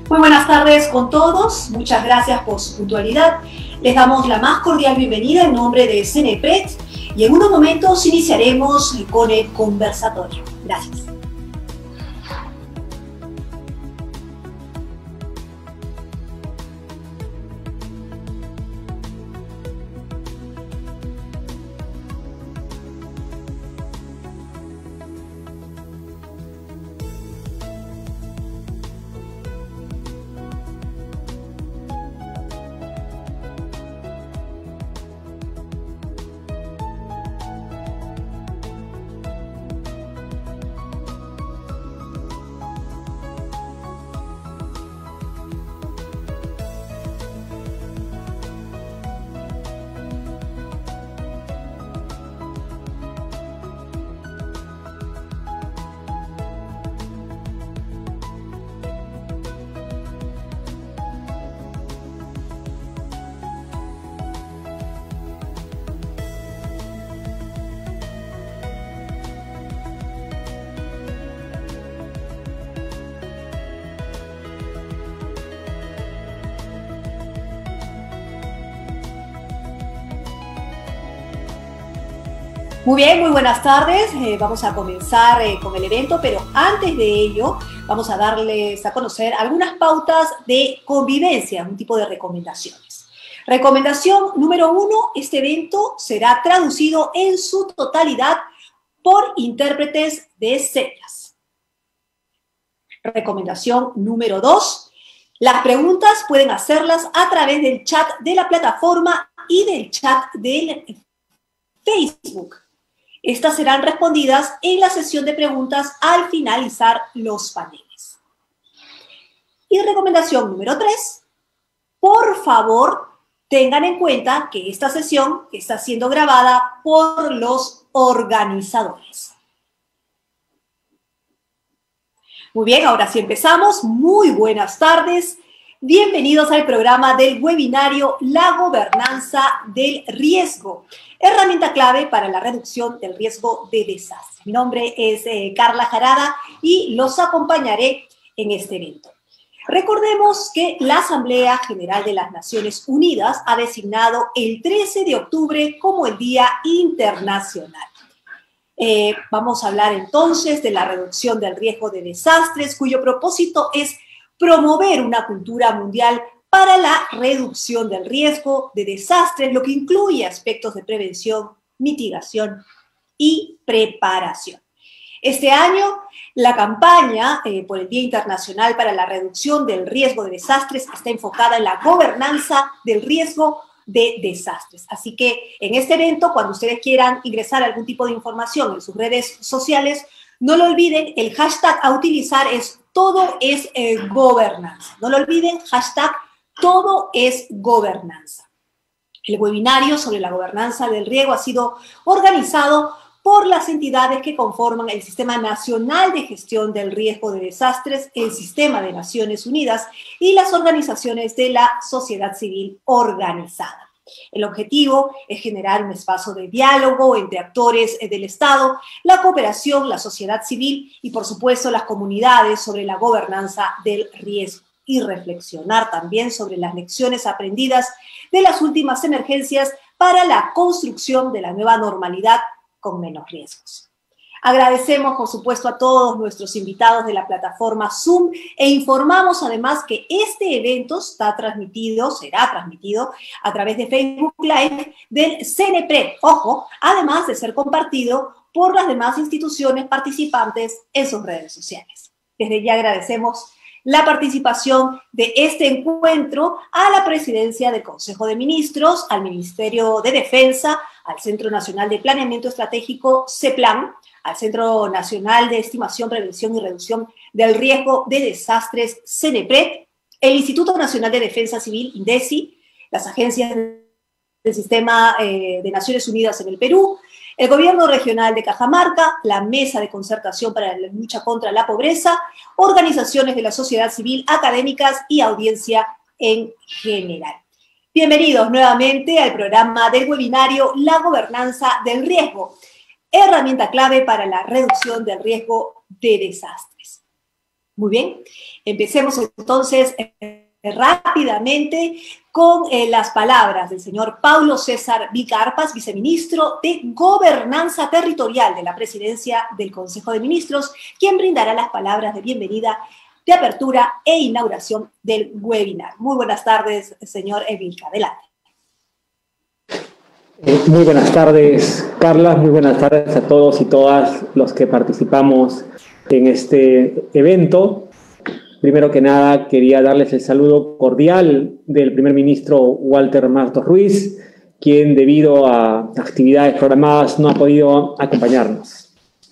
Muy buenas tardes con todos, muchas gracias por su puntualidad. Les damos la más cordial bienvenida en nombre de CENEPRED y en unos momentos iniciaremos con el conversatorio. Gracias. Muy bien, muy buenas tardes. Vamos a comenzar con el evento, pero antes de ello vamos a darles a conocer algunas pautas de convivencia, un tipo de recomendaciones. Recomendación número 1, este evento será traducido en su totalidad por intérpretes de señas. Recomendación número 2, las preguntas pueden hacerlas a través del chat de la plataforma y del chat de Facebook. Estas serán respondidas en la sesión de preguntas al finalizar los paneles. Y recomendación número 3, por favor, tengan en cuenta que esta sesión está siendo grabada por los organizadores. Muy bien, ahora sí empezamos. Muy buenas tardes. Bienvenidos al programa del webinario La Gobernanza del Riesgo, herramienta clave para la reducción del riesgo de desastre. Mi nombre es Carla Jarada y los acompañaré en este evento. Recordemos que la Asamblea General de las Naciones Unidas ha designado el 13 de octubre como el Día Internacional. Vamos a hablar entonces de la reducción del riesgo de desastres, cuyo propósito es promover una cultura mundial para la reducción del riesgo de desastres, lo que incluye aspectos de prevención, mitigación y preparación. Este año, la campaña por el Día Internacional para la Reducción del Riesgo de Desastres está enfocada en la gobernanza del riesgo de desastres. Así que en este evento, cuando ustedes quieran ingresar algún tipo de información en sus redes sociales, no lo olviden, el hashtag a utilizar es todo es gobernanza. No lo olviden, hashtag todo es gobernanza. El webinario sobre la gobernanza del riesgo ha sido organizado por las entidades que conforman el Sistema Nacional de Gestión del Riesgo de Desastres, el Sistema de Naciones Unidas y las organizaciones de la sociedad civil organizada. El objetivo es generar un espacio de diálogo entre actores del Estado, la cooperación, la sociedad civil y, por supuesto, las comunidades sobre la gobernanza del riesgo y reflexionar también sobre las lecciones aprendidas de las últimas emergencias para la construcción de la nueva normalidad con menos riesgos. Agradecemos, por supuesto, a todos nuestros invitados de la plataforma Zoom e informamos además que este evento será transmitido a través de Facebook Live del CENEPRED, ojo, además de ser compartido por las demás instituciones participantes en sus redes sociales. Desde ya agradecemos la participación de este encuentro a la Presidencia del Consejo de Ministros, al Ministerio de Defensa, al Centro Nacional de Planeamiento Estratégico, CEPLAN, al Centro Nacional de Estimación, Prevención y Reducción del Riesgo de Desastres, CENEPRED, el Instituto Nacional de Defensa Civil, INDECI, las agencias del Sistema de Naciones Unidas en el Perú, el Gobierno Regional de Cajamarca, la Mesa de Concertación para la Lucha contra la Pobreza, organizaciones de la sociedad civil, académicas y audiencia en general. Bienvenidos nuevamente al programa del webinario La Gobernanza del Riesgo, herramienta clave para la reducción del riesgo de desastres. Muy bien, empecemos entonces rápidamente con las palabras del señor Paulo César Vicarpas, viceministro de Gobernanza Territorial de la Presidencia del Consejo de Ministros, quien brindará las palabras de bienvenida, de apertura e inauguración del webinar. Muy buenas tardes, señor Vilca. Adelante. Muy buenas tardes, Carla. Muy buenas tardes a todos y todas los que participamos en este evento. Primero que nada, quería darles el saludo cordial del primer ministro Walter Martos Ruiz, quien debido a actividades programadas no ha podido acompañarnos.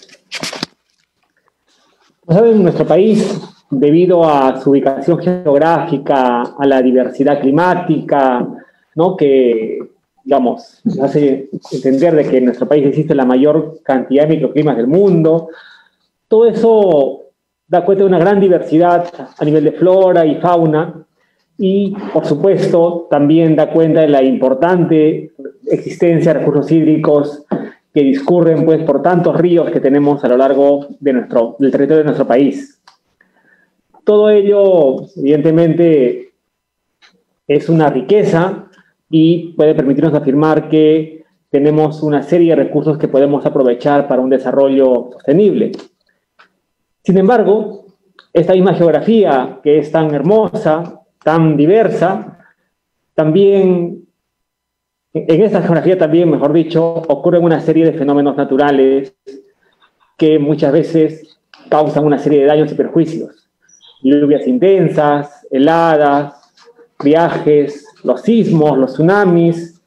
Como saben, nuestro país, debido a su ubicación geográfica, a la diversidad climática, ¿no?, que, digamos, nos hace entender de que en nuestro país existe la mayor cantidad de microclimas del mundo, todo eso da cuenta de una gran diversidad a nivel de flora y fauna y, por supuesto, también da cuenta de la importante existencia de recursos hídricos que discurren pues, por tantos ríos que tenemos a lo largo de del territorio de nuestro país. Todo ello, evidentemente, es una riqueza y puede permitirnos afirmar que tenemos una serie de recursos que podemos aprovechar para un desarrollo sostenible. Sin embargo, esta misma geografía, que es tan hermosa, tan diversa, también, en esta geografía también, mejor dicho, ocurren una serie de fenómenos naturales que muchas veces causan una serie de daños y perjuicios. Lluvias intensas, heladas, viajes, los sismos, los tsunamis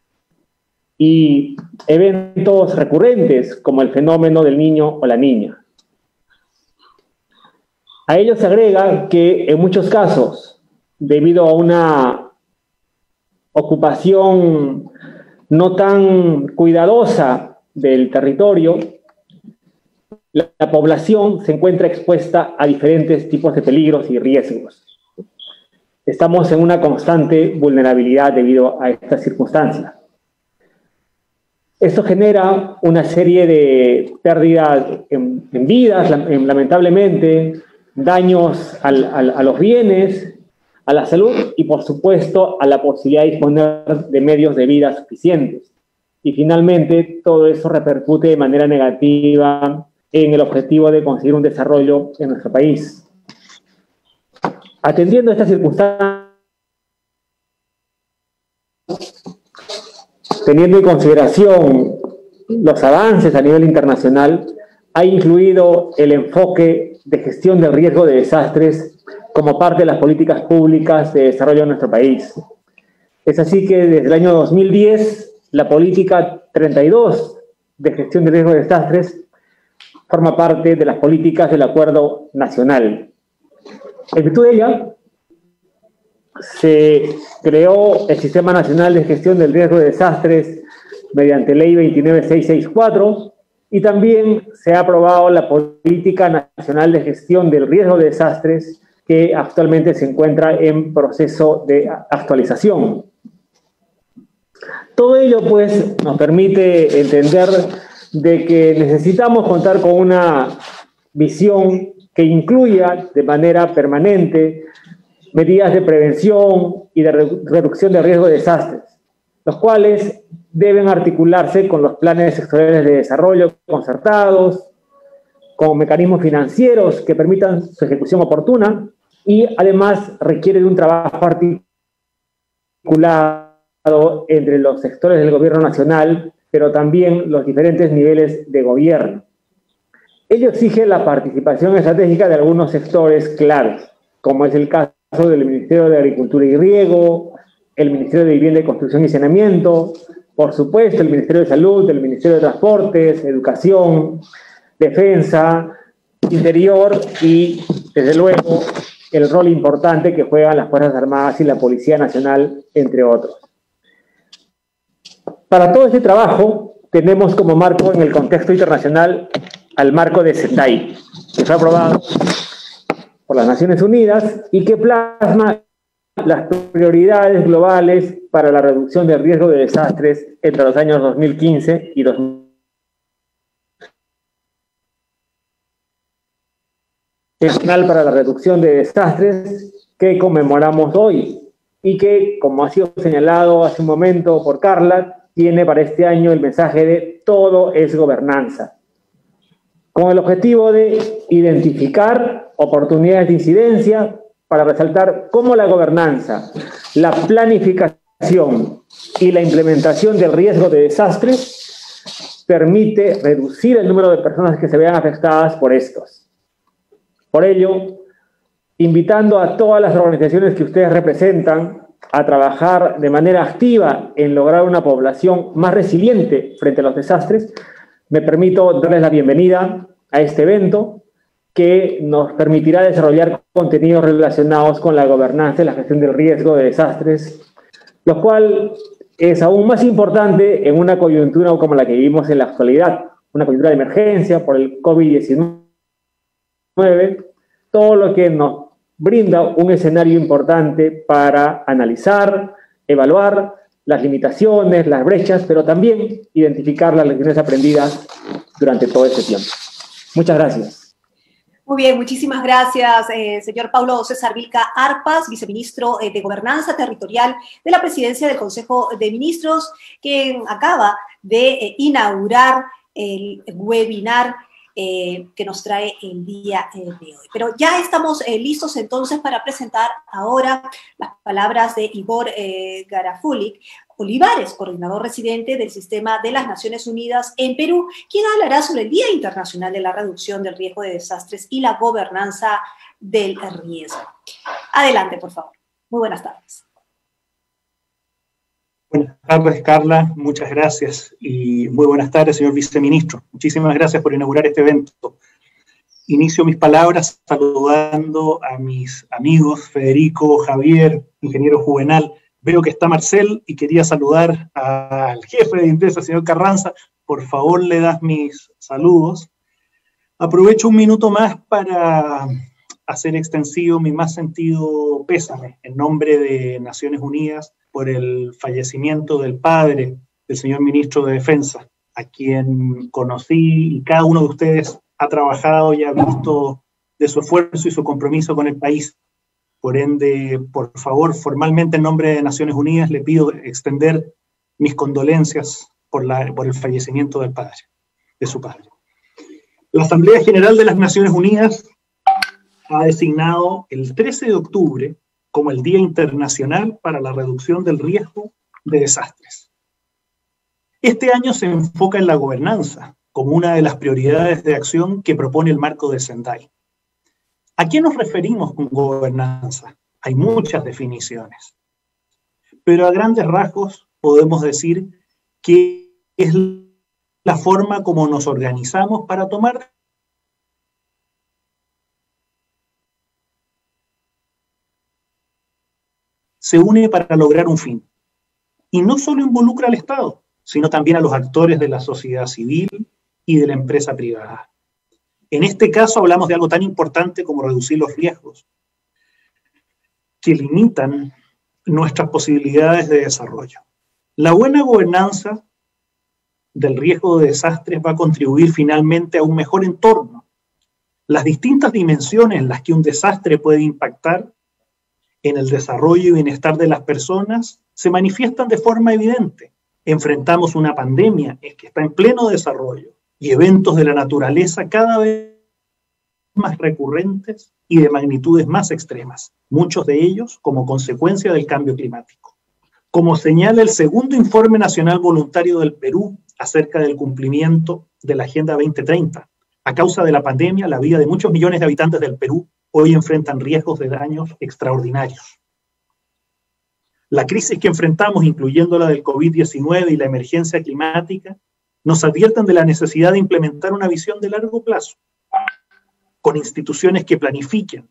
y eventos recurrentes como el fenómeno del niño o la niña. A ello se agrega que en muchos casos, debido a una ocupación no tan cuidadosa del territorio, la población se encuentra expuesta a diferentes tipos de peligros y riesgos. Estamos en una constante vulnerabilidad debido a esta circunstancia. Esto genera una serie de pérdidas en vidas, lamentablemente, daños a los bienes, a la salud y, por supuesto, a la posibilidad de disponer de medios de vida suficientes. Y, finalmente, todo eso repercute de manera negativa en el objetivo de conseguir un desarrollo en nuestro país. Atendiendo a estas circunstancias, teniendo en consideración los avances a nivel internacional, ha incluido el enfoque de gestión del riesgo de desastres como parte de las políticas públicas de desarrollo de nuestro país. Es así que desde el año 2010, la política 32 de gestión de riesgo de desastres forma parte de las políticas del Acuerdo Nacional. En virtud de ella, se creó el Sistema Nacional de Gestión del Riesgo de Desastres mediante Ley 29664 y también se ha aprobado la Política Nacional de Gestión del Riesgo de Desastres que actualmente se encuentra en proceso de actualización. Todo ello, pues, nos permite entender de que necesitamos contar con una visión que incluya de manera permanente medidas de prevención y de reducción de riesgo de desastres, los cuales deben articularse con los planes sectoriales de desarrollo concertados, con mecanismos financieros que permitan su ejecución oportuna y además requiere de un trabajo articulado entre los sectores del gobierno nacional, pero también los diferentes niveles de gobierno. Ello exige la participación estratégica de algunos sectores claves, como es el caso del Ministerio de Agricultura y Riego, el Ministerio de Vivienda y Construcción y Saneamiento, por supuesto, el Ministerio de Salud, el Ministerio de Transportes, Educación, Defensa, Interior y, desde luego, el rol importante que juegan las Fuerzas Armadas y la Policía Nacional, entre otros. Para todo este trabajo, tenemos como marco en el contexto internacional al marco de Sendai, que fue aprobado por las Naciones Unidas y que plasma las prioridades globales para la reducción del riesgo de desastres entre los años 2015 y 2020. Nacional para la Reducción de Desastres que conmemoramos hoy y que, como ha sido señalado hace un momento por Carla, tiene para este año el mensaje de todo es gobernanza, con el objetivo de identificar oportunidades de incidencia para resaltar cómo la gobernanza, la planificación y la implementación del riesgo de desastres permite reducir el número de personas que se vean afectadas por estos. Por ello, invitando a todas las organizaciones que ustedes representan a trabajar de manera activa en lograr una población más resiliente frente a los desastres, me permito darles la bienvenida a este evento que nos permitirá desarrollar contenidos relacionados con la gobernanza y la gestión del riesgo de desastres, lo cual es aún más importante en una coyuntura como la que vivimos en la actualidad, una coyuntura de emergencia por el COVID-19, todo lo que nos brinda un escenario importante para analizar, evaluar las limitaciones, las brechas, pero también identificar las lecciones aprendidas durante todo este tiempo. Muchas gracias. Muy bien, muchísimas gracias, señor Paulo César Vilca Arpas, viceministro de Gobernanza Territorial de la Presidencia del Consejo de Ministros, que acaba de inaugurar el webinar que nos trae el día de hoy. Pero ya estamos listos entonces para presentar ahora las palabras de Igor Garafulik Olivares, coordinador residente del Sistema de las Naciones Unidas en Perú, quien hablará sobre el Día Internacional de la Reducción del Riesgo de Desastres y la Gobernanza del Riesgo. Adelante, por favor. Muy buenas tardes. Buenas tardes, Carla. Muchas gracias. Y muy buenas tardes, señor viceministro. Muchísimas gracias por inaugurar este evento. Inicio mis palabras saludando a mis amigos Federico, Javier, ingeniero Juvenal. Veo que está Marcel y quería saludar al jefe de INDESA, señor Carranza. Por favor, le das mis saludos. Aprovecho un minuto más para hacer extensivo mi más sentido pésame en nombre de Naciones Unidas por el fallecimiento del padre del señor ministro de Defensa, a quien conocí y cada uno de ustedes ha trabajado y ha visto de su esfuerzo y su compromiso con el país. Por ende, por favor, formalmente en nombre de Naciones Unidas le pido extender mis condolencias por el fallecimiento del padre, de su padre. La Asamblea General de las Naciones Unidas ha designado el 13 de octubre como el Día Internacional para la Reducción del Riesgo de Desastres. Este año se enfoca en la gobernanza como una de las prioridades de acción que propone el marco de Sendai. ¿A qué nos referimos con gobernanza? Hay muchas definiciones, pero a grandes rasgos podemos decir que es la forma como nos organizamos para tomar se une para lograr un fin. Y no solo involucra al Estado, sino también a los actores de la sociedad civil y de la empresa privada. En este caso hablamos de algo tan importante como reducir los riesgos, que limitan nuestras posibilidades de desarrollo. La buena gobernanza del riesgo de desastres va a contribuir finalmente a un mejor entorno. Las distintas dimensiones en las que un desastre puede impactar en el desarrollo y bienestar de las personas se manifiestan de forma evidente. Enfrentamos una pandemia que está en pleno desarrollo y eventos de la naturaleza cada vez más recurrentes y de magnitudes más extremas, muchos de ellos como consecuencia del cambio climático. Como señala el segundo Informe Nacional Voluntario del Perú acerca del cumplimiento de la Agenda 2030, a causa de la pandemia, la vida de muchos millones de habitantes del Perú hoy enfrentan riesgos de daños extraordinarios. La crisis que enfrentamos, incluyendo la del COVID-19 y la emergencia climática, nos advierten de la necesidad de implementar una visión de largo plazo, con instituciones que planifiquen,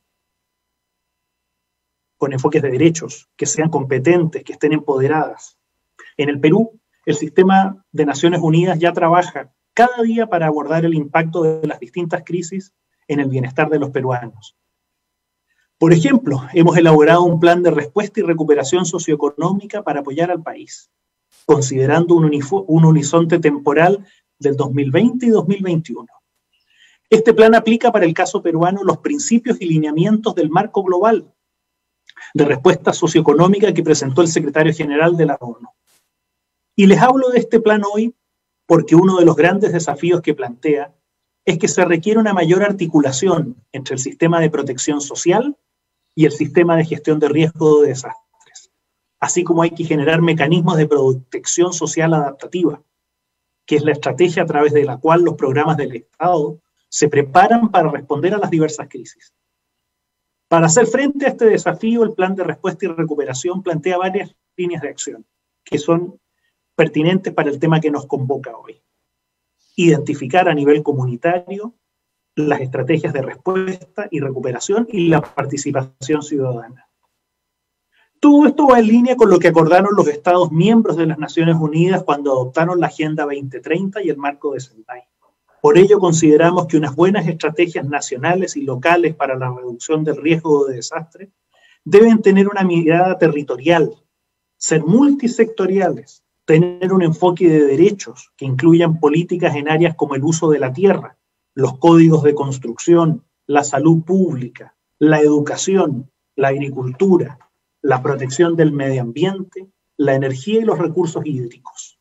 con enfoques de derechos, que sean competentes, que estén empoderadas. En el Perú, el sistema de Naciones Unidas ya trabaja cada día para abordar el impacto de las distintas crisis en el bienestar de los peruanos. Por ejemplo, hemos elaborado un plan de respuesta y recuperación socioeconómica para apoyar al país, considerando un horizonte temporal del 2020 y 2021. Este plan aplica para el caso peruano los principios y lineamientos del marco global de respuesta socioeconómica que presentó el secretario general de la ONU. Y les hablo de este plan hoy porque uno de los grandes desafíos que plantea es que se requiere una mayor articulación entre el sistema de protección social y el sistema de gestión de riesgo de desastres, así como hay que generar mecanismos de protección social adaptativa, que es la estrategia a través de la cual los programas del Estado se preparan para responder a las diversas crisis. Para hacer frente a este desafío, el Plan de Respuesta y Recuperación plantea varias líneas de acción que son pertinentes para el tema que nos convoca hoy. Identificar a nivel comunitario las estrategias de respuesta y recuperación y la participación ciudadana. Todo esto va en línea con lo que acordaron los Estados miembros de las Naciones Unidas cuando adoptaron la Agenda 2030 y el Marco de Sendai. Por ello consideramos que unas buenas estrategias nacionales y locales para la reducción del riesgo de desastre deben tener una mirada territorial, ser multisectoriales, tener un enfoque de derechos que incluyan políticas en áreas como el uso de la tierra, los códigos de construcción, la salud pública, la educación, la agricultura, la protección del medio ambiente, la energía y los recursos hídricos.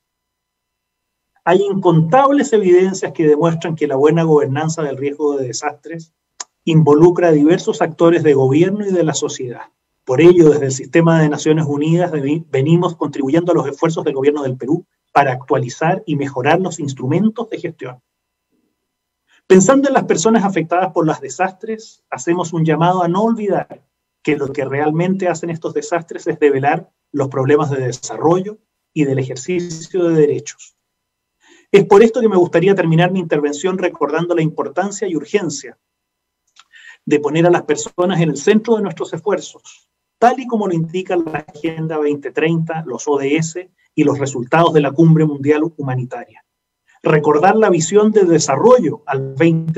Hay incontables evidencias que demuestran que la buena gobernanza del riesgo de desastres involucra a diversos actores de gobierno y de la sociedad. Por ello, desde el Sistema de Naciones Unidas venimos contribuyendo a los esfuerzos del gobierno del Perú para actualizar y mejorar los instrumentos de gestión. Pensando en las personas afectadas por los desastres, hacemos un llamado a no olvidar que lo que realmente hacen estos desastres es develar los problemas de desarrollo y del ejercicio de derechos. Es por esto que me gustaría terminar mi intervención recordando la importancia y urgencia de poner a las personas en el centro de nuestros esfuerzos, tal y como lo indica la Agenda 2030, los ODS y los resultados de la Cumbre Mundial Humanitaria. Recordar la visión de desarrollo al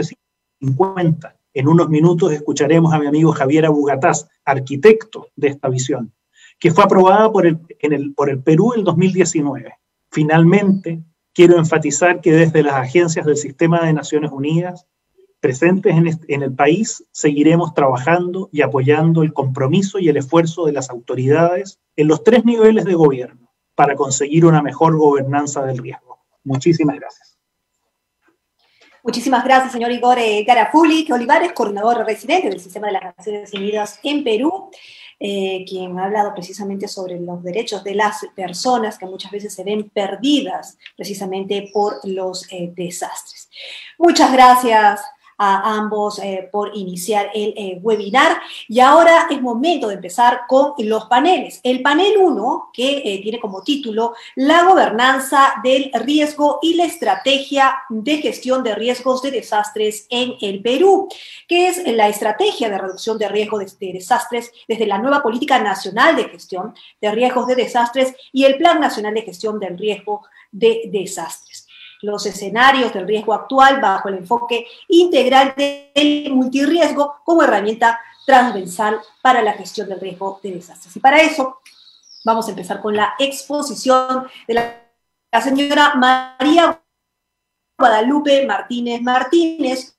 2050. En unos minutos escucharemos a mi amigo Javier Abugataz, arquitecto de esta visión, que fue aprobada por el Perú en 2019. Finalmente, quiero enfatizar que desde las agencias del Sistema de Naciones Unidas presentes en el país, seguiremos trabajando y apoyando el compromiso y el esfuerzo de las autoridades en los 3 niveles de gobierno para conseguir una mejor gobernanza del riesgo. Muchísimas gracias. Muchísimas gracias, señor Igor Garafuli Olivares, coordinador residente del Sistema de las Naciones Unidas en Perú, quien ha hablado precisamente sobre los derechos de las personas que muchas veces se ven perdidas precisamente por los desastres. Muchas gracias a ambos por iniciar el webinar. Y ahora es momento de empezar con los paneles. El panel 1, que tiene como título La gobernanza del riesgo y la estrategia de gestión de riesgos de desastres en el Perú, que es la estrategia de reducción de riesgo de desastres desde la nueva Política Nacional de Gestión de Riesgos de Desastres y el Plan Nacional de Gestión del Riesgo de Desastres. Los escenarios del riesgo actual bajo el enfoque integral del multirriesgo como herramienta transversal para la gestión del riesgo de desastres. Y para eso vamos a empezar con la exposición de la señora María Guadalupe Martínez,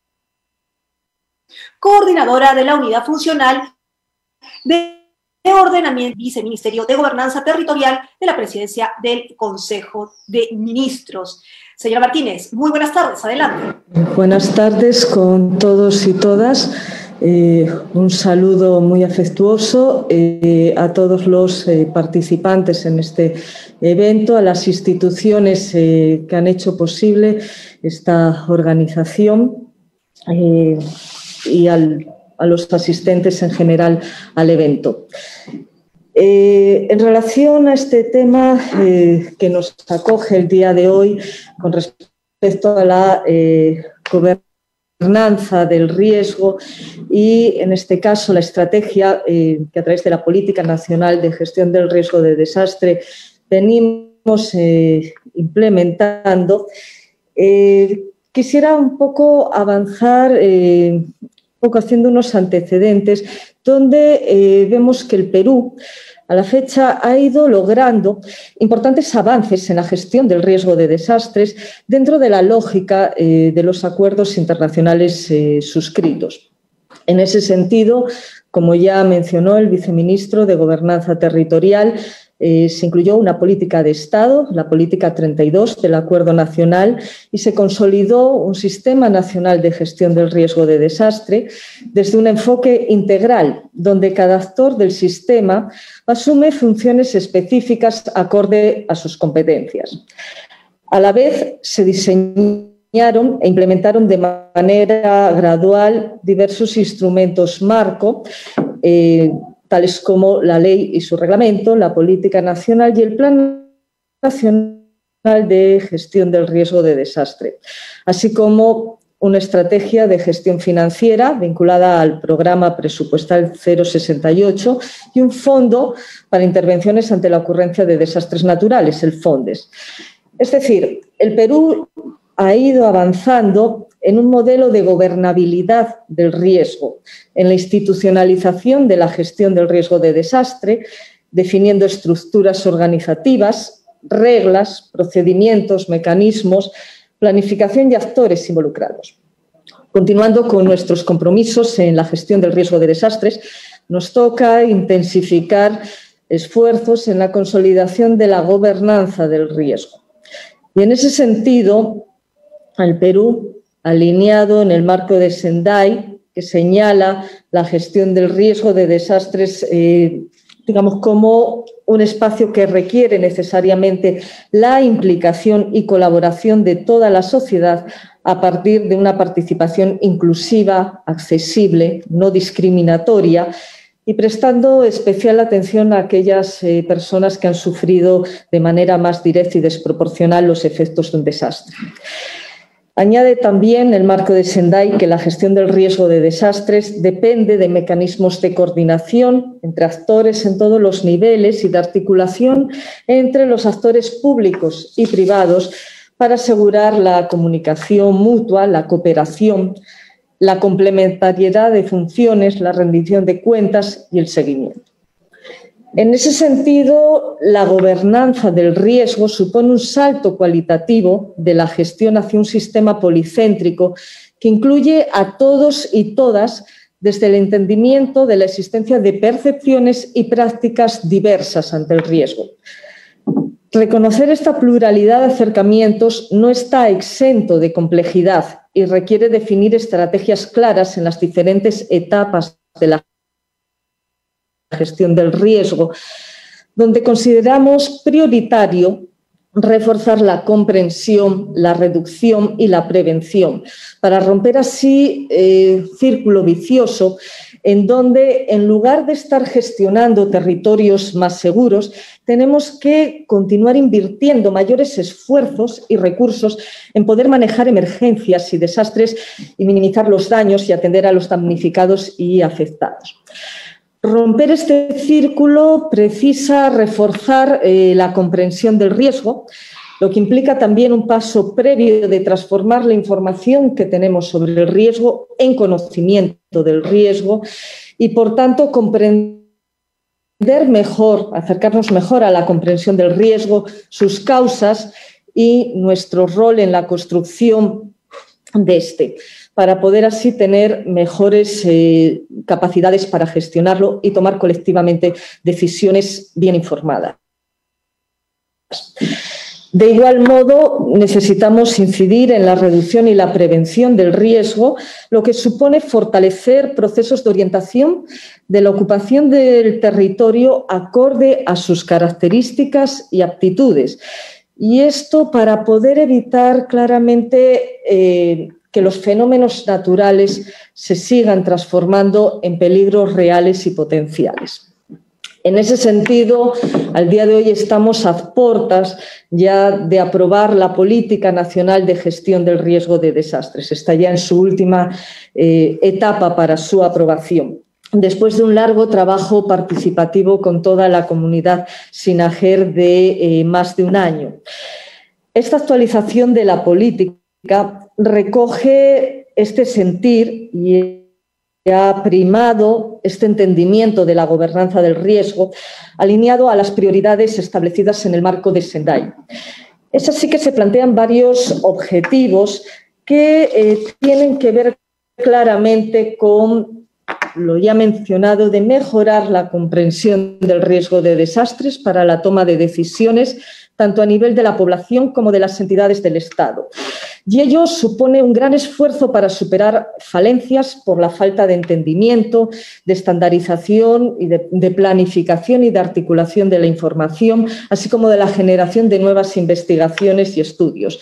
coordinadora de la Unidad Funcional de Ordenamiento, Viceministerio de Gobernanza Territorial de la Presidencia del Consejo de Ministros. Señora Martínez, muy buenas tardes, adelante. Buenas tardes con todos y todas. Un saludo muy afectuoso a todos los participantes en este evento, a las instituciones que han hecho posible esta organización y a los asistentes en general al evento. En relación a este tema que nos acoge el día de hoy con respecto a la gobernanza del riesgo y, en este caso, la estrategia que a través de la Política Nacional de Gestión del Riesgo de Desastre venimos implementando, quisiera un poco avanzar poco haciendo unos antecedentes donde vemos que el Perú a la fecha ha ido logrando importantes avances en la gestión del riesgo de desastres dentro de la lógica de los acuerdos internacionales suscritos. En ese sentido, como ya mencionó el viceministro de Gobernanza Territorial, se incluyó una política de Estado, la política 32 del Acuerdo Nacional, y se consolidó un sistema nacional de gestión del riesgo de desastre desde un enfoque integral, donde cada actor del sistema asume funciones específicas acorde a sus competencias. A la vez, se diseñaron e implementaron de manera gradual diversos instrumentos marco, tales como la ley y su reglamento, la política nacional y el Plan Nacional de Gestión del Riesgo de Desastre, así como una estrategia de gestión financiera vinculada al programa presupuestal 068 y un fondo para intervenciones ante la ocurrencia de desastres naturales, el FONDES. Es decir, el Perú ha ido avanzando en un modelo de gobernabilidad del riesgo, en la institucionalización de la gestión del riesgo de desastre, definiendo estructuras organizativas, reglas, procedimientos, mecanismos, planificación y actores involucrados. Continuando con nuestros compromisos en la gestión del riesgo de desastres, nos toca intensificar esfuerzos en la consolidación de la gobernanza del riesgo. Y en ese sentido, el Perú, alineado en el marco de Sendai, que señala la gestión del riesgo de desastres, digamos, como un espacio que requiere necesariamente la implicación y colaboración de toda la sociedad a partir de una participación inclusiva, accesible, no discriminatoria, y prestando especial atención a aquellas personas que han sufrido de manera más directa y desproporcional los efectos de un desastre. Añade también el marco de Sendai que la gestión del riesgo de desastres depende de mecanismos de coordinación entre actores en todos los niveles y de articulación entre los actores públicos y privados para asegurar la comunicación mutua, la cooperación, la complementariedad de funciones, la rendición de cuentas y el seguimiento. En ese sentido, la gobernanza del riesgo supone un salto cualitativo de la gestión hacia un sistema policéntrico que incluye a todos y todas desde el entendimiento de la existencia de percepciones y prácticas diversas ante el riesgo. Reconocer esta pluralidad de acercamientos no está exento de complejidad y requiere definir estrategias claras en las diferentes etapas de la gestión del riesgo, donde consideramos prioritario reforzar la comprensión, la reducción y la prevención, para romper así círculo vicioso en donde, en lugar de estar gestionando territorios más seguros, tenemos que continuar invirtiendo mayores esfuerzos y recursos en poder manejar emergencias y desastres y minimizar los daños y atender a los damnificados y afectados. Romper este círculo precisa reforzar la comprensión del riesgo, lo que implica también un paso previo de transformar la información que tenemos sobre el riesgo en conocimiento del riesgo y, por tanto, comprender mejor, acercarnos mejor a la comprensión del riesgo, sus causas y nuestro rol en la construcción de este, para poder así tener mejores capacidades para gestionarlo y tomar colectivamente decisiones bien informadas. De igual modo, necesitamos incidir en la reducción y la prevención del riesgo, lo que supone fortalecer procesos de orientación de la ocupación del territorio acorde a sus características y aptitudes. Y esto para poder evitar claramente que los fenómenos naturales se sigan transformando en peligros reales y potenciales. En ese sentido, al día de hoy estamos a puertas ya de aprobar la Política Nacional de Gestión del Riesgo de Desastres. Está ya en su última etapa para su aprobación, después de un largo trabajo participativo con toda la comunidad SINAGER de más de un año. Esta actualización de la política recoge este sentir y ha primado este entendimiento de la gobernanza del riesgo alineado a las prioridades establecidas en el marco de Sendai. Es así que se plantean varios objetivos que tienen que ver claramente con lo ya mencionado de mejorar la comprensión del riesgo de desastres para la toma de decisiones tanto a nivel de la población como de las entidades del Estado. Y ello supone un gran esfuerzo para superar falencias por la falta de entendimiento, de estandarización y de planificación y de articulación de la información, así como de la generación de nuevas investigaciones y estudios.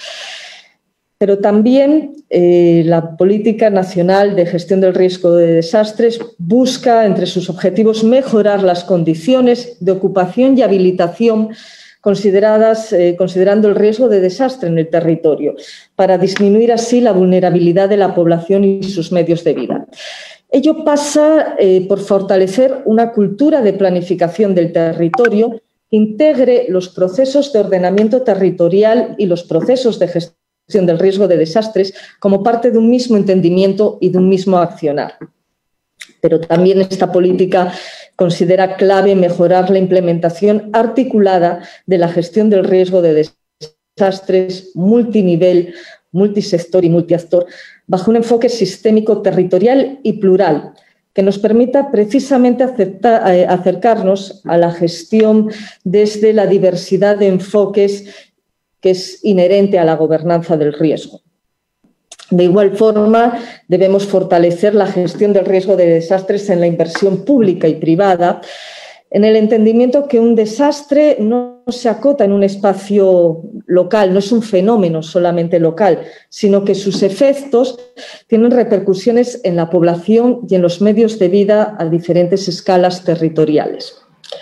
Pero también la Política Nacional de Gestión del Riesgo de Desastres busca, entre sus objetivos, mejorar las condiciones de ocupación y habilitación considerando el riesgo de desastre en el territorio, para disminuir así la vulnerabilidad de la población y sus medios de vida. Ello pasa por fortalecer una cultura de planificación del territorio que integre los procesos de ordenamiento territorial y los procesos de gestión del riesgo de desastres como parte de un mismo entendimiento y de un mismo accionar. Pero también esta política considera clave mejorar la implementación articulada de la gestión del riesgo de desastres multinivel, multisector y multiactor, bajo un enfoque sistémico, territorial y plural, que nos permita precisamente acercarnos a la gestión desde la diversidad de enfoques que es inherente a la gobernanza del riesgo. De igual forma, debemos fortalecer la gestión del riesgo de desastres en la inversión pública y privada, en el entendimiento que un desastre no se acota en un espacio local, no es un fenómeno solamente local, sino que sus efectos tienen repercusiones en la población y en los medios de vida a diferentes escalas territoriales.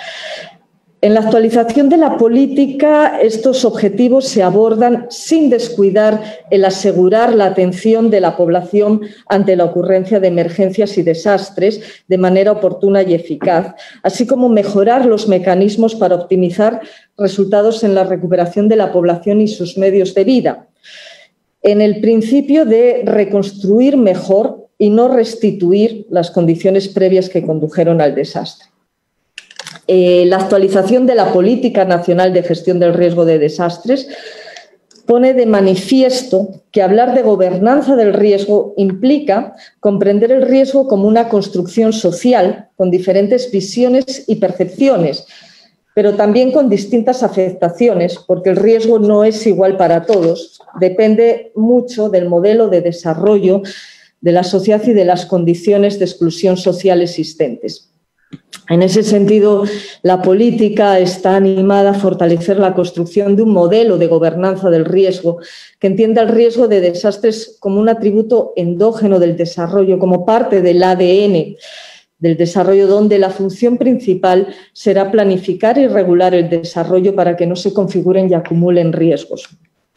En la actualización de la política, estos objetivos se abordan sin descuidar el asegurar la atención de la población ante la ocurrencia de emergencias y desastres de manera oportuna y eficaz, así como mejorar los mecanismos para optimizar resultados en la recuperación de la población y sus medios de vida, en el principio de reconstruir mejor y no restituir las condiciones previas que condujeron al desastre. La actualización de la Política Nacional de Gestión del Riesgo de Desastres pone de manifiesto que hablar de gobernanza del riesgo implica comprender el riesgo como una construcción social con diferentes visiones y percepciones, pero también con distintas afectaciones, porque el riesgo no es igual para todos, depende mucho del modelo de desarrollo de la sociedad y de las condiciones de exclusión social existentes. En ese sentido, la política está animada a fortalecer la construcción de un modelo de gobernanza del riesgo que entienda el riesgo de desastres como un atributo endógeno del desarrollo, como parte del ADN del desarrollo, donde la función principal será planificar y regular el desarrollo para que no se configuren y acumulen riesgos.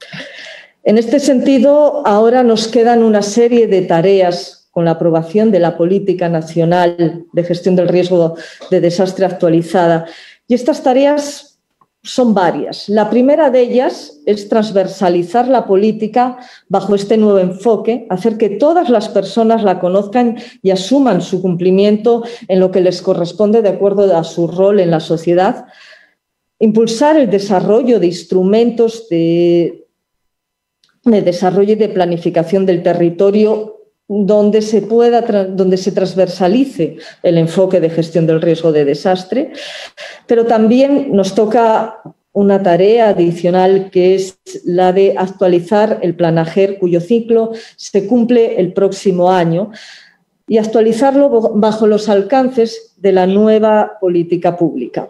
En este sentido, ahora nos quedan una serie de tareas con la aprobación de la Política Nacional de Gestión del Riesgo de Desastre actualizada. Y estas tareas son varias. La primera de ellas es transversalizar la política bajo este nuevo enfoque, hacer que todas las personas la conozcan y asuman su cumplimiento en lo que les corresponde de acuerdo a su rol en la sociedad. Impulsar el desarrollo de instrumentos de desarrollo y de planificación del territorio donde se transversalice el enfoque de gestión del riesgo de desastre, pero también nos toca una tarea adicional que es la de actualizar el Plan AGER, cuyo ciclo se cumple el próximo año, y actualizarlo bajo los alcances de la nueva política pública.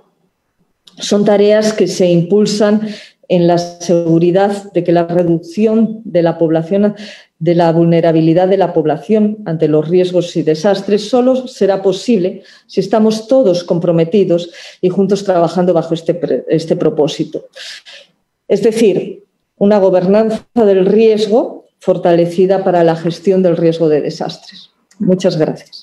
Son tareas que se impulsan en la seguridad de que la reducción de la población, de la vulnerabilidad de la población ante los riesgos y desastres solo será posible si estamos todos comprometidos y juntos trabajando bajo este propósito. Es decir, una gobernanza del riesgo fortalecida para la gestión del riesgo de desastres. Muchas gracias.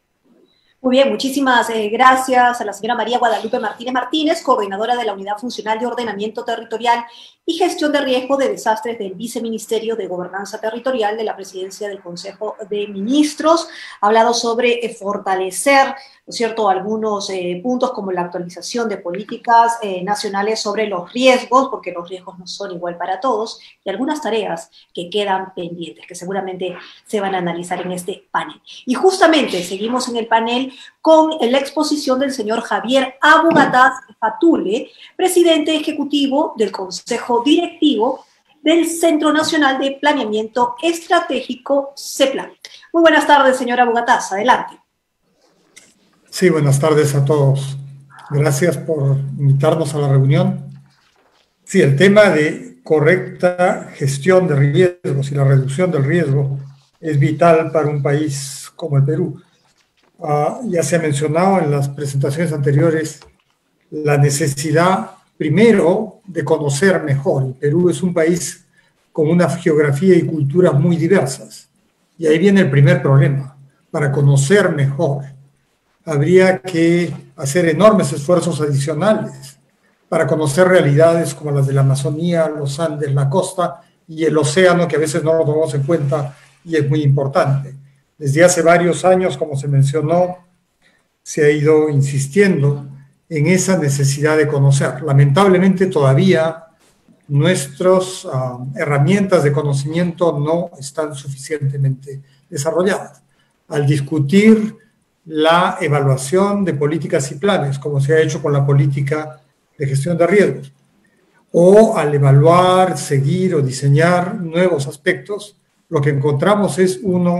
Muy bien, muchísimas gracias a la señora María Guadalupe Martínez Martínez, coordinadora de la Unidad Funcional de Ordenamiento Territorial y Gestión de Riesgo de Desastres del Viceministerio de Gobernanza Territorial de la Presidencia del Consejo de Ministros. Ha hablado sobre fortalecer, ¿no es cierto?, algunos puntos como la actualización de políticas nacionales sobre los riesgos, porque los riesgos no son igual para todos, y algunas tareas que quedan pendientes, que seguramente se van a analizar en este panel. Y justamente seguimos en el panel con la exposición del señor Javier Abu-Ghataz Fatule, presidente ejecutivo del Consejo Directivo del Centro Nacional de Planeamiento Estratégico, CEPLAN. Muy buenas tardes, señor Abu-Ghataz, adelante. Sí, buenas tardes a todos. Gracias por invitarnos a la reunión. Sí, el tema de correcta gestión de riesgos y la reducción del riesgo es vital para un país como el Perú. Ya se ha mencionado en las presentaciones anteriores la necesidad, primero, de conocer mejor. El Perú es un país con una geografía y culturas muy diversas. Y ahí viene el primer problema. Para conocer mejor, habría que hacer enormes esfuerzos adicionales para conocer realidades como las de la Amazonía, los Andes, la costa y el océano, que a veces no lo tomamos en cuenta y es muy importante. Desde hace varios años, como se mencionó, se ha ido insistiendo en esa necesidad de conocer. Lamentablemente todavía nuestras herramientas de conocimiento no están suficientemente desarrolladas. Al discutir la evaluación de políticas y planes, como se ha hecho con la política de gestión de riesgos, o al evaluar, seguir o diseñar nuevos aspectos, lo que encontramos es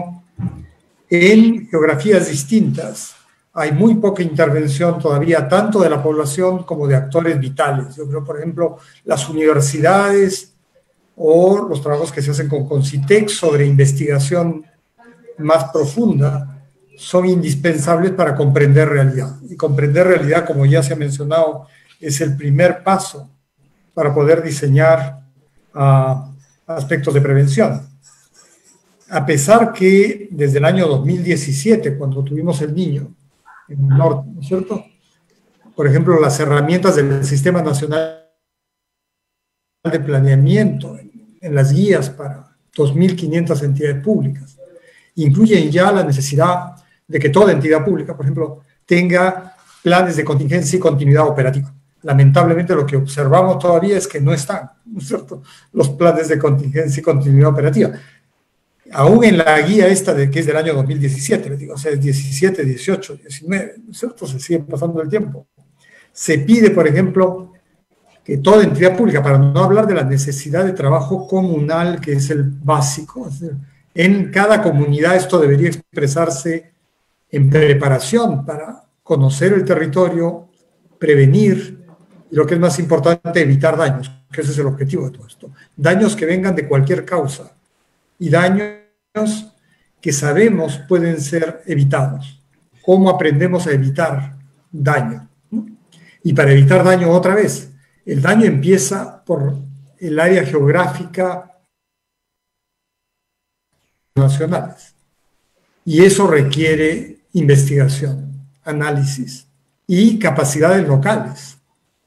en geografías distintas. Hay muy poca intervención todavía, tanto de la población como de actores vitales. Yo creo, por ejemplo, las universidades o los trabajos que se hacen con CONCITEC sobre investigación más profunda son indispensables para comprender realidad. Y comprender realidad, como ya se ha mencionado, es el primer paso para poder diseñar aspectos de prevención. A pesar que desde el año 2017, cuando tuvimos el Niño en el norte, ¿no es cierto?, por ejemplo, las herramientas del Sistema Nacional de Planeamiento en las guías para 2.500 entidades públicas incluyen ya la necesidad de que toda entidad pública, por ejemplo, tenga planes de contingencia y continuidad operativa. Lamentablemente lo que observamos todavía es que no están, ¿no es cierto?, los planes de contingencia y continuidad operativa. Aún en la guía esta que es del año 2017, les digo, o sea, es 17, 18, 19, ¿no es cierto?, se sigue pasando el tiempo. Se pide, por ejemplo, que toda entidad pública, para no hablar de la necesidad de trabajo comunal, que es el básico, es decir, en cada comunidad esto debería expresarse en preparación para conocer el territorio, prevenir, y lo que es más importante, evitar daños, que ese es el objetivo de todo esto. Daños que vengan de cualquier causa y daños que sabemos pueden ser evitados. ¿Cómo aprendemos a evitar daño? Y para evitar daño, otra vez, el daño empieza por el área geográfica nacionales. Y eso requiere investigación, análisis y capacidades locales.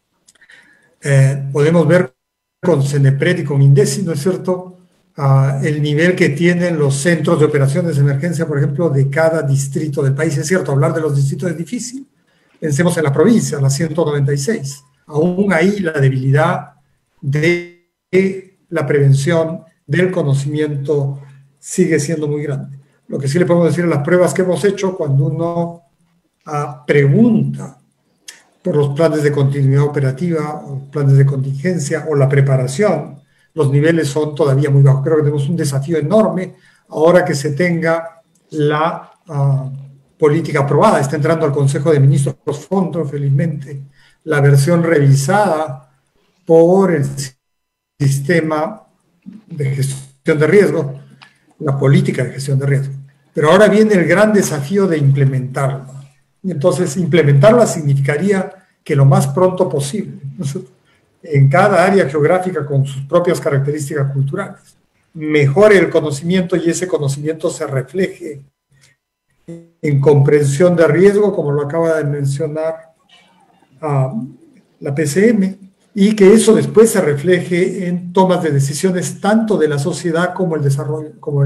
Podemos ver con CENEPRED y con INDECI, ¿no es cierto?, el nivel que tienen los centros de operaciones de emergencia, por ejemplo, de cada distrito del país. Es cierto, hablar de los distritos es difícil. Pensemos en la provincia, la 196. Aún ahí la debilidad de la prevención, del conocimiento, sigue siendo muy grande. Lo que sí le podemos decir en las pruebas que hemos hecho, cuando uno pregunta por los planes de continuidad operativa, o planes de contingencia, o la preparación, los niveles son todavía muy bajos. Creo que tenemos un desafío enorme ahora que se tenga la política aprobada. Está entrando al Consejo de Ministros pronto, felizmente, la versión revisada por el sistema de gestión de riesgo, la política de gestión de riesgo. Pero ahora viene el gran desafío de implementarla. Y entonces, implementarla significaría que lo más pronto posible, en cada área geográfica con sus propias características culturales, mejore el conocimiento y ese conocimiento se refleje en comprensión de riesgo, como lo acaba de mencionar la PCM, y que eso después se refleje en tomas de decisiones tanto de la sociedad como el desarrollo, como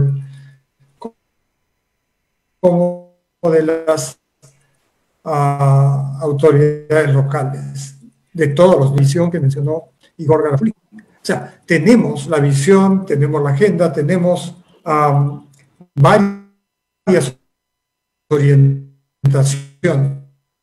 de las autoridades locales, de todas las visiones que mencionó Igor Garafuli. O sea, tenemos la visión, tenemos la agenda, tenemos varias orientaciones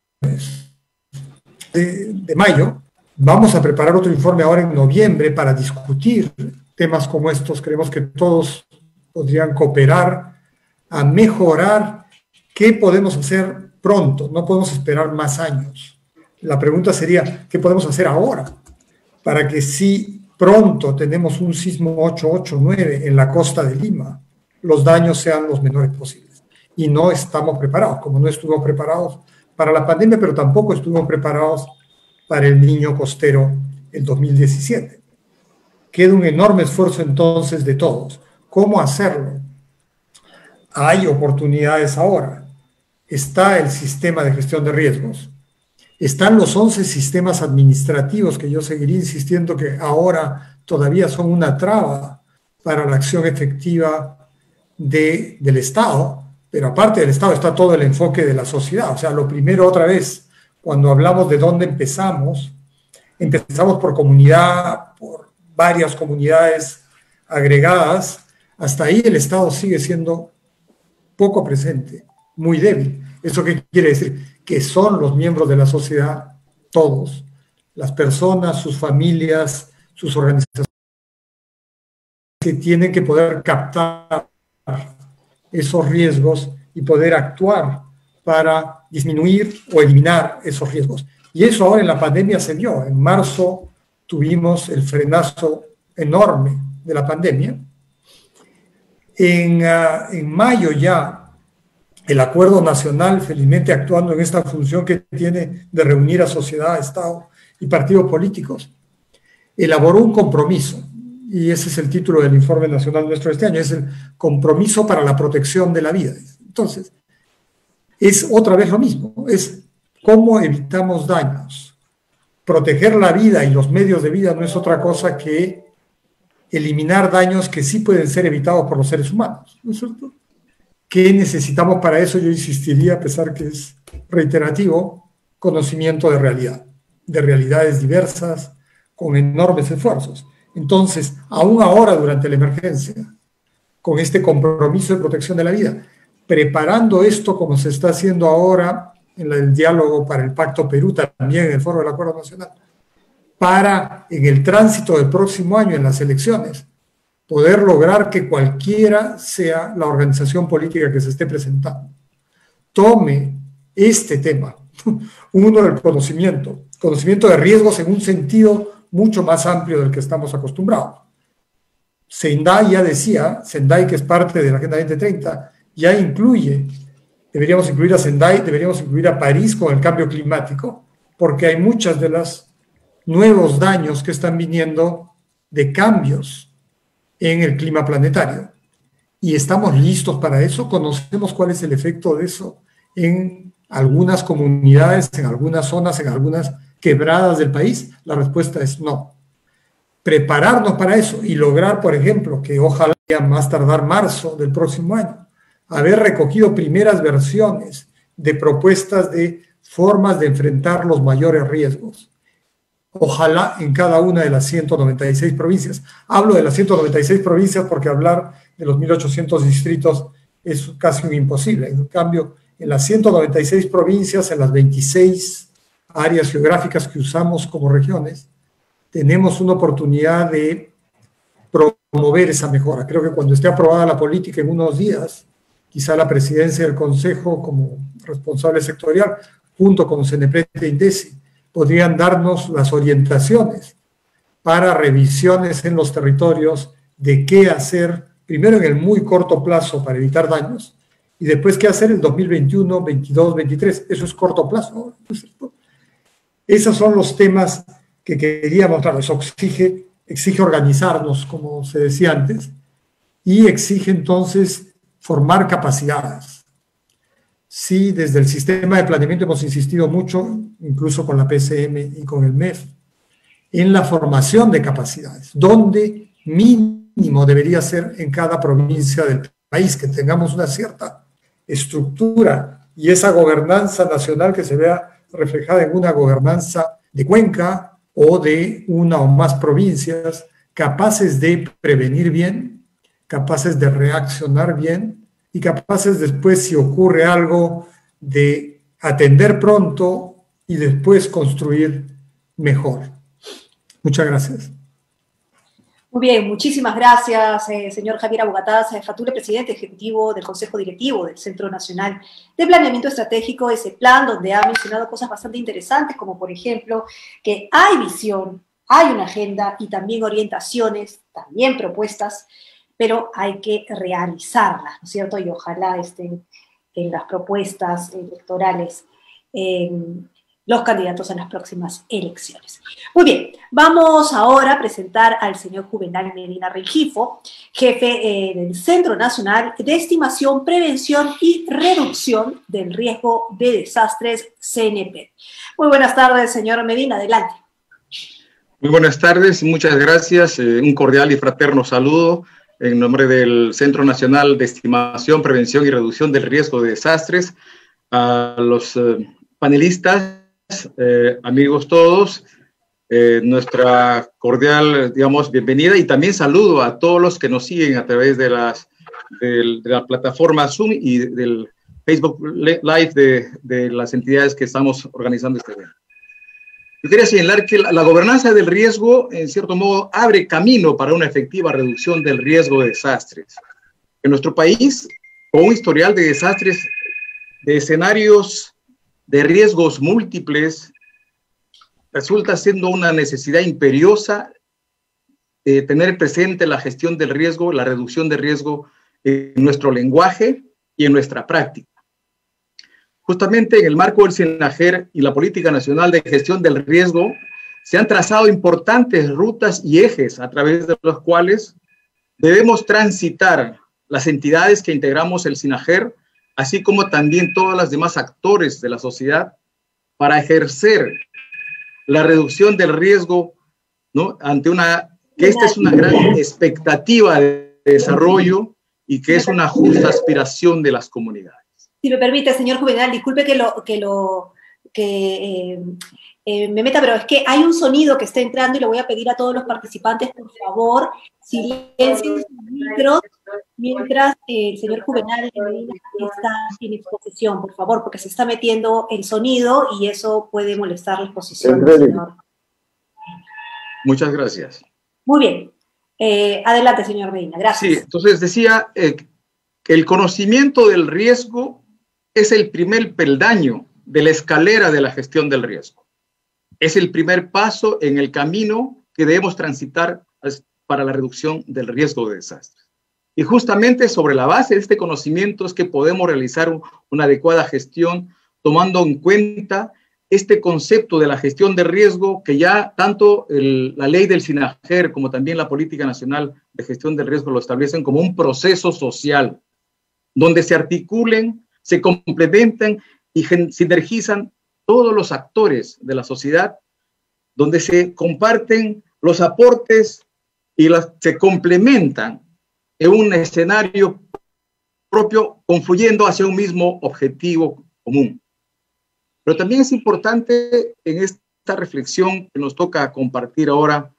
de mayo. Vamos a preparar otro informe ahora en noviembre para discutir temas como estos. Creemos que todos podrían cooperar a mejorar qué podemos hacer pronto. No podemos esperar más años. La pregunta sería, ¿qué podemos hacer ahora? Para que si pronto tenemos un sismo 8.8.9 en la costa de Lima, los daños sean los menores posibles. Y no estamos preparados, como no estuvimos preparados para la pandemia, pero tampoco estuvimos preparados para el Niño costero el 2017. Queda un enorme esfuerzo entonces de todos. ¿Cómo hacerlo? Hay oportunidades ahora. Está el sistema de gestión de riesgos. Están los 11 sistemas administrativos que yo seguiría insistiendo que ahora todavía son una traba para la acción efectiva del Estado, pero aparte del Estado está todo el enfoque de la sociedad. O sea, lo primero otra vez, cuando hablamos de dónde empezamos por comunidad, por varias comunidades agregadas, hasta ahí el Estado sigue siendo poco presente, muy débil. ¿Eso qué quiere decir? Que son los miembros de la sociedad, todos, las personas, sus familias, sus organizaciones, que tienen que poder captar esos riesgos y poder actuar para disminuir o eliminar esos riesgos. Y eso ahora en la pandemia se vio. En marzo tuvimos el frenazo enorme de la pandemia. En mayo ya el Acuerdo Nacional, felizmente actuando en esta función que tiene de reunir a sociedad, Estado y partidos políticos, elaboró un compromiso, y ese es el título del informe nacional nuestro de este año, es el compromiso para la protección de la vida. Entonces, es otra vez lo mismo, es cómo evitamos daños. Proteger la vida y los medios de vida no es otra cosa que eliminar daños que sí pueden ser evitados por los seres humanos, ¿no es cierto? ¿Qué necesitamos para eso? Yo insistiría, a pesar que es reiterativo, conocimiento de realidad, de realidades diversas, con enormes esfuerzos. Entonces, aún ahora, durante la emergencia, con este compromiso de protección de la vida, preparando esto como se está haciendo ahora en el diálogo para el Pacto Perú, también en el Foro del Acuerdo Nacional, para en el tránsito del próximo año, en las elecciones, poder lograr que cualquiera sea la organización política que se esté presentando, tome este tema, uno del conocimiento de riesgos en un sentido mucho más amplio del que estamos acostumbrados. Sendai ya decía, Sendai que es parte de la Agenda 2030, ya deberíamos incluir a Sendai, deberíamos incluir a París con el cambio climático, porque hay muchos de los nuevos daños que están viniendo de cambios en el clima planetario. Y estamos listos para eso, conocemos cuál es el efecto de eso en algunas comunidades, en algunas zonas, en algunas quebradas del país. La respuesta es no. Prepararnos para eso y lograr, por ejemplo, que ojalá más tardar marzo del próximo año, haber recogido primeras versiones de propuestas de formas de enfrentar los mayores riesgos. Ojalá en cada una de las 196 provincias. Hablo de las 196 provincias porque hablar de los 1.800 distritos es casi un imposible. En cambio, en las 196 provincias, en las 26 áreas geográficas que usamos como regiones, tenemos una oportunidad de promover esa mejora. Creo que cuando esté aprobada la política en unos días, quizá la presidencia del Consejo como responsable sectorial, junto con CNPRED e INDECI, podrían darnos las orientaciones para revisiones en los territorios de qué hacer, primero en el muy corto plazo para evitar daños, y después qué hacer en 2021, 22, 23. Eso es corto plazo, ¿no es cierto? Esos son los temas que queríamos mostrar. Eso exige organizarnos, como se decía antes, y exige entonces formar capacidades. Sí, desde el sistema de planeamiento hemos insistido mucho, incluso con la PCM y con el MEF, en la formación de capacidades, donde mínimo debería ser en cada provincia del país, que tengamos una cierta estructura y esa gobernanza nacional que se vea reflejada en una gobernanza de cuenca o de una o más provincias capaces de prevenir bien, capaces de reaccionar bien y capaces después, si ocurre algo, de atender pronto y después construir mejor. Muchas gracias. Muy bien, muchísimas gracias, señor Javier Abogataz Fatule, presidente ejecutivo del Consejo Directivo del Centro Nacional de Planeamiento Estratégico, ese plan donde ha mencionado cosas bastante interesantes, como por ejemplo que hay visión, hay una agenda y también orientaciones, también propuestas, pero hay que realizarlas, ¿no es cierto? Y ojalá estén en las propuestas electorales los candidatos a las próximas elecciones. Muy bien, vamos ahora a presentar al señor Juvenal Medina Rengifo, jefe del Centro Nacional de Estimación, Prevención y Reducción del Riesgo de Desastres, CNP. Muy buenas tardes, señor Medina, adelante. Muy buenas tardes, muchas gracias. Un cordial y fraterno saludo en nombre del Centro Nacional de Estimación, Prevención y Reducción del Riesgo de Desastres, a los panelistas, amigos todos, nuestra cordial, digamos, bienvenida, y también saludo a todos los que nos siguen a través de la plataforma Zoom y del Facebook Live de las entidades que estamos organizando este evento. Yo quería señalar que la gobernanza del riesgo, en cierto modo, abre camino para una efectiva reducción del riesgo de desastres. En nuestro país, con un historial de desastres, de escenarios de riesgos múltiples, resulta siendo una necesidad imperiosa tener presente la gestión del riesgo, la reducción de riesgo en nuestro lenguaje y en nuestra práctica. Justamente en el marco del SENAGER y la Política Nacional de Gestión del Riesgo, se han trazado importantes rutas y ejes a través de los cuales debemos transitar las entidades que integramos el SENAGER, así como también todos los demás actores de la sociedad, para ejercer la reducción del riesgo, ¿no? Esta es una gran expectativa de desarrollo y que es una justa aspiración de las comunidades. Si me permite, señor Juvenal, disculpe me meta, pero es que hay un sonido que está entrando y le voy a pedir a todos los participantes, por favor, silencien sus micros mientras el señor Juvenal está en exposición, por favor, porque se está metiendo el sonido y eso puede molestar la exposición del señor. Muchas gracias. Muy bien. Adelante, señor Medina. Gracias. Sí, entonces decía que el conocimiento del riesgo es el primer peldaño de la escalera de la gestión del riesgo. Es el primer paso en el camino que debemos transitar para la reducción del riesgo de desastres. Y justamente sobre la base de este conocimiento es que podemos realizar una adecuada gestión, tomando en cuenta este concepto de la gestión de riesgo que ya tanto la ley del SENAGER como también la Política Nacional de Gestión del Riesgo lo establecen como un proceso social, donde se articulen, se complementan y sinergizan todos los actores de la sociedad, donde se comparten los aportes y se complementan en un escenario propio, confluyendo hacia un mismo objetivo común. Pero también es importante en esta reflexión que nos toca compartir ahora,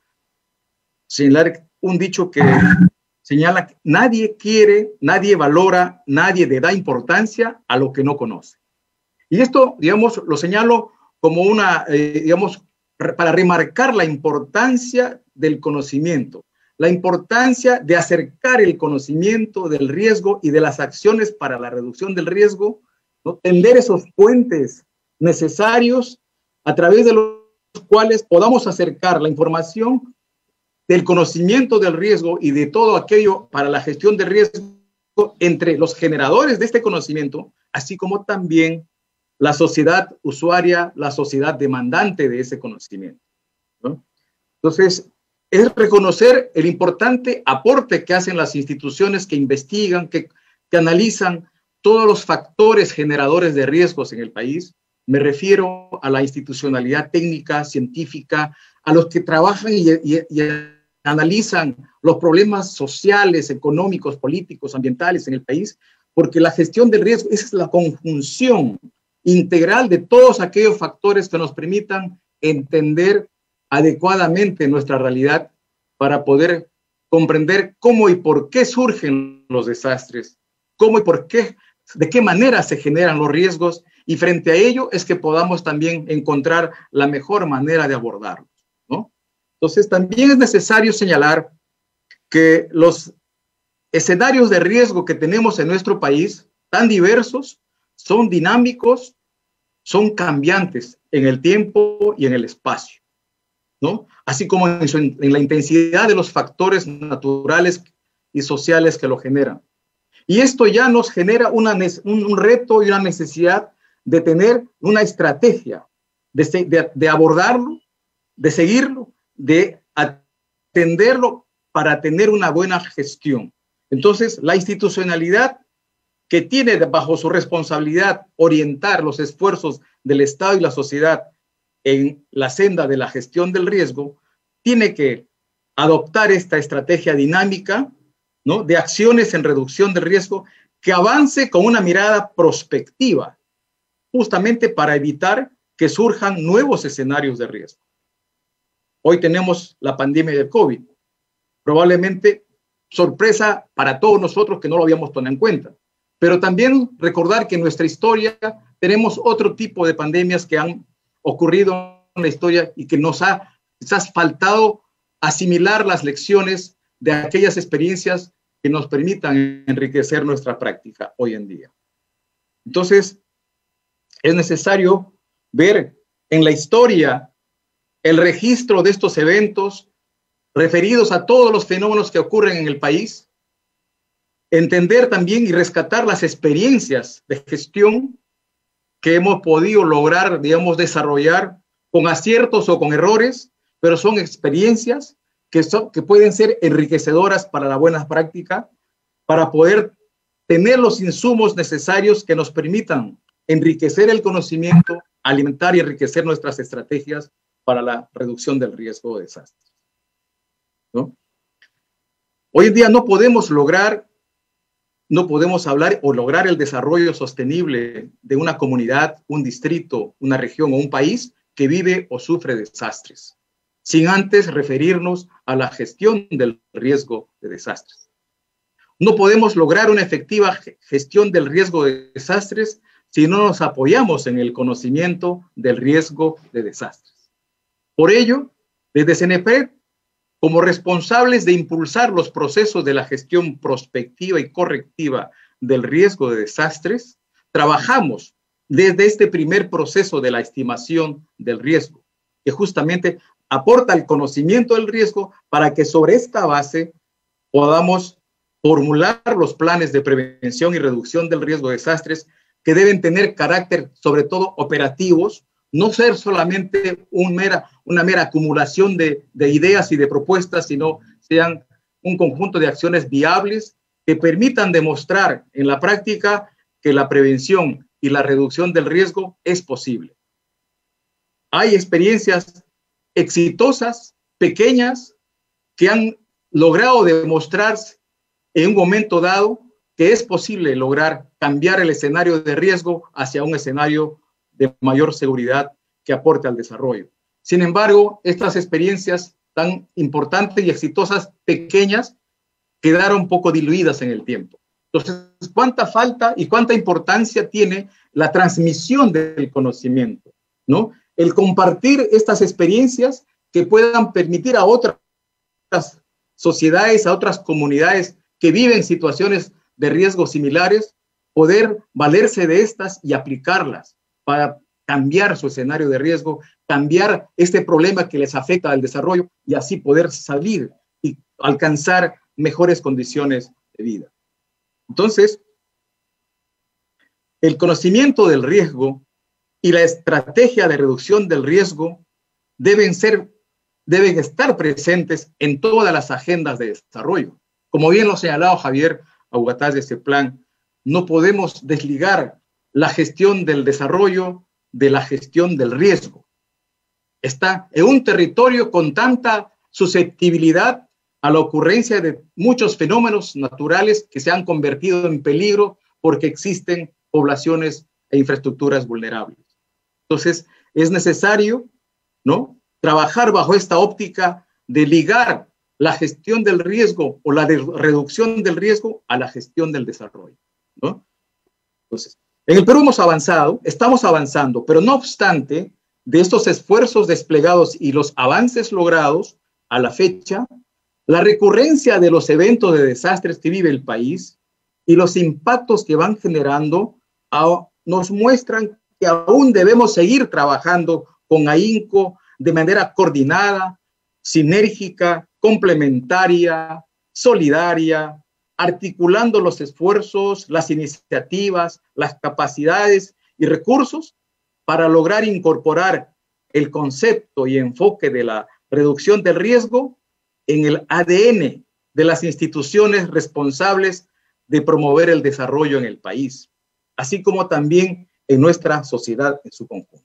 señalar un dicho que señala que nadie quiere, nadie valora, nadie le da importancia a lo que no conoce. Y esto, digamos, lo señalo como digamos, para remarcar la importancia del conocimiento, la importancia de acercar el conocimiento del riesgo y de las acciones para la reducción del riesgo, ¿no? Tender esos puentes necesarios a través de los cuales podamos acercar la información del conocimiento del riesgo y de todo aquello para la gestión del riesgo entre los generadores de este conocimiento, así como también la sociedad usuaria, la sociedad demandante de ese conocimiento, ¿no? Entonces, es reconocer el importante aporte que hacen las instituciones que investigan, que analizan todos los factores generadores de riesgos en el país. Me refiero a la institucionalidad técnica, científica, a los que trabajan y analizan los problemas sociales, económicos, políticos, ambientales en el país, porque la gestión del riesgo esa es la conjunción integral de todos aquellos factores que nos permitan entender adecuadamente nuestra realidad para poder comprender cómo y por qué surgen los desastres, cómo y por qué, de qué manera se generan los riesgos, y frente a ello es que podamos también encontrar la mejor manera de abordarlos, ¿no? Entonces, también es necesario señalar que los escenarios de riesgo que tenemos en nuestro país, tan diversos, son dinámicos, son cambiantes en el tiempo y en el espacio, ¿no? Así como en la intensidad de los factores naturales y sociales que lo generan. Y esto ya nos genera un reto y una necesidad de tener una estrategia, de abordarlo, de seguirlo, de atenderlo para tener una buena gestión. Entonces, la institucionalidad que tiene bajo su responsabilidad orientar los esfuerzos del Estado y la sociedad en la senda de la gestión del riesgo, tiene que adoptar esta estrategia dinámica, ¿no?, de acciones en reducción del riesgo que avance con una mirada prospectiva, justamente para evitar que surjan nuevos escenarios de riesgo. Hoy tenemos la pandemia del COVID, probablemente sorpresa para todos nosotros que no lo habíamos tomado en cuenta, pero también recordar que en nuestra historia tenemos otro tipo de pandemias que han ocurrido en la historia y que nos ha quizás faltado asimilar las lecciones de aquellas experiencias que nos permitan enriquecer nuestra práctica hoy en día. Entonces, es necesario ver en la historia el registro de estos eventos referidos a todos los fenómenos que ocurren en el país, entender también y rescatar las experiencias de gestión que hemos podido lograr, digamos, desarrollar con aciertos o con errores, pero son experiencias que pueden ser enriquecedoras para la buena práctica, para poder tener los insumos necesarios que nos permitan enriquecer el conocimiento, alimentar y enriquecer nuestras estrategias para la reducción del riesgo de desastres, ¿no? Hoy en día no podemos hablar o lograr el desarrollo sostenible de una comunidad, un distrito, una región o un país que vive o sufre desastres, sin antes referirnos a la gestión del riesgo de desastres. No podemos lograr una efectiva gestión del riesgo de desastres si no nos apoyamos en el conocimiento del riesgo de desastres. Por ello, desde CNP, como responsables de impulsar los procesos de la gestión prospectiva y correctiva del riesgo de desastres, trabajamos desde este primer proceso de la estimación del riesgo, que justamente aporta el conocimiento del riesgo para que sobre esta base podamos formular los planes de prevención y reducción del riesgo de desastres que deben tener carácter, sobre todo, operativos, no ser solamente una mera acumulación de ideas y de propuestas, sino sean un conjunto de acciones viables que permitan demostrar en la práctica que la prevención y la reducción del riesgo es posible. Hay experiencias exitosas, pequeñas, que han logrado demostrarse en un momento dado que es posible lograr cambiar el escenario de riesgo hacia un escenario de mayor seguridad que aporte al desarrollo. Sin embargo, estas experiencias tan importantes y exitosas, pequeñas, quedaron un poco diluidas en el tiempo. Entonces, ¿cuánta falta y cuánta importancia tiene la transmisión del conocimiento, ¿no? El compartir estas experiencias que puedan permitir a otras sociedades, a otras comunidades que viven situaciones de riesgo similares, poder valerse de estas y aplicarlas para cambiar su escenario de riesgo, cambiar este problema que les afecta al desarrollo y así poder salir y alcanzar mejores condiciones de vida. Entonces, el conocimiento del riesgo y la estrategia de reducción del riesgo deben estar presentes en todas las agendas de desarrollo. Como bien lo ha señalado Javier Augataz de este plan, no podemos desligar la gestión del desarrollo de la gestión del riesgo. está en un territorio con tanta susceptibilidad a la ocurrencia de muchos fenómenos naturales que se han convertido en peligro porque existen poblaciones e infraestructuras vulnerables. Entonces, es necesario, ¿no?, trabajar bajo esta óptica de ligar la gestión del riesgo o la reducción del riesgo a la gestión del desarrollo, ¿no? Entonces, en el Perú estamos avanzando, pero no obstante, de estos esfuerzos desplegados y los avances logrados a la fecha, la recurrencia de los eventos de desastres que vive el país y los impactos que van generando nos muestran que aún debemos seguir trabajando con ahínco, de manera coordinada, sinérgica, complementaria, solidaria, articulando los esfuerzos, las iniciativas, las capacidades y recursos para lograr incorporar el concepto y enfoque de la reducción del riesgo en el ADN de las instituciones responsables de promover el desarrollo en el país, así como también en nuestra sociedad en su conjunto.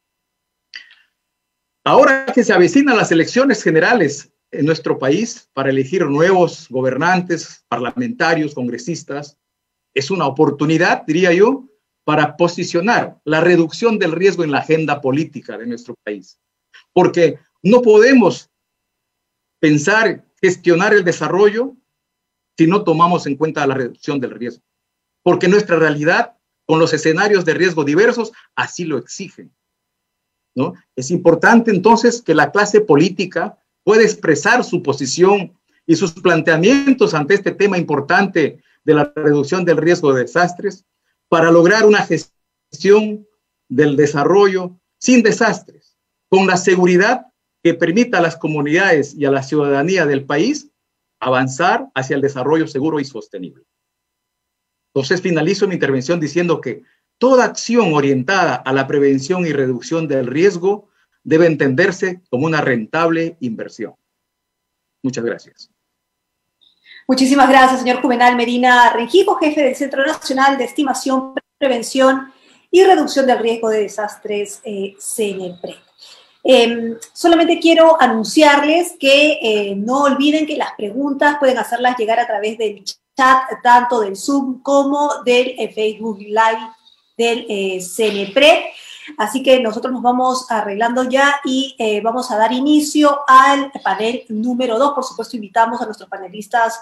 Ahora que se avecinan las elecciones generales en nuestro país para elegir nuevos gobernantes, parlamentarios, congresistas, es una oportunidad, diría yo, para posicionar la reducción del riesgo en la agenda política de nuestro país. Porque no podemos pensar, gestionar el desarrollo si no tomamos en cuenta la reducción del riesgo. Porque nuestra realidad, con los escenarios de riesgo diversos, así lo exigen, ¿no? Es importante entonces que la clase política pueda expresar su posición y sus planteamientos ante este tema importante de la reducción del riesgo de desastres para lograr una gestión del desarrollo sin desastres, con la seguridad que permita a las comunidades y a la ciudadanía del país avanzar hacia el desarrollo seguro y sostenible. Entonces finalizo mi intervención diciendo que toda acción orientada a la prevención y reducción del riesgo debe entenderse como una rentable inversión. Muchas gracias. Muchísimas gracias, señor Juvenal Medina Rengifo, jefe del Centro Nacional de Prevención y Reducción del Riesgo de Desastres, CNPRED. Solamente quiero anunciarles que no olviden que las preguntas pueden hacerlas llegar a través del chat, tanto del Zoom como del Facebook Live del CNPRED. Así que nosotros nos vamos arreglando ya y vamos a dar inicio al panel número 2. Por supuesto, invitamos a nuestros panelistas,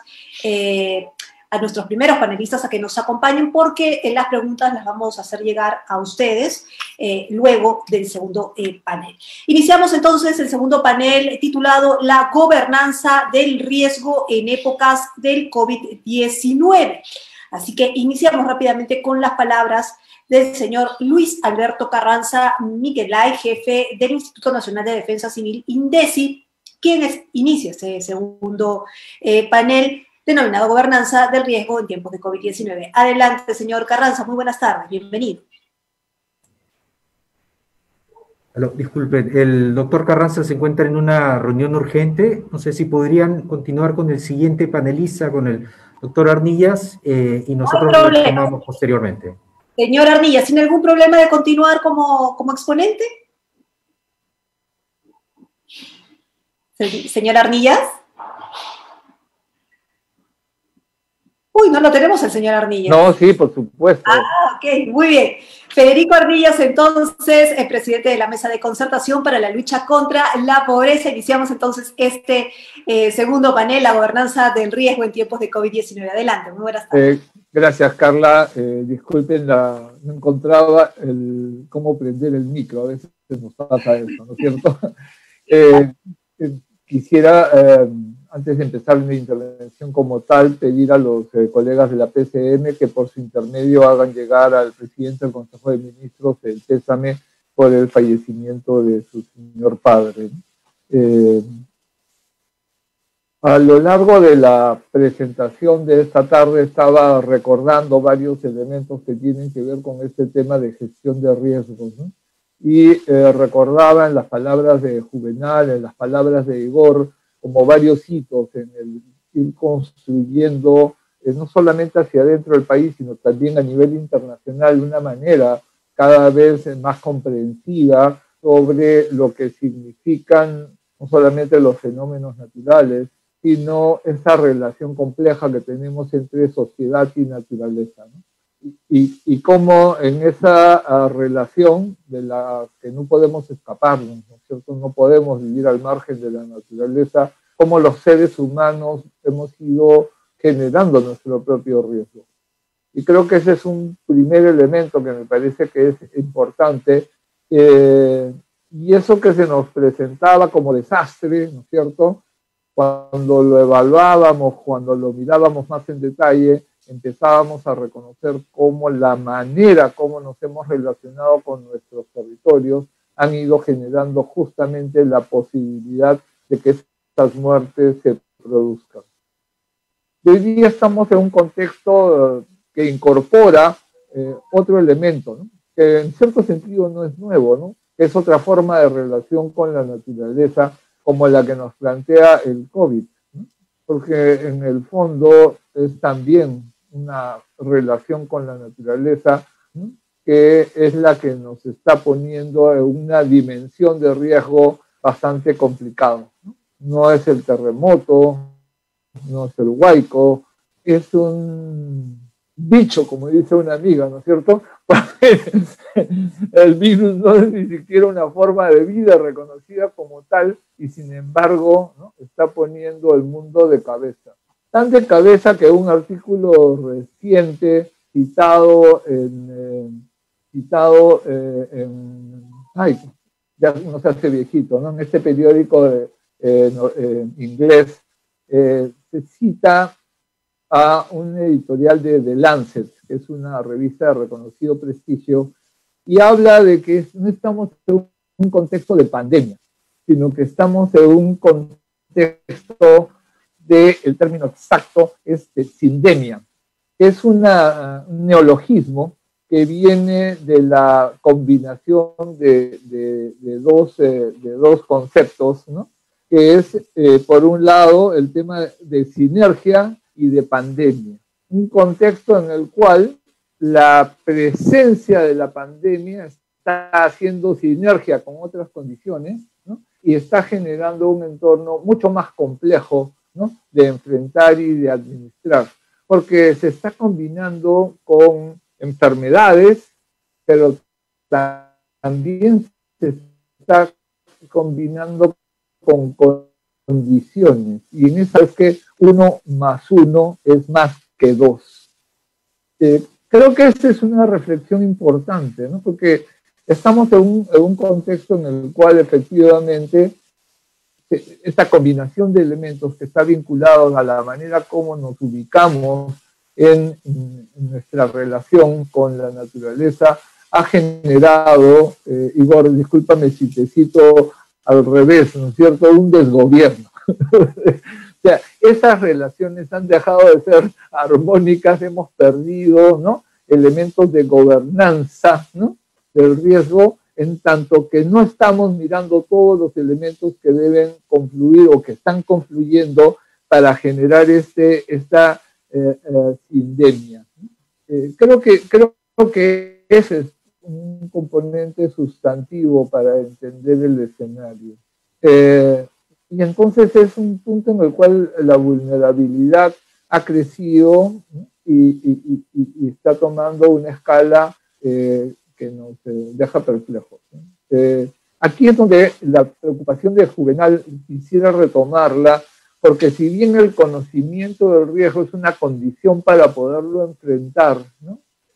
a nuestros primeros panelistas a que nos acompañen porque las preguntas las vamos a hacer llegar a ustedes luego del segundo panel. Iniciamos entonces el segundo panel titulado La gobernanza del riesgo en épocas del COVID-19. Así que iniciamos rápidamente con las palabras del señor Luis Alberto Carranza Miquelay, jefe del Instituto Nacional de Defensa Civil, INDECI, quien inicia este segundo panel denominado Gobernanza del Riesgo en tiempos de COVID-19. Adelante, señor Carranza, muy buenas tardes, bienvenido. Disculpen, el doctor Carranza se encuentra en una reunión urgente, no sé si podrían continuar con el siguiente panelista, con el doctor Arnillas, y nosotros lo retomamos posteriormente. Señor Arnillas, ¿tiene algún problema de continuar como exponente? Señor Arnillas. Uy, no lo tenemos el señor Arnillas. No, sí, por supuesto. Ah, ok, muy bien. Federico Arnillas, entonces, el presidente de la Mesa de Concertación para la Lucha contra la Pobreza. Iniciamos entonces este segundo panel, la gobernanza del riesgo en tiempos de COVID-19. Adelante, muy buenas tardes. Gracias, Carla. Disculpen, no encontraba cómo prender el micro. A veces nos pasa eso, ¿no es cierto? Quisiera, antes de empezar mi intervención como tal, pedir a los colegas de la PCM que por su intermedio hagan llegar al presidente del Consejo de Ministros el pésame por el fallecimiento de su señor padre. A lo largo de la presentación de esta tarde estaba recordando varios elementos que tienen que ver con este tema de gestión de riesgos, ¿no? Y recordaba en las palabras de Juvenal, en las palabras de Igor, como varios hitos en el ir construyendo, no solamente hacia adentro del país, sino también a nivel internacional, de una manera cada vez más comprensiva sobre lo que significan no solamente los fenómenos naturales, sino esa relación compleja que tenemos entre sociedad y naturaleza, ¿no? Y cómo en esa relación de la que no podemos escaparnos, ¿no es cierto? No podemos vivir al margen de la naturaleza, cómo los seres humanos hemos ido generando nuestro propio riesgo. Y creo que ese es un primer elemento que me parece que es importante, y eso que se nos presentaba como desastre, ¿no es cierto? Cuando lo evaluábamos, cuando lo mirábamos más en detalle, empezábamos a reconocer cómo la manera como nos hemos relacionado con nuestros territorios han ido generando justamente la posibilidad de que estas muertes se produzcan. Hoy día estamos en un contexto que incorpora otro elemento, ¿no? Que en cierto sentido no es nuevo, ¿no? Que es otra forma de relación con la naturaleza como la que nos plantea el COVID, ¿no? Porque en el fondo es también una relación con la naturaleza, ¿no? Que es la que nos está poniendo en una dimensión de riesgo bastante complicado, ¿no? No es el terremoto, no es el huaico, es un bicho, como dice una amiga, ¿no es cierto? El virus no es ni siquiera una forma de vida reconocida como tal y sin embargo, ¿no?, está poniendo el mundo de cabeza. Tan de cabeza que un artículo reciente citado en ya no se hace viejito, ¿no?, en este periódico inglés, se cita a un editorial de The Lancet, que es una revista de reconocido prestigio, y habla de que no estamos en un contexto de pandemia, sino que estamos en un contexto el término exacto es sindemia. Es un neologismo que viene de la combinación de dos conceptos, ¿no?, que es, por un lado, el tema de sinergia y de pandemia. Un contexto en el cual la presencia de la pandemia está haciendo sinergia con otras condiciones, ¿no?, y está generando un entorno mucho más complejo, ¿no?, de enfrentar y de administrar, porque se está combinando con enfermedades, pero también se está combinando con condiciones, y en eso es que 1 más 1 es más que 2. Creo que esta es una reflexión importante, ¿no?, porque estamos en un contexto en el cual efectivamente esta combinación de elementos que está vinculado a la manera como nos ubicamos en nuestra relación con la naturaleza ha generado, Igor, discúlpame si te cito al revés, ¿no es cierto?, un desgobierno. O sea, esas relaciones han dejado de ser armónicas, hemos perdido, ¿no?, elementos de gobernanza, ¿no?, del riesgo, en tanto que no estamos mirando todos los elementos que deben confluir o que están confluyendo para generar esta sindemia. Creo que ese es un componente sustantivo para entender el escenario. Y entonces es un punto en el cual la vulnerabilidad ha crecido, ¿no?, y está tomando una escala que nos deja perplejos, ¿no? Aquí es donde la preocupación de Juvenal quisiera retomarla, porque si bien el conocimiento del riesgo es una condición para poderlo enfrentar, ¿no?,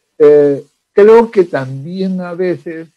creo que también a veces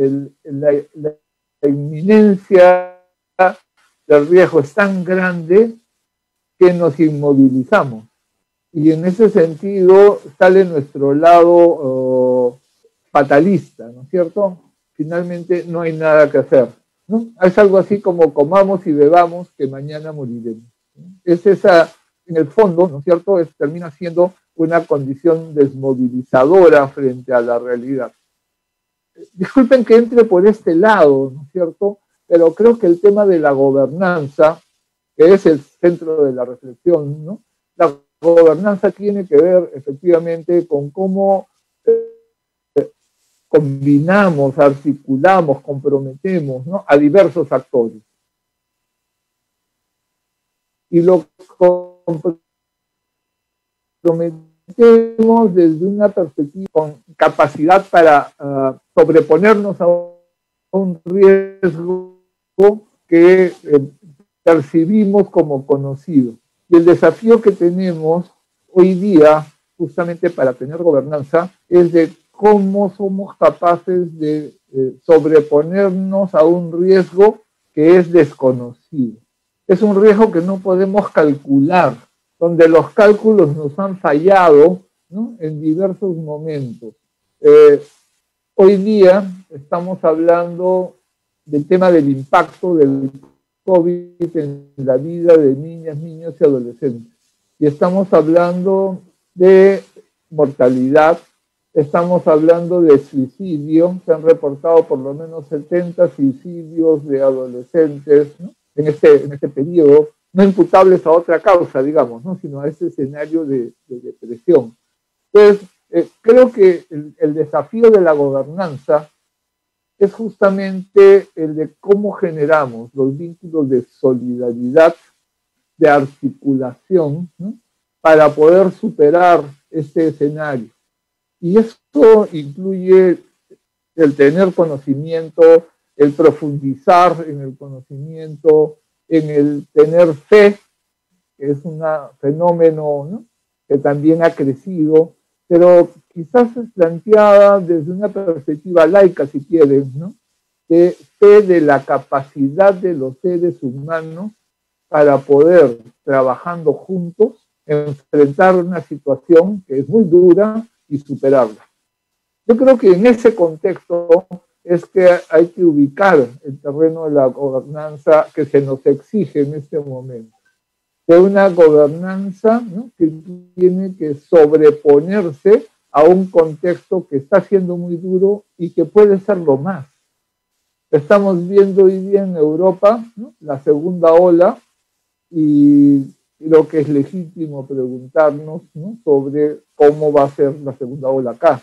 la inminencia del riesgo es tan grande que nos inmovilizamos. Y en ese sentido sale nuestro lado fatalista, ¿no es cierto? Finalmente no hay nada que hacer, ¿no? Es algo así como comamos y bebamos que mañana moriremos, ¿no? Es esa, en el fondo, ¿no es cierto?, termina siendo una condición desmovilizadora frente a la realidad. Disculpen que entre por este lado, ¿no es cierto?, pero creo que el tema de la gobernanza, que es el centro de la reflexión, ¿no?, la gobernanza tiene que ver efectivamente con cómo combinamos, articulamos, comprometemos, ¿no?, a diversos actores. Y lo comprometemos desde una perspectiva con capacidad para sobreponernos a un riesgo que percibimos como conocido. Y el desafío que tenemos hoy día, justamente para tener gobernanza, es de cómo somos capaces de sobreponernos a un riesgo que es desconocido. Es un riesgo que no podemos calcular, donde los cálculos nos han fallado, ¿no?, en diversos momentos. Hoy día estamos hablando del tema del impacto del COVID en la vida de niñas, niños y adolescentes. Y estamos hablando de mortalidad, estamos hablando de suicidio, se han reportado por lo menos 70 suicidios de adolescentes, ¿no?, en este periodo, no imputables a otra causa, digamos, ¿no?, sino a ese escenario de depresión. Entonces, creo que el desafío de la gobernanza es justamente el de cómo generamos los vínculos de solidaridad, de articulación, ¿no?, para poder superar este escenario. Y esto incluye el tener conocimiento, el profundizar en el conocimiento, en el tener fe, que es un fenómeno, ¿no?, que también ha crecido, pero quizás es planteada desde una perspectiva laica, si quieren, ¿no?, de fe de la capacidad de los seres humanos para poder, trabajando juntos, enfrentar una situación que es muy dura y superarla. Yo creo que en ese contexto es que hay que ubicar el terreno de la gobernanza que se nos exige en este momento. De una gobernanza, ¿no?, que tiene que sobreponerse a un contexto que está siendo muy duro y que puede serlo más. Estamos viendo hoy día en Europa, ¿no?, la segunda ola, y creo que es legítimo preguntarnos, ¿no?, sobre cómo va a ser la segunda ola acá.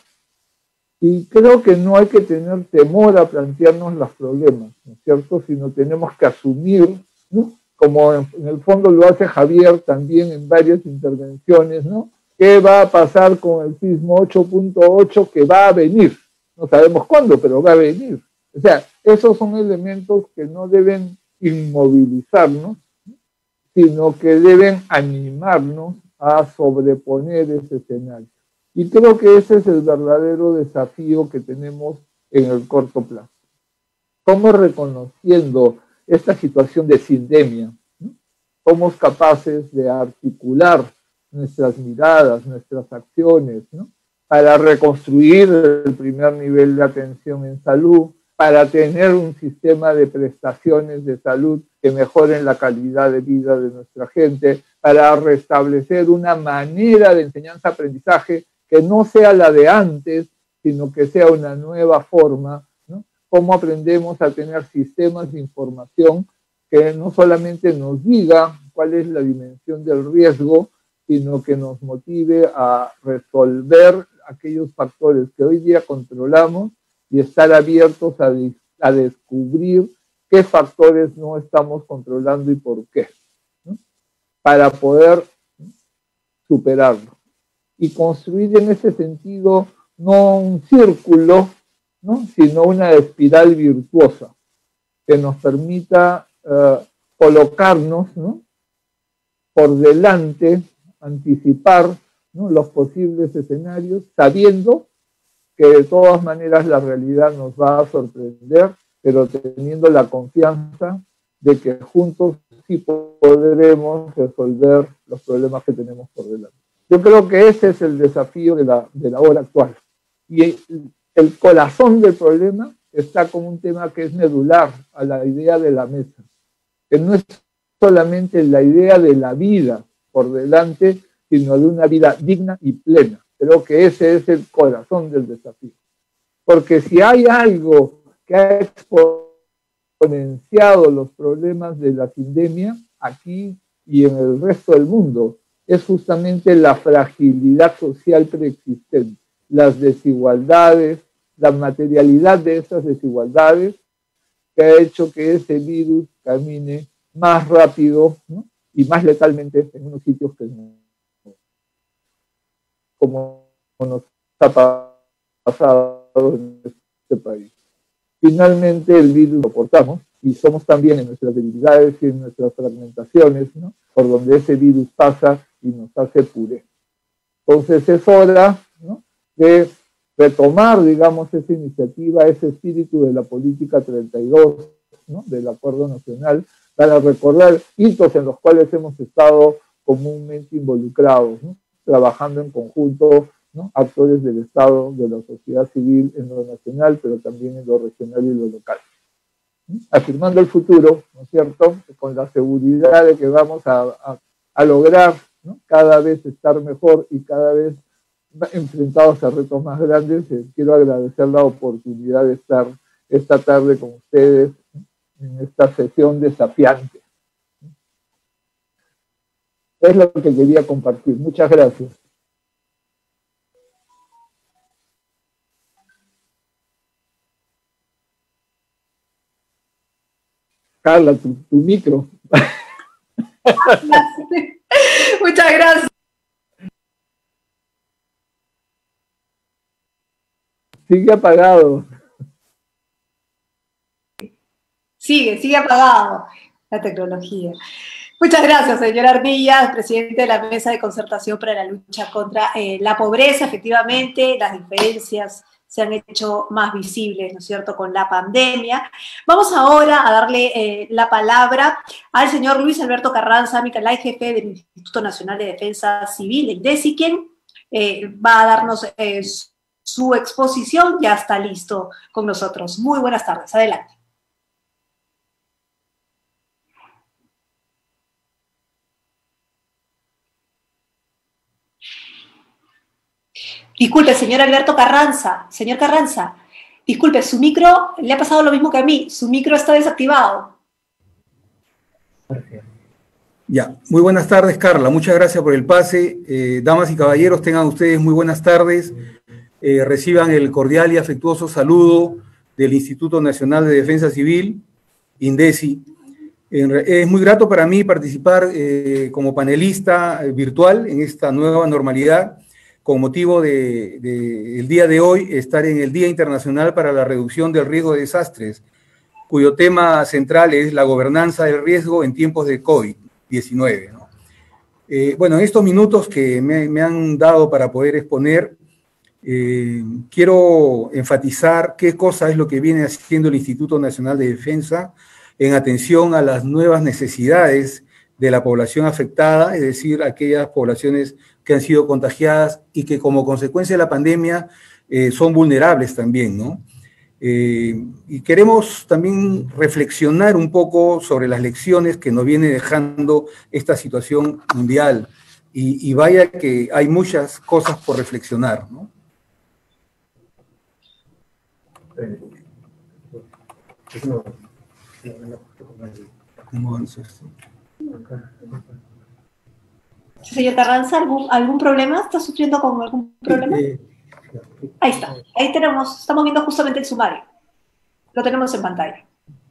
Y creo que no hay que tener temor a plantearnos los problemas, ¿no es cierto?, sino tenemos que asumir, ¿no?, como en el fondo lo hace Javier también en varias intervenciones, ¿no?, qué va a pasar con el sismo 8.8 que va a venir. No sabemos cuándo, pero va a venir. O sea, esos son elementos que no deben inmovilizarnos, sino que deben animarnos a sobreponer ese escenario. Y creo que ese es el verdadero desafío que tenemos en el corto plazo. ¿Cómo, reconociendo esta situación de sindemia, ¿no?, somos capaces de articular nuestras miradas, nuestras acciones, ¿no?, para reconstruir el primer nivel de atención en salud, para tener un sistema de prestaciones de salud que mejoren la calidad de vida de nuestra gente, para restablecer una manera de enseñanza-aprendizaje que no sea la de antes, sino que sea una nueva forma, ¿no? Cómo aprendemos a tener sistemas de información que no solamente nos diga cuál es la dimensión del riesgo, sino que nos motive a resolver aquellos factores que hoy día controlamos y estar abiertos a descubrir qué factores no estamos controlando y por qué, ¿no?, para poder superarlo. Y construir en ese sentido no un círculo, ¿no?, sino una espiral virtuosa que nos permita colocarnos, ¿no?, por delante, anticipar, ¿no?, los posibles escenarios, sabiendo que de todas maneras la realidad nos va a sorprender, pero teniendo la confianza de que juntos sí podremos resolver los problemas que tenemos por delante. Yo creo que ese es el desafío de la hora actual. Y el corazón del problema está como un tema que es medular a la idea de la mesa, que no es solamente la idea de la vida por delante, sino de una vida digna y plena. Creo que ese es el corazón del desafío. Porque si hay algo que ha exponenciado los problemas de la sindemia aquí y en el resto del mundo, es justamente la fragilidad social preexistente, las desigualdades, la materialidad de esas desigualdades que ha hecho que ese virus camine más rápido, ¿no?, y más letalmente en unos sitios que no, como nos ha pasado en este país. Finalmente el virus lo portamos y somos también en nuestras debilidades y en nuestras fragmentaciones, ¿no?, por donde ese virus pasa y nos hace puré. Entonces es hora, ¿no?, de retomar, digamos, esa iniciativa, ese espíritu de la política 32, ¿no?, del Acuerdo Nacional, para recordar hitos en los cuales hemos estado comúnmente involucrados, ¿no?, trabajando en conjunto, ¿no?, actores del Estado, de la sociedad civil en lo nacional, pero también en lo regional y lo local. Afirmando el futuro, ¿no es cierto?, con la seguridad de que vamos a lograr, ¿no?, cada vez estar mejor y cada vez enfrentados a retos más grandes. Quiero agradecer la oportunidad de estar esta tarde con ustedes en esta sesión desafiante. Es lo que quería compartir. Muchas gracias. Carla, tu micro. Muchas gracias. Sigue apagado. Sigue apagado la tecnología. Muchas gracias, señor Arnillas, presidente de la Mesa de Concertación para la Lucha contra la Pobreza. Efectivamente, las diferencias se han hecho más visibles, ¿no es cierto?, con la pandemia. Vamos ahora a darle la palabra al señor Luis Alberto Carranza Micalay, jefe del Instituto Nacional de Defensa Civil, el INDECI, quien va a darnos su exposición. Ya está listo con nosotros. Muy buenas tardes. Adelante. Disculpe, señor Alberto Carranza. Señor Carranza, disculpe, su micro, le ha pasado lo mismo que a mí. Su micro está desactivado. Ya, muy buenas tardes, Carla. Muchas gracias por el pase. Damas y caballeros, tengan ustedes muy buenas tardes. Reciban el cordial y afectuoso saludo del Instituto Nacional de Defensa Civil, INDECI. Es muy grato para mí participar como panelista virtual en esta nueva normalidad, con motivo del día de hoy, estar en el Día Internacional para la Reducción del Riesgo de Desastres, cuyo tema central es la gobernanza del riesgo en tiempos de COVID-19, ¿no? Bueno, en estos minutos que me han dado para poder exponer, quiero enfatizar qué cosa es lo que viene haciendo el Instituto Nacional de Defensa en atención a las nuevas necesidades de la población afectada, es decir, aquellas poblaciones que han sido contagiadas y que como consecuencia de la pandemia son vulnerables también, ¿no? Y queremos también reflexionar un poco sobre las lecciones que nos viene dejando esta situación mundial. Y vaya que hay muchas cosas por reflexionar, ¿no? Señor Carranza, ¿algún problema? ¿Está sufriendo con algún problema? Ahí está. Ahí estamos viendo justamente el sumario. Lo tenemos en pantalla.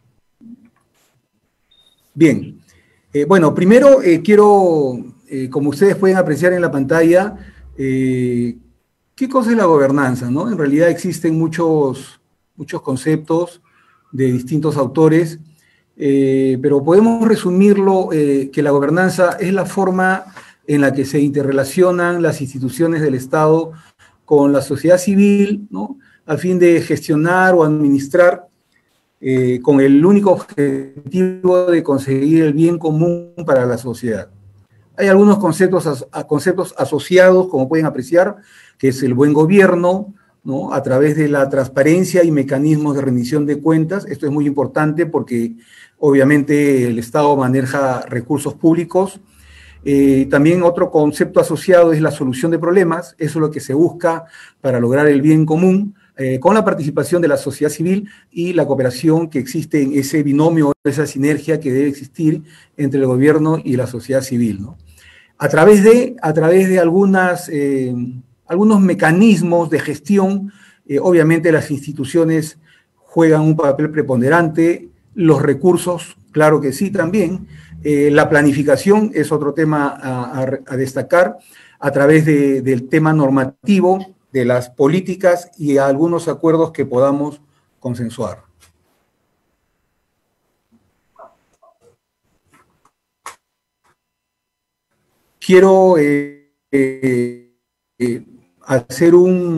Bien. Bueno, primero quiero, como ustedes pueden apreciar en la pantalla, ¿qué cosa es la gobernanza, no? En realidad existen muchos conceptos de distintos autores, pero podemos resumirlo que la gobernanza es la forma en la que se interrelacionan las instituciones del Estado con la sociedad civil, ¿no?, a fin de gestionar o administrar con el único objetivo de conseguir el bien común para la sociedad. Hay algunos conceptos asociados, como pueden apreciar, que es el buen gobierno, ¿no?, a través de la transparencia y mecanismos de rendición de cuentas. Esto es muy importante porque obviamente el Estado maneja recursos públicos. También otro concepto asociado es la solución de problemas. Eso es lo que se busca para lograr el bien común, con la participación de la sociedad civil y la cooperación que existe en ese binomio, esa sinergia que debe existir entre el gobierno y la sociedad civil, ¿no? A través de algunos mecanismos de gestión Obviamente las instituciones juegan un papel preponderante, los recursos, claro que sí también. La planificación es otro tema a destacar a través del tema normativo, de las políticas y algunos acuerdos que podamos consensuar. Quiero hacer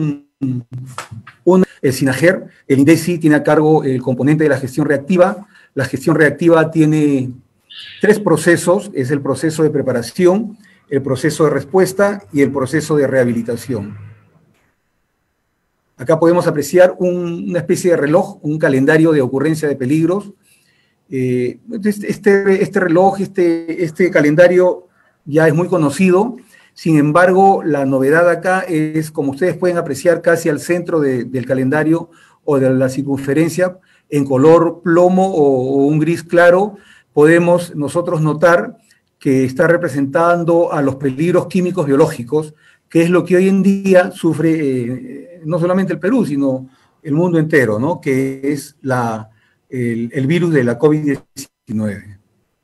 el SINAGER, el INDECI tiene a cargo el componente de la gestión reactiva. La gestión reactiva tiene 3 procesos, es el proceso de preparación, el proceso de respuesta y el proceso de rehabilitación. Acá podemos apreciar una especie de reloj, un calendario de ocurrencia de peligros. Este reloj, este calendario ya es muy conocido. Sin embargo, la novedad acá es, como ustedes pueden apreciar, casi al centro del calendario o de la circunferencia, en color plomo o un gris claro, podemos nosotros notar que está representando a los peligros químicos biológicos, que es lo que hoy en día sufre no solamente el Perú, sino el mundo entero, ¿no? Que es el virus de la COVID-19.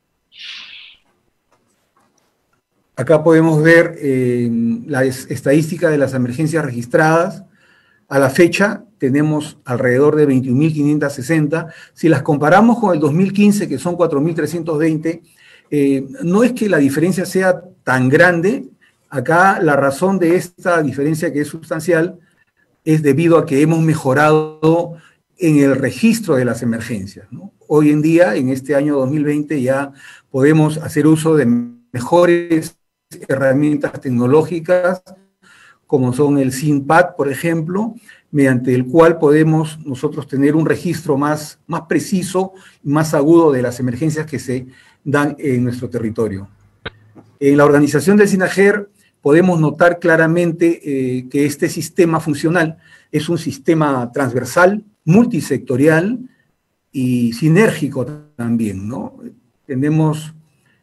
Acá podemos ver la estadística de las emergencias registradas. A la fecha tenemos alrededor de 21.560. Si las comparamos con el 2015, que son 4.320, no es que la diferencia sea tan grande. Acá la razón de esta diferencia, que es sustancial, es debido a que hemos mejorado en el registro de las emergencias, ¿no? Hoy en día, en este año 2020, ya podemos hacer uso de mejores herramientas tecnológicas, como son el SINPAD, por ejemplo, mediante el cual podemos nosotros tener un registro más preciso y más agudo de las emergencias que se dan en nuestro territorio. En la organización del SINAGER podemos notar claramente que este sistema funcional es un sistema transversal, multisectorial y sinérgico también, ¿no? Tenemos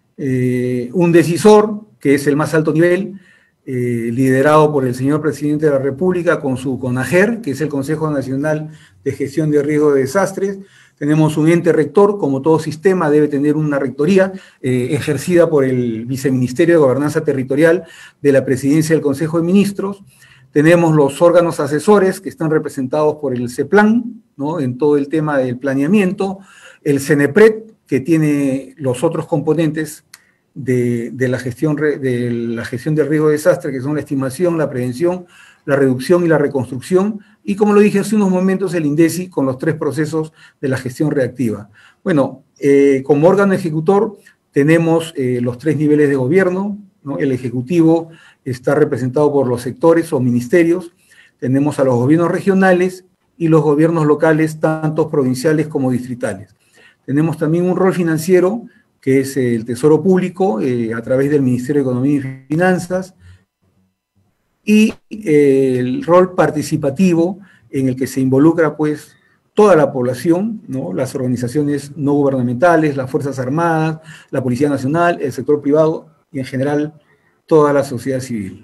un decisor, que es el más alto nivel, liderado por el señor Presidente de la República con su CONAGER, que es el Consejo Nacional de Gestión de Riesgo de Desastres. Tenemos un ente rector, como todo sistema debe tener una rectoría ejercida por el Viceministerio de Gobernanza Territorial de la Presidencia del Consejo de Ministros. Tenemos los órganos asesores, que están representados por el CEPLAN, ¿no? En todo el tema del planeamiento, el CENEPRED, que tiene los otros componentes de la gestión del riesgo de desastre, que son la estimación, la prevención, la reducción y la reconstrucción, y como lo dije hace unos momentos, el INDECI con los 3 procesos de la gestión reactiva. Bueno, como órgano ejecutor tenemos los 3 niveles de gobierno, ¿no? El ejecutivo está representado por los sectores o ministerios, tenemos a los gobiernos regionales y los gobiernos locales, tanto provinciales como distritales. Tenemos también un rol financiero, que es el Tesoro Público, a través del Ministerio de Economía y Finanzas, y el rol participativo, en el que se involucra, pues, toda la población, ¿no? Las organizaciones no gubernamentales, las Fuerzas Armadas, la Policía Nacional, el sector privado y, en general, toda la sociedad civil.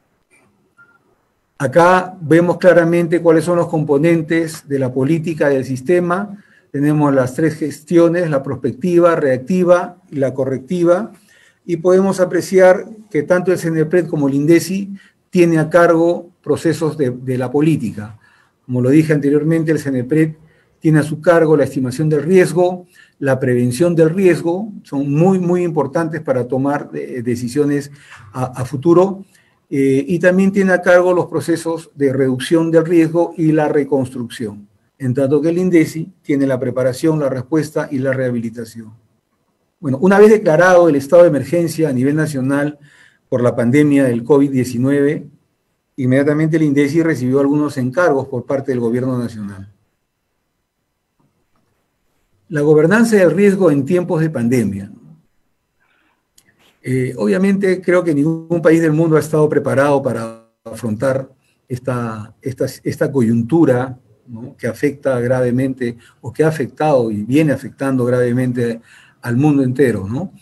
Acá vemos claramente cuáles son los componentes de la política del sistema. Tenemos las 3 gestiones, la prospectiva, reactiva y la correctiva, y podemos apreciar que tanto el CENEPRED como el INDECI tiene a cargo procesos de la política. Como lo dije anteriormente, el CENEPRED tiene a su cargo la estimación del riesgo, la prevención del riesgo, son muy importantes para tomar decisiones a futuro, y también tiene a cargo los procesos de reducción del riesgo y la reconstrucción, en tanto que el INDECI tiene la preparación, la respuesta y la rehabilitación. Bueno, una vez declarado el estado de emergencia a nivel nacional por la pandemia del COVID-19, inmediatamente el INDECI recibió algunos encargos por parte del gobierno nacional. La gobernanza del riesgo en tiempos de pandemia. Obviamente creo que ningún país del mundo ha estado preparado para afrontar esta coyuntura, ¿no? Que afecta gravemente, o que ha afectado y viene afectando gravemente al mundo entero, ¿no?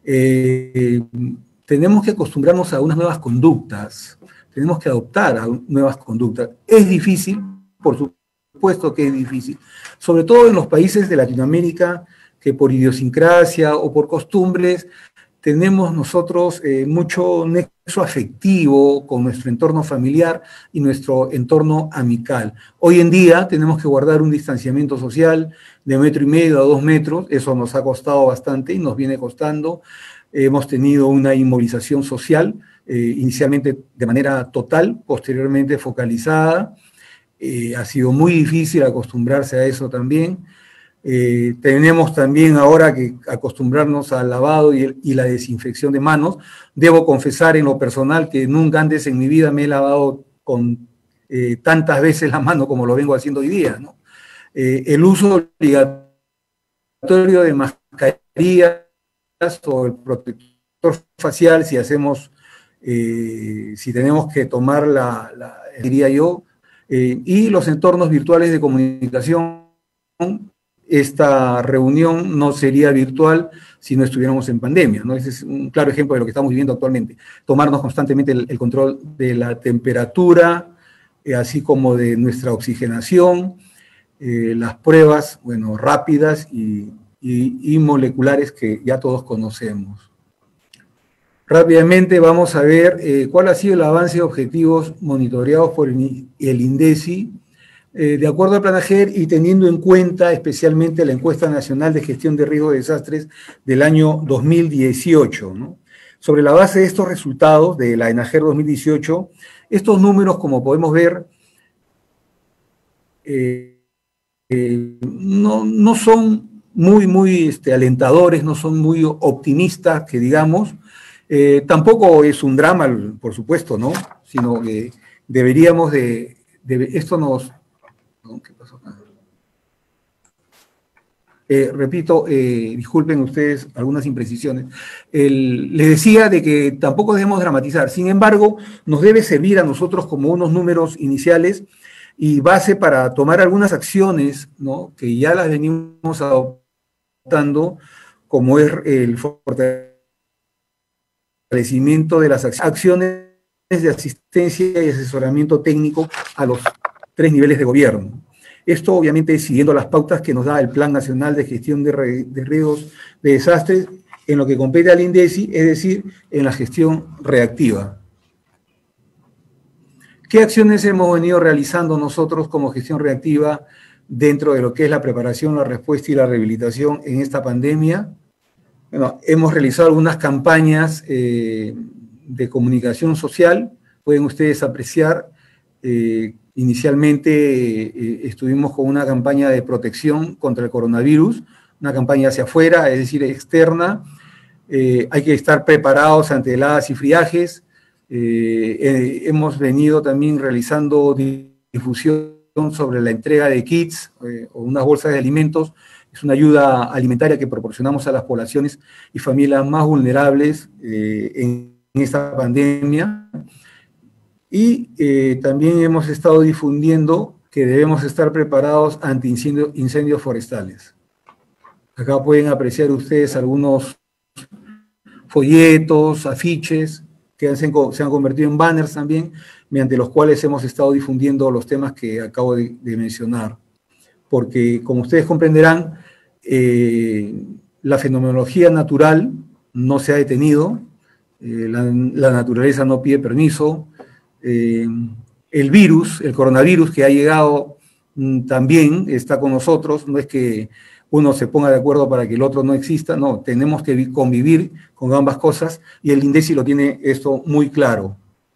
Tenemos que acostumbrarnos a unas nuevas conductas, tenemos que adoptar a nuevas conductas. Es difícil, por supuesto que es difícil, sobre todo en los países de Latinoamérica que por idiosincrasia o por costumbres tenemos nosotros mucho nexo afectivo con nuestro entorno familiar y nuestro entorno amical. Hoy en día tenemos que guardar un distanciamiento social de 1,5 metros a 2 metros, eso nos ha costado bastante y nos viene costando. Hemos tenido una inmovilización social, inicialmente de manera total, posteriormente focalizada. Ha sido muy difícil acostumbrarse a eso también. Tenemos también ahora que acostumbrarnos al lavado y la desinfección de manos. Debo confesar en lo personal que nunca antes en mi vida me he lavado con tantas veces la mano como lo vengo haciendo hoy día, ¿no? El uso obligatorio de mascarillas o el protector facial, si hacemos, si tenemos que tomar diría yo, y los entornos virtuales de comunicación. Esta reunión no sería virtual si no estuviéramos en pandemia, ¿no? Ese es un claro ejemplo de lo que estamos viviendo actualmente. Tomarnos constantemente el control de la temperatura, así como de nuestra oxigenación, las pruebas, bueno, rápidas y moleculares que ya todos conocemos. Rápidamente vamos a ver cuál ha sido el avance de objetivos monitoreados por el INDECI, de acuerdo al Plan AGER y teniendo en cuenta especialmente la encuesta nacional de gestión de riesgos de desastres del año 2018, ¿no? Sobre la base de estos resultados de la ENAGER 2018, estos números, como podemos ver, no son muy alentadores, no son muy optimistas, que digamos. Tampoco es un drama, por supuesto, ¿no? Sino que deberíamos esto nos... ¿Qué pasó acá? Repito, disculpen ustedes algunas imprecisiones. Les decía de que tampoco debemos dramatizar, sin embargo, nos debe servir a nosotros como unos números iniciales y base para tomar algunas acciones, ¿no? Que ya las venimos adoptando, como es el fortalecimiento de las acciones de asistencia y asesoramiento técnico a los 3 niveles de gobierno. Esto obviamente siguiendo las pautas que nos da el Plan Nacional de Gestión de Riesgos de Desastres en lo que compete al INDECI, es decir, en la gestión reactiva. ¿Qué acciones hemos venido realizando nosotros como gestión reactiva dentro de lo que es la preparación, la respuesta y la rehabilitación en esta pandemia? Bueno, hemos realizado algunas campañas de comunicación social, pueden ustedes apreciar. Inicialmente estuvimos con una campaña de protección contra el coronavirus, una campaña hacia afuera, es decir, externa. Hay que estar preparados ante heladas y friajes. Hemos venido también realizando difusión sobre la entrega de kits o unas bolsas de alimentos. Es una ayuda alimentaria que proporcionamos a las poblaciones y familias más vulnerables en esta pandemia. Y también hemos estado difundiendo que debemos estar preparados ante incendios forestales. Acá pueden apreciar ustedes algunos folletos, afiches, que se han convertido en banners también, mediante los cuales hemos estado difundiendo los temas que acabo de mencionar. Porque, como ustedes comprenderán, la fenomenología natural no se ha detenido, la naturaleza no pide permiso. El virus, el coronavirus que ha llegado también está con nosotros, no es que uno se ponga de acuerdo para que el otro no exista, no, tenemos que convivir con ambas cosas y el INDECI lo tiene esto muy claro.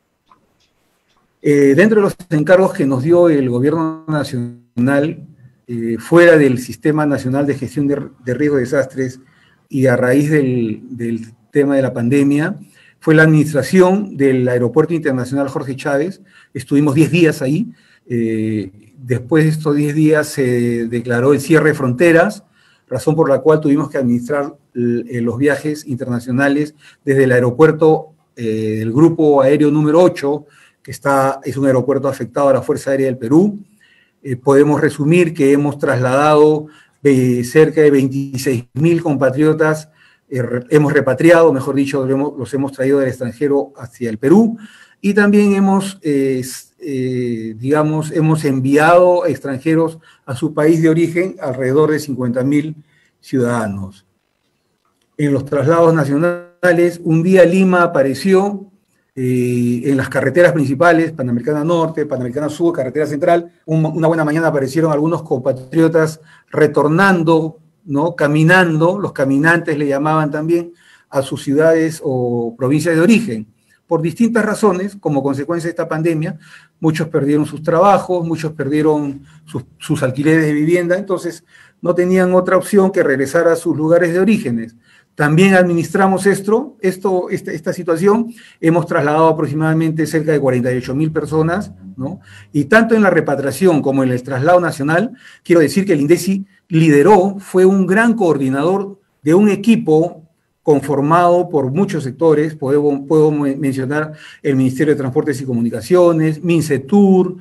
Dentro de los encargos que nos dio el gobierno nacional, fuera del Sistema Nacional de Gestión de Riesgos de Desastres y a raíz del tema de la pandemia, fue la administración del Aeropuerto Internacional Jorge Chávez. Estuvimos 10 días ahí. Después de estos 10 días se declaró el cierre de fronteras, razón por la cual tuvimos que administrar los viajes internacionales desde el aeropuerto del Grupo Aéreo número 8, que es un aeropuerto afectado a la Fuerza Aérea del Perú. Podemos resumir que hemos trasladado cerca de 26.000 compatriotas. Hemos repatriado, mejor dicho, los hemos traído del extranjero hacia el Perú y también hemos digamos, hemos enviado extranjeros a su país de origen alrededor de 50.000 ciudadanos. En los traslados nacionales, un día Lima apareció en las carreteras principales, Panamericana Norte, Panamericana Sur, Carretera Central. Una buena mañana aparecieron algunos compatriotas retornando, ¿no? Caminando, los caminantes le llamaban también, a sus ciudades o provincias de origen. Por distintas razones, como consecuencia de esta pandemia, muchos perdieron sus trabajos, muchos perdieron sus alquileres de vivienda, entonces no tenían otra opción que regresar a sus lugares de orígenes. También administramos esta situación, hemos trasladado aproximadamente cerca de 48.000 personas, ¿no? Y tanto en la repatriación como en el traslado nacional, quiero decir que el INDECI lideró, fue un gran coordinador de un equipo conformado por muchos sectores. Puedo mencionar el Ministerio de Transportes y Comunicaciones, Mincetur,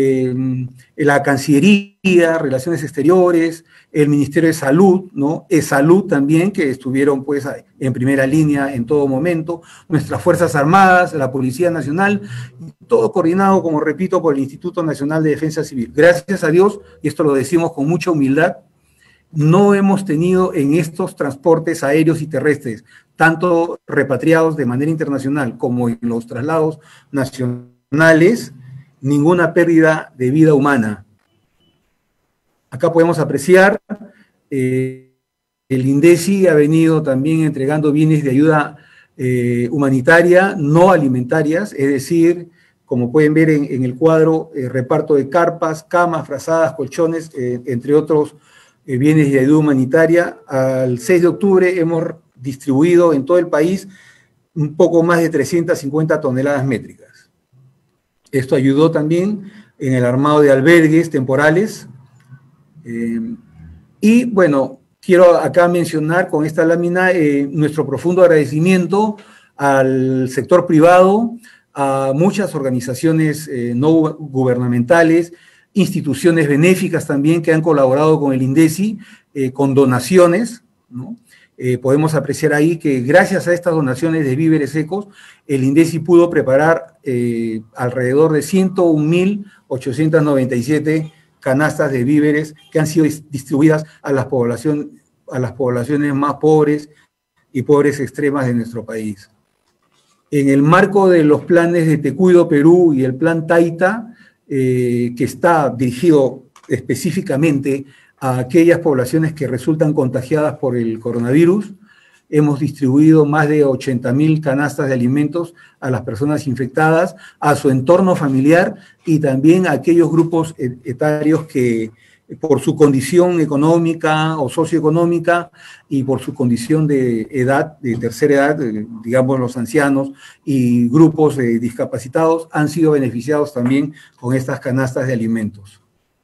la Cancillería, Relaciones Exteriores, el Ministerio de Salud, ¿no? Salud también, que estuvieron pues en primera línea en todo momento, nuestras Fuerzas Armadas, la Policía Nacional, todo coordinado, como repito, por el Instituto Nacional de Defensa Civil. Gracias a Dios, y esto lo decimos con mucha humildad, no hemos tenido en estos transportes aéreos y terrestres, tanto repatriados de manera internacional como en los traslados nacionales, ninguna pérdida de vida humana. Acá podemos apreciar, el INDECI ha venido también entregando bienes de ayuda humanitaria, no alimentarias, es decir, como pueden ver en el cuadro, reparto de carpas, camas, frazadas, colchones, entre otros bienes de ayuda humanitaria. Al 6 de octubre hemos distribuido en todo el país un poco más de 350 toneladas métricas. Esto ayudó también en el armado de albergues temporales. Y bueno, quiero acá mencionar con esta lámina nuestro profundo agradecimiento al sector privado, a muchas organizaciones no gubernamentales, instituciones benéficas también que han colaborado con el INDECI, con donaciones, ¿no? Podemos apreciar ahí que gracias a estas donaciones de víveres secos, el INDECI pudo preparar alrededor de 101.897 canastas de víveres que han sido distribuidas a las poblaciones más pobres y pobres extremas de nuestro país. En el marco de los planes de Te Cuido Perú y el plan Taita, que está dirigido específicamente a aquellas poblaciones que resultan contagiadas por el coronavirus, hemos distribuido más de 80.000 canastas de alimentos a las personas infectadas, a su entorno familiar y también a aquellos grupos etarios que por su condición económica o socioeconómica y por su condición de edad, de tercera edad, digamos los ancianos y grupos discapacitados, han sido beneficiados también con estas canastas de alimentos.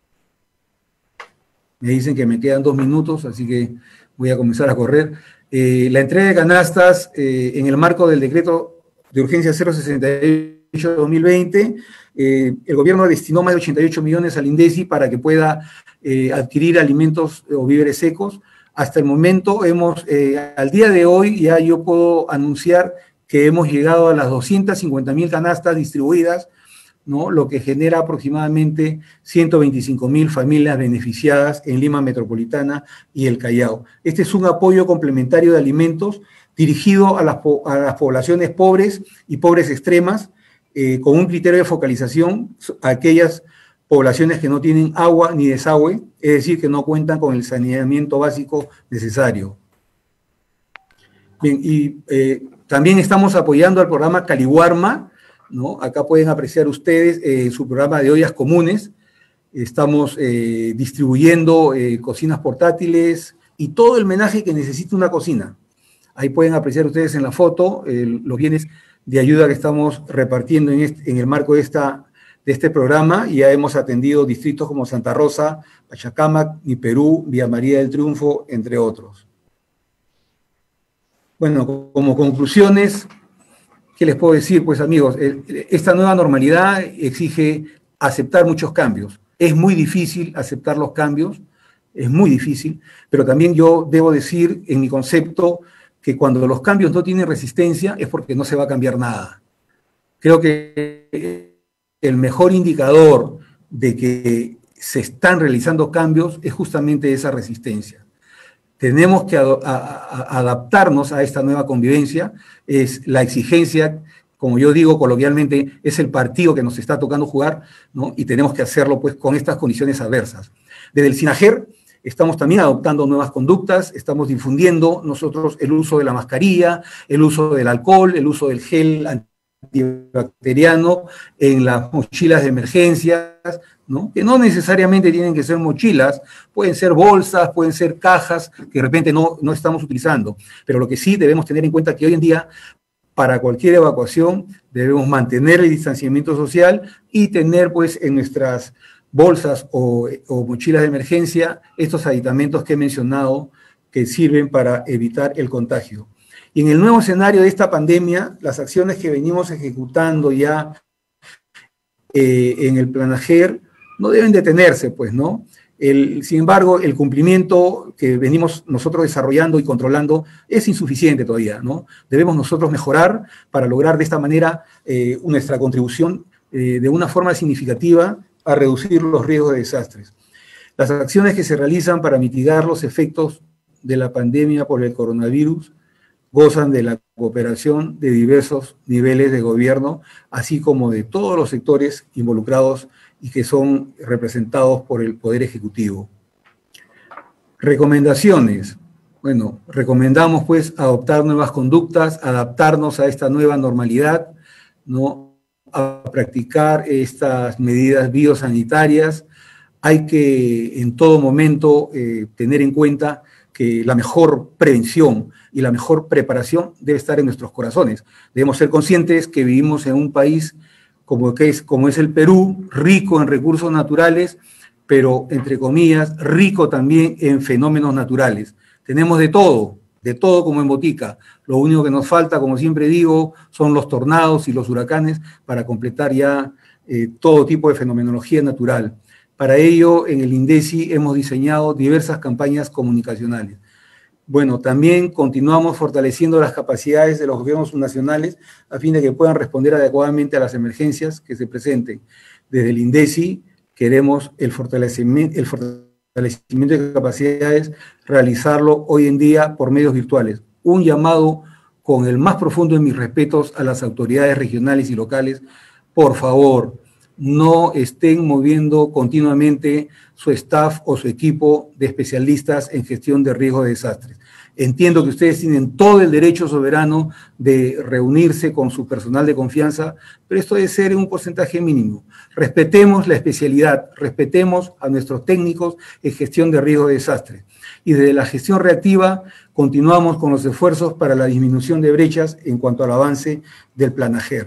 Me dicen que me quedan 2 minutos, así que voy a comenzar a correr. La entrega de canastas en el marco del decreto de urgencia 068-2020, el gobierno destinó más de 88 millones al INDECI para que pueda adquirir alimentos o víveres secos. Hasta el momento al día de hoy ya yo puedo anunciar que hemos llegado a las 250.000 canastas distribuidas, ¿no? Lo que genera aproximadamente 125.000 familias beneficiadas en Lima Metropolitana y el Callao. Este es un apoyo complementario de alimentos dirigido a las poblaciones pobres y pobres extremas, con un criterio de focalización a aquellas poblaciones que no tienen agua ni desagüe, es decir, que no cuentan con el saneamiento básico necesario. Bien, y también estamos apoyando al programa Caliwarma, ¿no? Acá pueden apreciar ustedes su programa de ollas comunes. Estamos distribuyendo cocinas portátiles y todo el menaje que necesita una cocina. Ahí pueden apreciar ustedes en la foto los bienes de ayuda que estamos repartiendo en el marco de este programa, y ya hemos atendido distritos como Santa Rosa, Pachacamac, Niperú, Villa María del Triunfo, entre otros. Bueno, como conclusiones, ¿qué les puedo decir? Pues amigos, esta nueva normalidad exige aceptar muchos cambios. Es muy difícil aceptar los cambios, es muy difícil, pero también yo debo decir en mi concepto que cuando los cambios no tienen resistencia es porque no se va a cambiar nada. Creo que el mejor indicador de que se están realizando cambios es justamente esa resistencia. Tenemos que adaptarnos a esta nueva convivencia, es la exigencia, como yo digo coloquialmente, es el partido que nos está tocando jugar, ¿no? Y tenemos que hacerlo pues con estas condiciones adversas. Desde el SINAGER estamos también adoptando nuevas conductas, estamos difundiendo nosotros el uso de la mascarilla, el uso del alcohol, el uso del gel antibacteriano en las mochilas de emergencias, ¿no? Que no necesariamente tienen que ser mochilas, pueden ser bolsas, pueden ser cajas que de repente no estamos utilizando, pero lo que sí debemos tener en cuenta que hoy en día para cualquier evacuación debemos mantener el distanciamiento social y tener pues en nuestras bolsas o mochilas de emergencia estos aditamentos que he mencionado que sirven para evitar el contagio. Y en el nuevo escenario de esta pandemia, las acciones que venimos ejecutando ya en el PLANAGER no deben detenerse, pues, ¿no? Sin embargo, el cumplimiento que venimos nosotros desarrollando y controlando es insuficiente todavía, ¿no? Debemos nosotros mejorar para lograr de esta manera nuestra contribución de una forma significativa a reducir los riesgos de desastres. Las acciones que se realizan para mitigar los efectos de la pandemia por el coronavirus gozan de la cooperación de diversos niveles de gobierno, así como de todos los sectores involucrados y que son representados por el Poder Ejecutivo. Recomendaciones. Bueno, recomendamos pues adoptar nuevas conductas, adaptarnos a esta nueva normalidad, ¿no? A practicar estas medidas biosanitarias. Hay que en todo momento tener en cuenta que la mejor prevención y la mejor preparación debe estar en nuestros corazones. Debemos ser conscientes que vivimos en un país como es el Perú, rico en recursos naturales, pero, entre comillas, rico también en fenómenos naturales. Tenemos de todo como en botica. Lo único que nos falta, como siempre digo, son los tornados y los huracanes para completar ya todo tipo de fenomenología natural. Para ello, en el INDECI hemos diseñado diversas campañas comunicacionales. Bueno, también continuamos fortaleciendo las capacidades de los gobiernos nacionales a fin de que puedan responder adecuadamente a las emergencias que se presenten. Desde el INDECI queremos el fortalecimiento de capacidades, realizarlo hoy en día por medios virtuales. Un llamado con el más profundo de mis respetos a las autoridades regionales y locales, por favor, no estén moviendo continuamente su staff o su equipo de especialistas en gestión de riesgo de desastres. Entiendo que ustedes tienen todo el derecho soberano de reunirse con su personal de confianza, pero esto debe ser en un porcentaje mínimo. Respetemos la especialidad, respetemos a nuestros técnicos en gestión de riesgo de desastres. Y desde la gestión reactiva continuamos con los esfuerzos para la disminución de brechas en cuanto al avance del PLANAGER.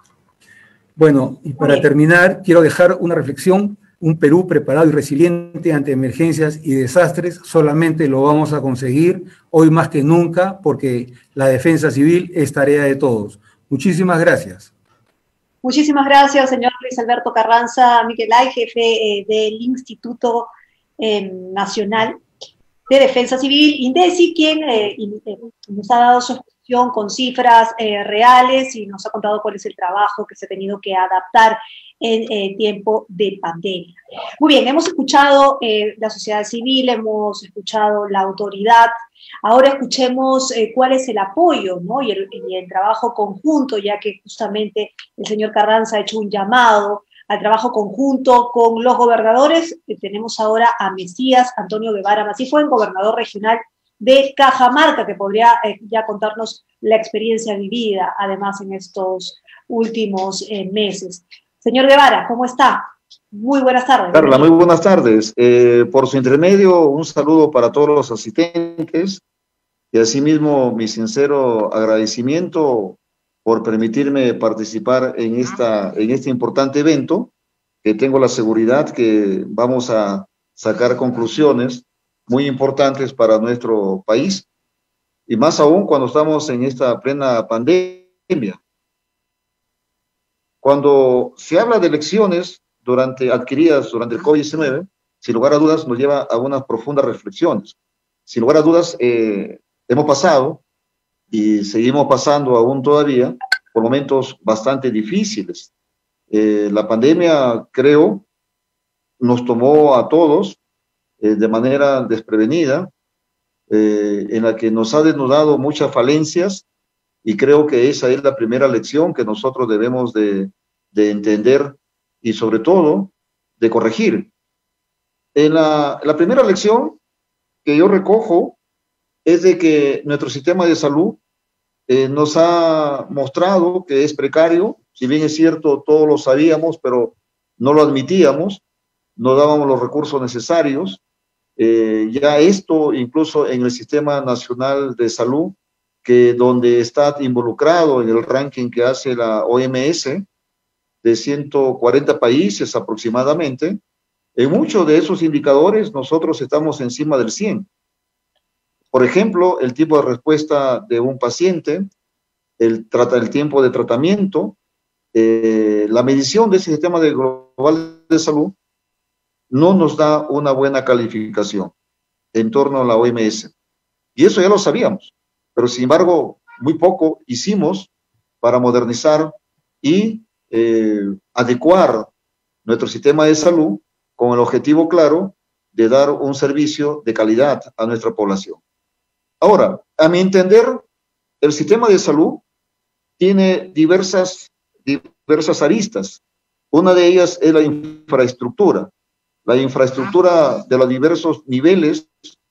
Bueno, y para terminar, quiero dejar una reflexión. Un Perú preparado y resiliente ante emergencias y desastres solamente lo vamos a conseguir hoy más que nunca porque la defensa civil es tarea de todos. Muchísimas gracias. Muchísimas gracias, señor Luis Alberto Carranza Miquelay, jefe del Instituto Nacional de Defensa Civil, INDECI, quien nos ha dado su exposición con cifras reales y nos ha contado cuál es el trabajo que se ha tenido que adaptar en tiempo de pandemia. Muy bien, hemos escuchado la sociedad civil, hemos escuchado la autoridad, ahora escuchemos cuál es el apoyo, ¿no? y el trabajo conjunto, ya que justamente el señor Carranza ha hecho un llamado al trabajo conjunto con los gobernadores. Tenemos ahora a Mesías Antonio Guevara Macifuen, gobernador regional de Cajamarca, que podría ya contarnos la experiencia vivida, además, en estos últimos meses. Señor Guevara, ¿cómo está? Muy buenas tardes. Carla, muy buenas tardes. Por su intermedio, un saludo para todos los asistentes y asimismo mi sincero agradecimiento por permitirme participar en este importante evento, que tengo la seguridad que vamos a sacar conclusiones muy importantes para nuestro país, y más aún cuando estamos en esta plena pandemia. Cuando se habla de lecciones adquiridas durante el COVID-19, sin lugar a dudas nos lleva a unas profundas reflexiones. Sin lugar a dudas hemos pasado y seguimos pasando aún todavía por momentos bastante difíciles. La pandemia, creo, nos tomó a todos de manera desprevenida, en la que nos ha desnudado muchas falencias, y creo que esa es la primera lección que nosotros debemos de entender y sobre todo de corregir. La primera lección que yo recojo es de que nuestro sistema de salud nos ha mostrado que es precario. Si bien es cierto, todos lo sabíamos, pero no lo admitíamos, no dábamos los recursos necesarios. Ya esto, incluso en el Sistema Nacional de Salud, que donde está involucrado en el ranking que hace la OMS, de 140 países aproximadamente, en muchos de esos indicadores nosotros estamos encima del 100. Por ejemplo, el tiempo de respuesta de un paciente, el tiempo de tratamiento, la medición de ese sistema global de salud no nos da una buena calificación en torno a la OMS. Y eso ya lo sabíamos, pero sin embargo, muy poco hicimos para modernizar y adecuar nuestro sistema de salud con el objetivo claro de dar un servicio de calidad a nuestra población. Ahora, a mi entender, el sistema de salud tiene diversas aristas. Una de ellas es la infraestructura de los diversos niveles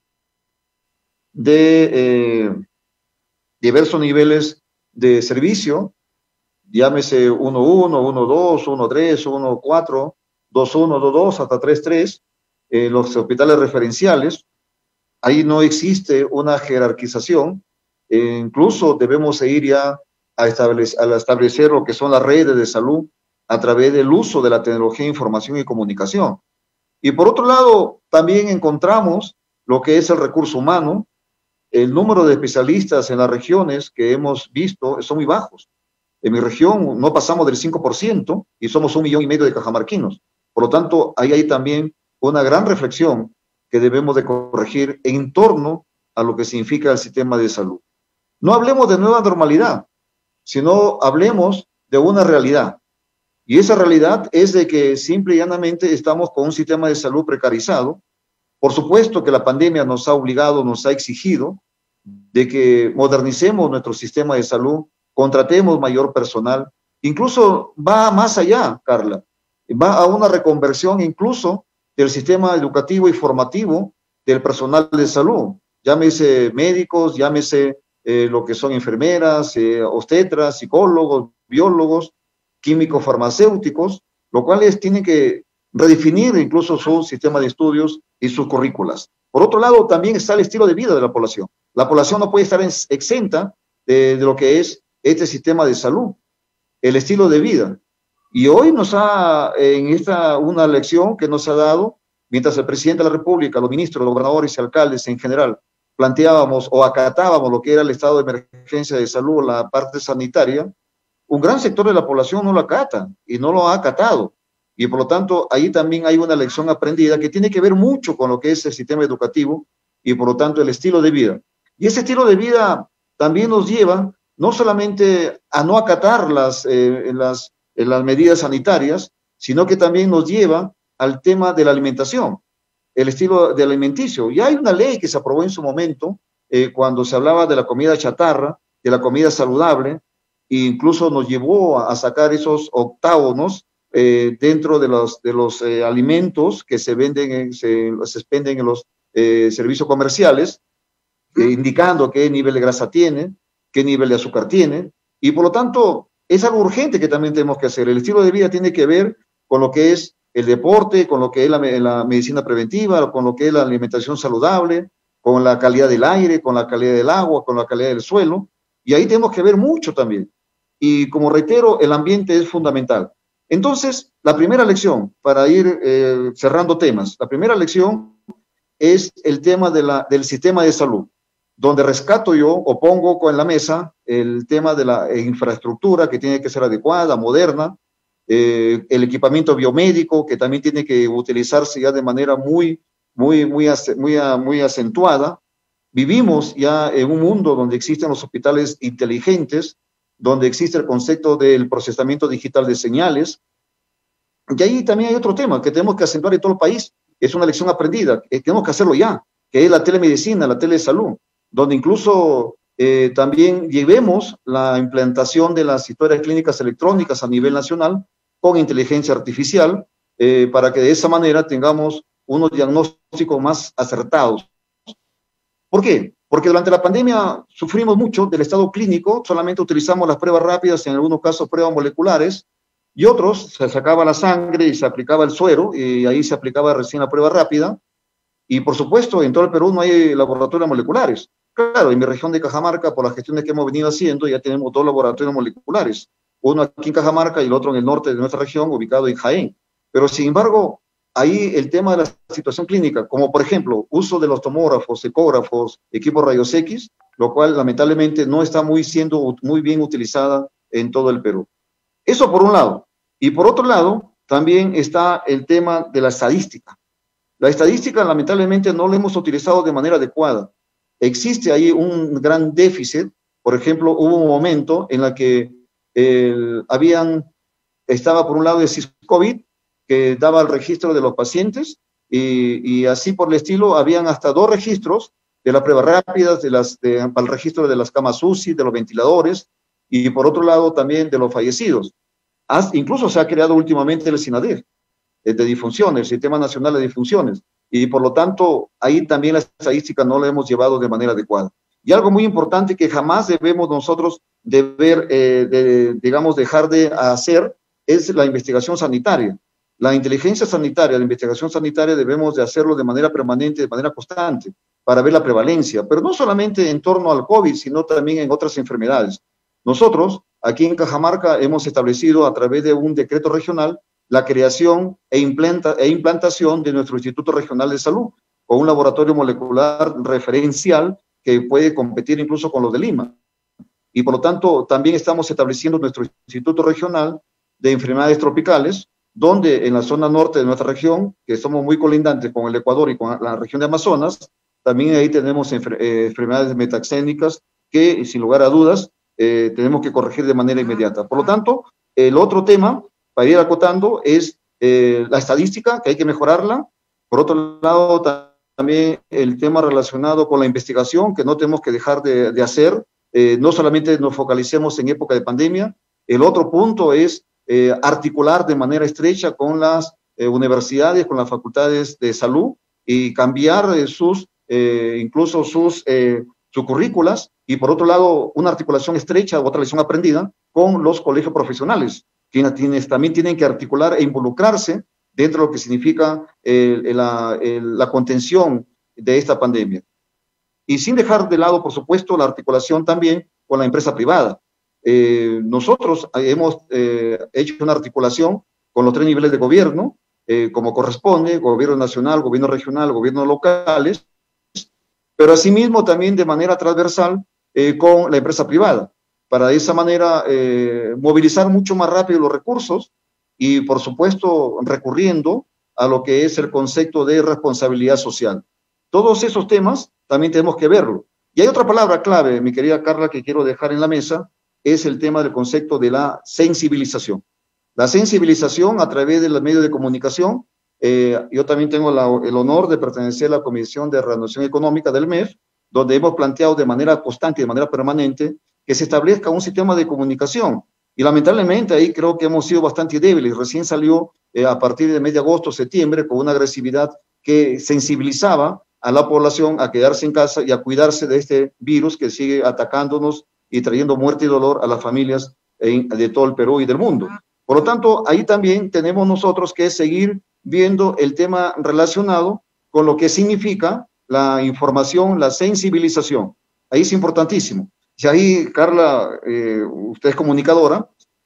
de servicio, llámese 1.1, 1.2, 1.3, 1.4, 2.1, 2.2, hasta 3.3, los hospitales referenciales. Ahí no existe una jerarquización, incluso debemos ir ya a establecer lo que son las redes de salud a través del uso de la tecnología de información y comunicación. Y por otro lado, también encontramos lo que es el recurso humano. El número de especialistas en las regiones que hemos visto son muy bajos. En mi región no pasamos del 5% y somos 1,5 millones de cajamarquinos. Por lo tanto, ahí hay también una gran reflexión que debemos de corregir en torno a lo que significa el sistema de salud. No hablemos de nueva normalidad, sino hablemos de una realidad. Y esa realidad es de que simple y llanamente estamos con un sistema de salud precarizado. Por supuesto que la pandemia nos ha obligado, nos ha exigido de que modernicemos nuestro sistema de salud, contratemos mayor personal, incluso va más allá, Carla, va a una reconversión incluso del sistema educativo y formativo del personal de salud, llámese médicos, llámese lo que son enfermeras, obstetras, psicólogos, biólogos, químicos farmacéuticos, lo cual tienen que redefinir incluso su sistema de estudios y sus currículas. Por otro lado, también está el estilo de vida de la población. La población no puede estar exenta de lo que es este sistema de salud, el estilo de vida. Y hoy una lección que nos ha dado, mientras el presidente de la República, los ministros, los gobernadores y alcaldes en general, planteábamos o acatábamos lo que era el estado de emergencia de salud, la parte sanitaria, un gran sector de la población no lo acata y no lo ha acatado. Y por lo tanto, ahí también hay una lección aprendida que tiene que ver mucho con lo que es el sistema educativo y por lo tanto el estilo de vida. Y ese estilo de vida también nos lleva no solamente a no acatar las medidas sanitarias, sino que también nos lleva al tema de la alimentación, el estilo de alimenticio. Y hay una ley que se aprobó en su momento cuando se hablaba de la comida chatarra, de la comida saludable, e incluso nos llevó a sacar esos octágonos dentro de los alimentos que se venden, se expenden en los servicios comerciales, indicando qué nivel de grasa tiene, qué nivel de azúcar tiene, y por lo tanto es algo urgente que también tenemos que hacer. El estilo de vida tiene que ver con lo que es el deporte, con lo que es la medicina preventiva, con lo que es la alimentación saludable, con la calidad del aire, con la calidad del agua, con la calidad del suelo, y ahí tenemos que ver mucho también. Y como reitero, el ambiente es fundamental. Entonces, la primera lección, para ir cerrando temas, la primera lección es el tema del sistema de salud, donde rescato yo o pongo en la mesa el tema de la infraestructura que tiene que ser adecuada, moderna, el equipamiento biomédico que también tiene que utilizarse ya de manera muy acentuada. Vivimos ya en un mundo donde existen los hospitales inteligentes, donde existe el concepto del procesamiento digital de señales, Y ahí también hay otro tema que tenemos que acentuar en todo el país, es una lección aprendida, tenemos que hacerlo ya, que es la telemedicina, la telesalud, donde incluso también llevemos la implantación de las historias clínicas electrónicas a nivel nacional con inteligencia artificial, para que de esa manera tengamos unos diagnósticos más acertados. ¿Por qué? Porque durante la pandemia sufrimos mucho del estado clínico, solamente utilizamos las pruebas rápidas, en algunos casos pruebas moleculares, y otros se sacaba la sangre y se aplicaba el suero, y ahí se aplicaba recién la prueba rápida. Y por supuesto, en todo el Perú no hay laboratorios moleculares. Claro, en mi región de Cajamarca, por las gestiones que hemos venido haciendo, ya tenemos 2 laboratorios moleculares, uno aquí en Cajamarca y el otro en el norte de nuestra región, ubicado en Jaén. Pero sin embargo, ahí el tema de la situación clínica, como por ejemplo, uso de los tomógrafos, ecógrafos, equipos rayos X, lo cual lamentablemente no está siendo muy bien utilizada en todo el Perú. Eso por un lado. Y por otro lado, también está el tema de la estadística. La estadística, lamentablemente, no la hemos utilizado de manera adecuada. Existe ahí un gran déficit. Por ejemplo, hubo un momento en la que estaba por un lado el SIS-COVID, que daba el registro de los pacientes, y así por el estilo, habían hasta 2 registros de las pruebas rápidas, para el registro de las camas UCI, de los ventiladores, y por otro lado también de los fallecidos. Incluso se ha creado últimamente el SINADEF, de difunciones, el Sistema Nacional de Difunciones, y por lo tanto ahí también la estadística no la hemos llevado de manera adecuada. Y algo muy importante que jamás debemos nosotros dejar de hacer es la investigación sanitaria. La inteligencia sanitaria, la investigación sanitaria debemos de hacerlo de manera permanente, de manera constante, para ver la prevalencia, pero no solamente en torno al COVID, sino también en otras enfermedades. Nosotros, aquí en Cajamarca, hemos establecido a través de un decreto regional la creación e implantación de nuestro Instituto Regional de Salud, con un laboratorio molecular referencial que puede competir incluso con los de Lima. Y por lo tanto, también estamos estableciendo nuestro Instituto Regional de Enfermedades Tropicales, donde en la zona norte de nuestra región, que somos muy colindantes con el Ecuador y con la región de Amazonas, también ahí tenemos enfermedades metaxénicas que, sin lugar a dudas, tenemos que corregir de manera inmediata. Por lo tanto, el otro tema, para ir acotando, es la estadística, que hay que mejorarla. Por otro lado, también el tema relacionado con la investigación, que no tenemos que dejar de hacer. No solamente nos focalicemos en época de pandemia. El otro punto es articular de manera estrecha con las universidades, con las facultades de salud y cambiar incluso sus currículas, y por otro lado una articulación estrecha, otra lección aprendida, con los colegios profesionales, quienes también tienen que articular e involucrarse dentro de lo que significa la contención de esta pandemia. Y sin dejar de lado, por supuesto, la articulación también con la empresa privada. Nosotros hemos hecho una articulación con los 3 niveles de gobierno, como corresponde, gobierno nacional, gobierno regional, gobiernos locales, pero asimismo también de manera transversal con la empresa privada, para de esa manera movilizar mucho más rápido los recursos y, por supuesto, recurriendo a lo que es el concepto de responsabilidad social. Todos esos temas también tenemos que verlo. Y hay otra palabra clave, mi querida Carla, que quiero dejar en la mesa, es el tema del concepto de la sensibilización. La sensibilización a través de los medios de comunicación. Yo también tengo el honor de pertenecer a la Comisión de Reanudación Económica del MEF, donde hemos planteado de manera constante y de manera permanente que se establezca un sistema de comunicación. Y lamentablemente ahí creo que hemos sido bastante débiles. Recién salió a partir de mes de agosto, septiembre, con una agresividad que sensibilizaba a la población a quedarse en casa y a cuidarse de este virus que sigue atacándonos y trayendo muerte y dolor a las familias de todo el Perú y del mundo. Por lo tanto, ahí también tenemos nosotros que seguir viendo el tema relacionado con lo que significa la información, la sensibilización. Ahí es importantísimo. Y ahí, Carla, usted es comunicadora,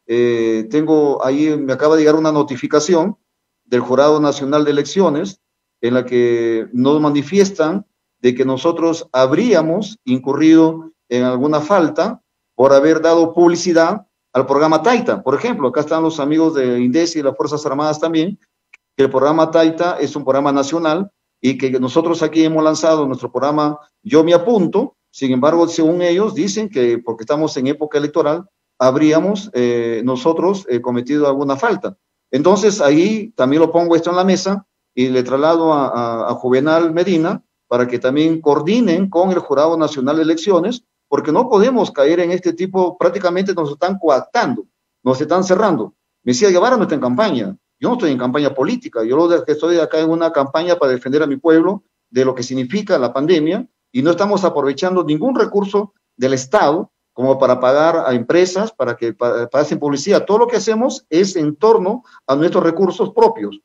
me acaba de llegar una notificación del Jurado Nacional de Elecciones en la que nos manifiestan de que nosotros habríamos incurrido en alguna falta por haber dado publicidad al programa Taita. Por ejemplo, acá están los amigos de INDECI y las Fuerzas Armadas también, que el programa Taita es un programa nacional y que nosotros aquí hemos lanzado nuestro programa Yo Me Apunto. Sin embargo, según ellos, dicen que porque estamos en época electoral, habríamos nosotros cometido alguna falta. Entonces, ahí también lo pongo esto en la mesa y le traslado a Juvenal Medina para que también coordinen con el Jurado Nacional de Elecciones, porque no podemos caer en este tipo, prácticamente nos están coactando, nos están cerrando. Mesías Guevara no está en campaña, yo no estoy en campaña política, yo estoy acá en una campaña para defender a mi pueblo de lo que significa la pandemia, y no estamos aprovechando ningún recurso del Estado como para pagar a empresas, para que pasen publicidad. Todo lo que hacemos es en torno a nuestros recursos propios.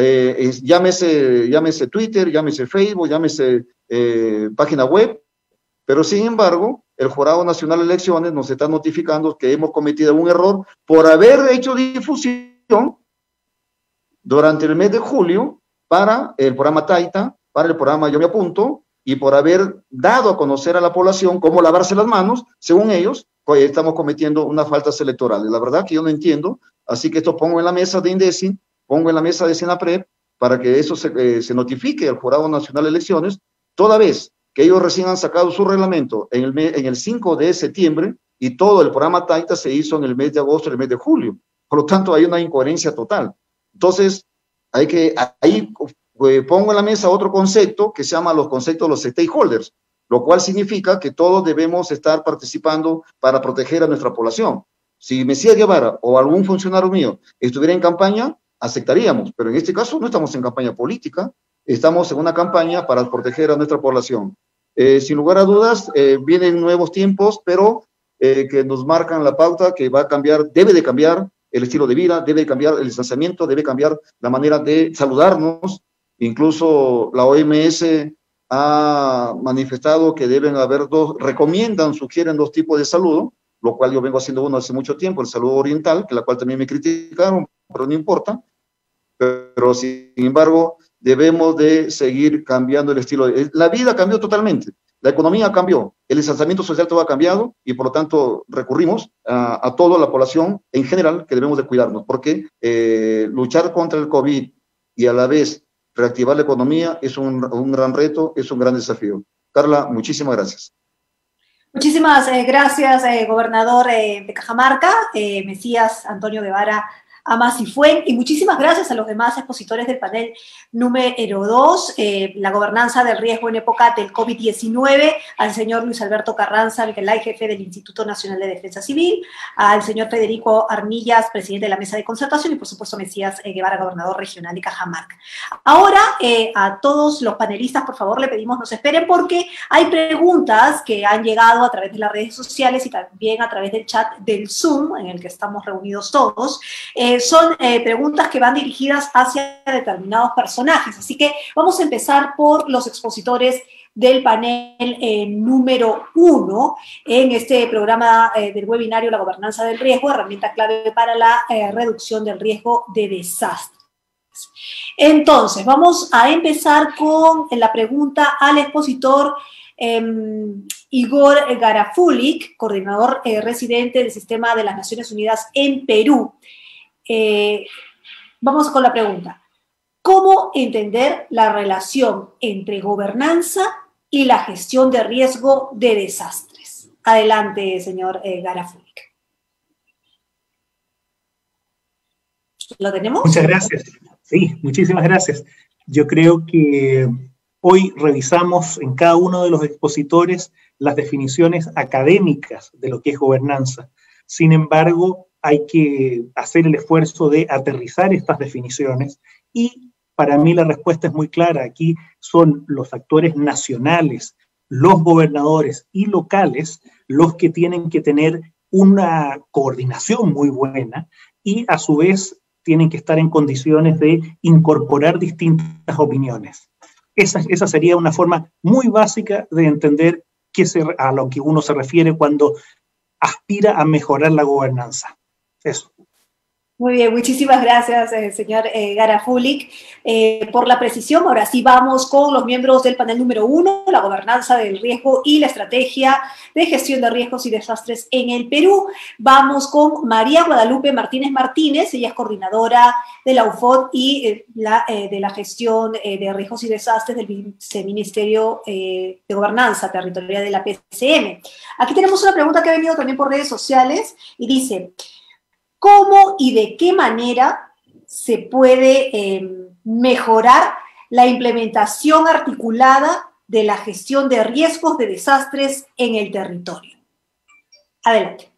Llámese Twitter, llámese Facebook, llámese página web, pero sin embargo, el Jurado Nacional de Elecciones nos está notificando que hemos cometido un error por haber hecho difusión durante el mes de julio para el programa Taita, para el programa Yo Me Apunto, y por haber dado a conocer a la población cómo lavarse las manos, según ellos, estamos cometiendo unas faltas electorales. La verdad que yo no entiendo, así que esto pongo en la mesa de INDECI, pongo en la mesa de Senapred, para que eso se notifique al Jurado Nacional de Elecciones, toda vez que ellos recién han sacado su reglamento en el 5 de septiembre, y todo el programa Taita se hizo en el mes de agosto y el mes de julio. Por lo tanto, hay una incoherencia total. Entonces, ahí pongo en la mesa otro concepto que se llama los conceptos de los stakeholders, lo cual significa que todos debemos estar participando para proteger a nuestra población. Si Mesías Guevara o algún funcionario mío estuviera en campaña, aceptaríamos, pero en este caso no estamos en campaña política, estamos en una campaña para proteger a nuestra población. Sin lugar a dudas, vienen nuevos tiempos, pero que nos marcan la pauta que va a cambiar, debe de cambiar el estilo de vida, debe de cambiar el distanciamiento, debe cambiar la manera de saludarnos. Incluso la OMS ha manifestado que deben haber sugieren dos tipos de saludo, lo cual yo vengo haciendo uno hace mucho tiempo, el saludo oriental, que la cual también me criticaron, pero no importa. Pero sin embargo, debemos de seguir cambiando el estilo. La vida cambió totalmente, la economía cambió, el distanciamiento social todo ha cambiado y por lo tanto recurrimos a toda la población en general que debemos de cuidarnos, porque luchar contra el COVID y a la vez reactivar la economía es un gran reto, es un gran desafío. Carla, muchísimas gracias. Muchísimas gracias, gobernador de Cajamarca, Mesías Antonio Guevara Amasifuen, y muchísimas gracias a los demás expositores del panel número 2, la gobernanza del riesgo en época del COVID-19, al señor Luis Alberto Carranza, Miguelay, jefe del Instituto Nacional de Defensa Civil, al señor Federico Armillas, presidente de la Mesa de Concertación, y por supuesto Mesías Guevara, gobernador regional de Cajamarca. Ahora, a todos los panelistas, por favor, le pedimos nos esperen porque hay preguntas que han llegado a través de las redes sociales y también a través del chat del Zoom, en el que estamos reunidos todos. Son preguntas que van dirigidas hacia determinados personajes. Así que vamos a empezar por los expositores del panel número 1 en este programa del webinario La Gobernanza del Riesgo, herramienta clave para la reducción del riesgo de desastres. Entonces, vamos a empezar con la pregunta al expositor Igor Garafulik, coordinador residente del Sistema de las Naciones Unidas en Perú. Vamos con la pregunta. ¿Cómo entender la relación entre gobernanza y la gestión de riesgo de desastres? Adelante, señor Garafulik. ¿Lo tenemos? Muchas gracias. Sí, muchísimas gracias. Yo creo que hoy revisamos en cada uno de los expositores las definiciones académicas de lo que es gobernanza. Sin embargo, hay que hacer el esfuerzo de aterrizar estas definiciones y para mí la respuesta es muy clara. Aquí son los actores nacionales, los gobernadores y locales los que tienen que tener una coordinación muy buena y a su vez tienen que estar en condiciones de incorporar distintas opiniones. Esa sería una forma muy básica de entender a lo que uno se refiere cuando aspira a mejorar la gobernanza. Eso. Muy bien, muchísimas gracias, señor Garafulik, por la precisión. Ahora sí vamos con los miembros del panel número 1, la gobernanza del riesgo y la estrategia de gestión de riesgos y desastres en el Perú. Vamos con María Guadalupe Martínez Martínez, ella es coordinadora de la UFOD y de la gestión de riesgos y desastres del Viceministerio de Gobernanza Territorial de la PCM. Aquí tenemos una pregunta que ha venido también por redes sociales y dice: ¿cómo y de qué manera se puede mejorar la implementación articulada de la gestión de riesgos de desastres en el territorio? Adelante.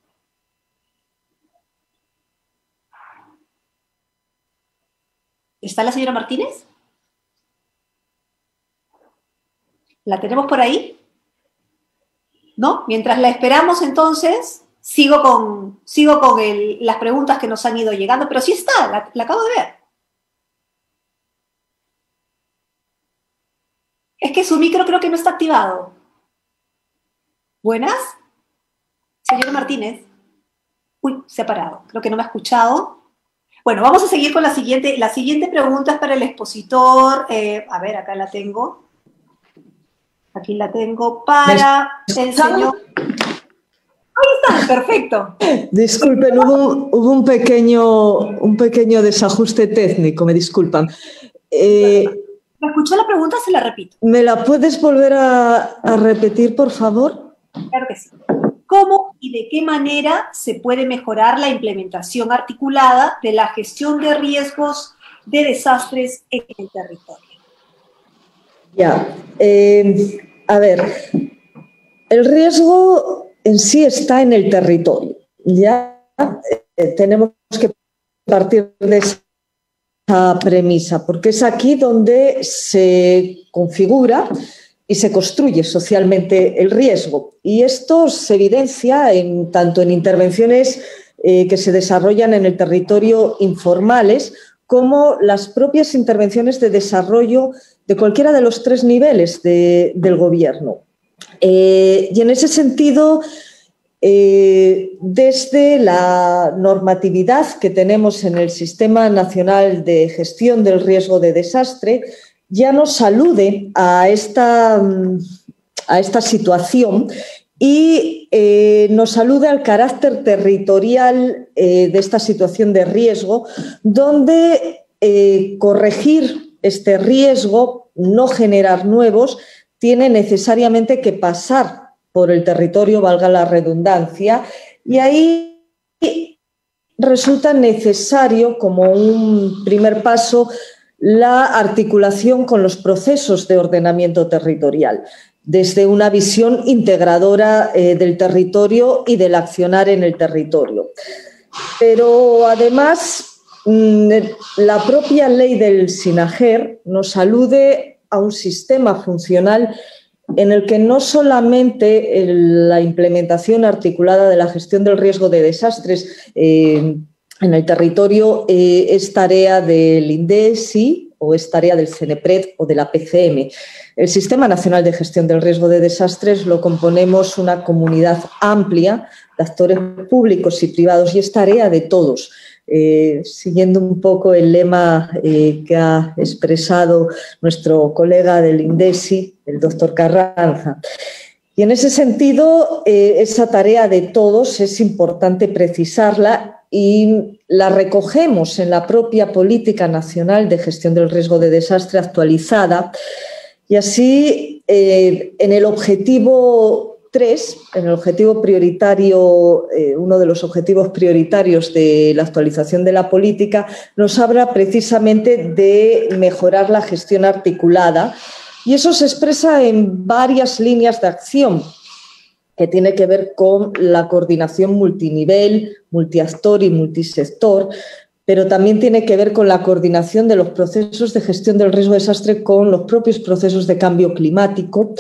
¿Está la señora Martínez? ¿La tenemos por ahí? ¿No? Mientras la esperamos, entonces, sigo con las preguntas que nos han ido llegando, pero sí está, la acabo de ver. Es que su micro creo que no está activado. ¿Buenas? Señora Martínez. Uy, se ha parado. Creo que no me ha escuchado. Bueno, vamos a seguir con la siguiente. La siguiente pregunta es para el expositor. A ver, acá la tengo. Aquí la tengo para el señor. Ahí está, perfecto. Disculpen, hubo un pequeño desajuste técnico, me disculpan. ¿Me escuchó la pregunta? Se la repito. ¿Me la puedes volver a repetir, por favor? Claro que sí. ¿Cómo y de qué manera se puede mejorar la implementación articulada de la gestión de riesgos de desastres en el territorio? Ya, a ver, el riesgo en sí está en el territorio. Ya tenemos que partir de esa premisa, porque es aquí donde se configura y se construye socialmente el riesgo. Y esto se evidencia tanto en intervenciones que se desarrollan en el territorio informales, como las propias intervenciones de desarrollo de cualquiera de los tres niveles del gobierno. Y en ese sentido, desde la normatividad que tenemos en el Sistema Nacional de Gestión del Riesgo de Desastre, ya nos alude a esta situación y nos alude al carácter territorial de esta situación de riesgo, donde corregir este riesgo, no generar nuevos, tiene necesariamente que pasar por el territorio, valga la redundancia, y ahí resulta necesario, como un primer paso, la articulación con los procesos de ordenamiento territorial, desde una visión integradora del territorio y del accionar en el territorio. Pero además, la propia ley del SINAGER nos alude a un sistema funcional en el que no solamente la implementación articulada de la gestión del riesgo de desastres en el territorio es tarea del INDESI o es tarea del CENEPRED o de la PCM. El Sistema Nacional de Gestión del Riesgo de Desastres lo componemos una comunidad amplia de actores públicos y privados y es tarea de todos. Siguiendo un poco el lema que ha expresado nuestro colega del INDESI, el doctor Carranza. Y en ese sentido, esa tarea de todos es importante precisarla y la recogemos en la propia Política Nacional de Gestión del Riesgo de Desastre actualizada. Y así, en el objetivo 3, en el objetivo prioritario, uno de los objetivos prioritarios de la actualización de la política, nos habla precisamente de mejorar la gestión articulada. Y eso se expresa en varias líneas de acción que tiene que ver con la coordinación multinivel, multiactor y multisector, pero también tiene que ver con la coordinación de los procesos de gestión del riesgo de desastre con los propios procesos de cambio climático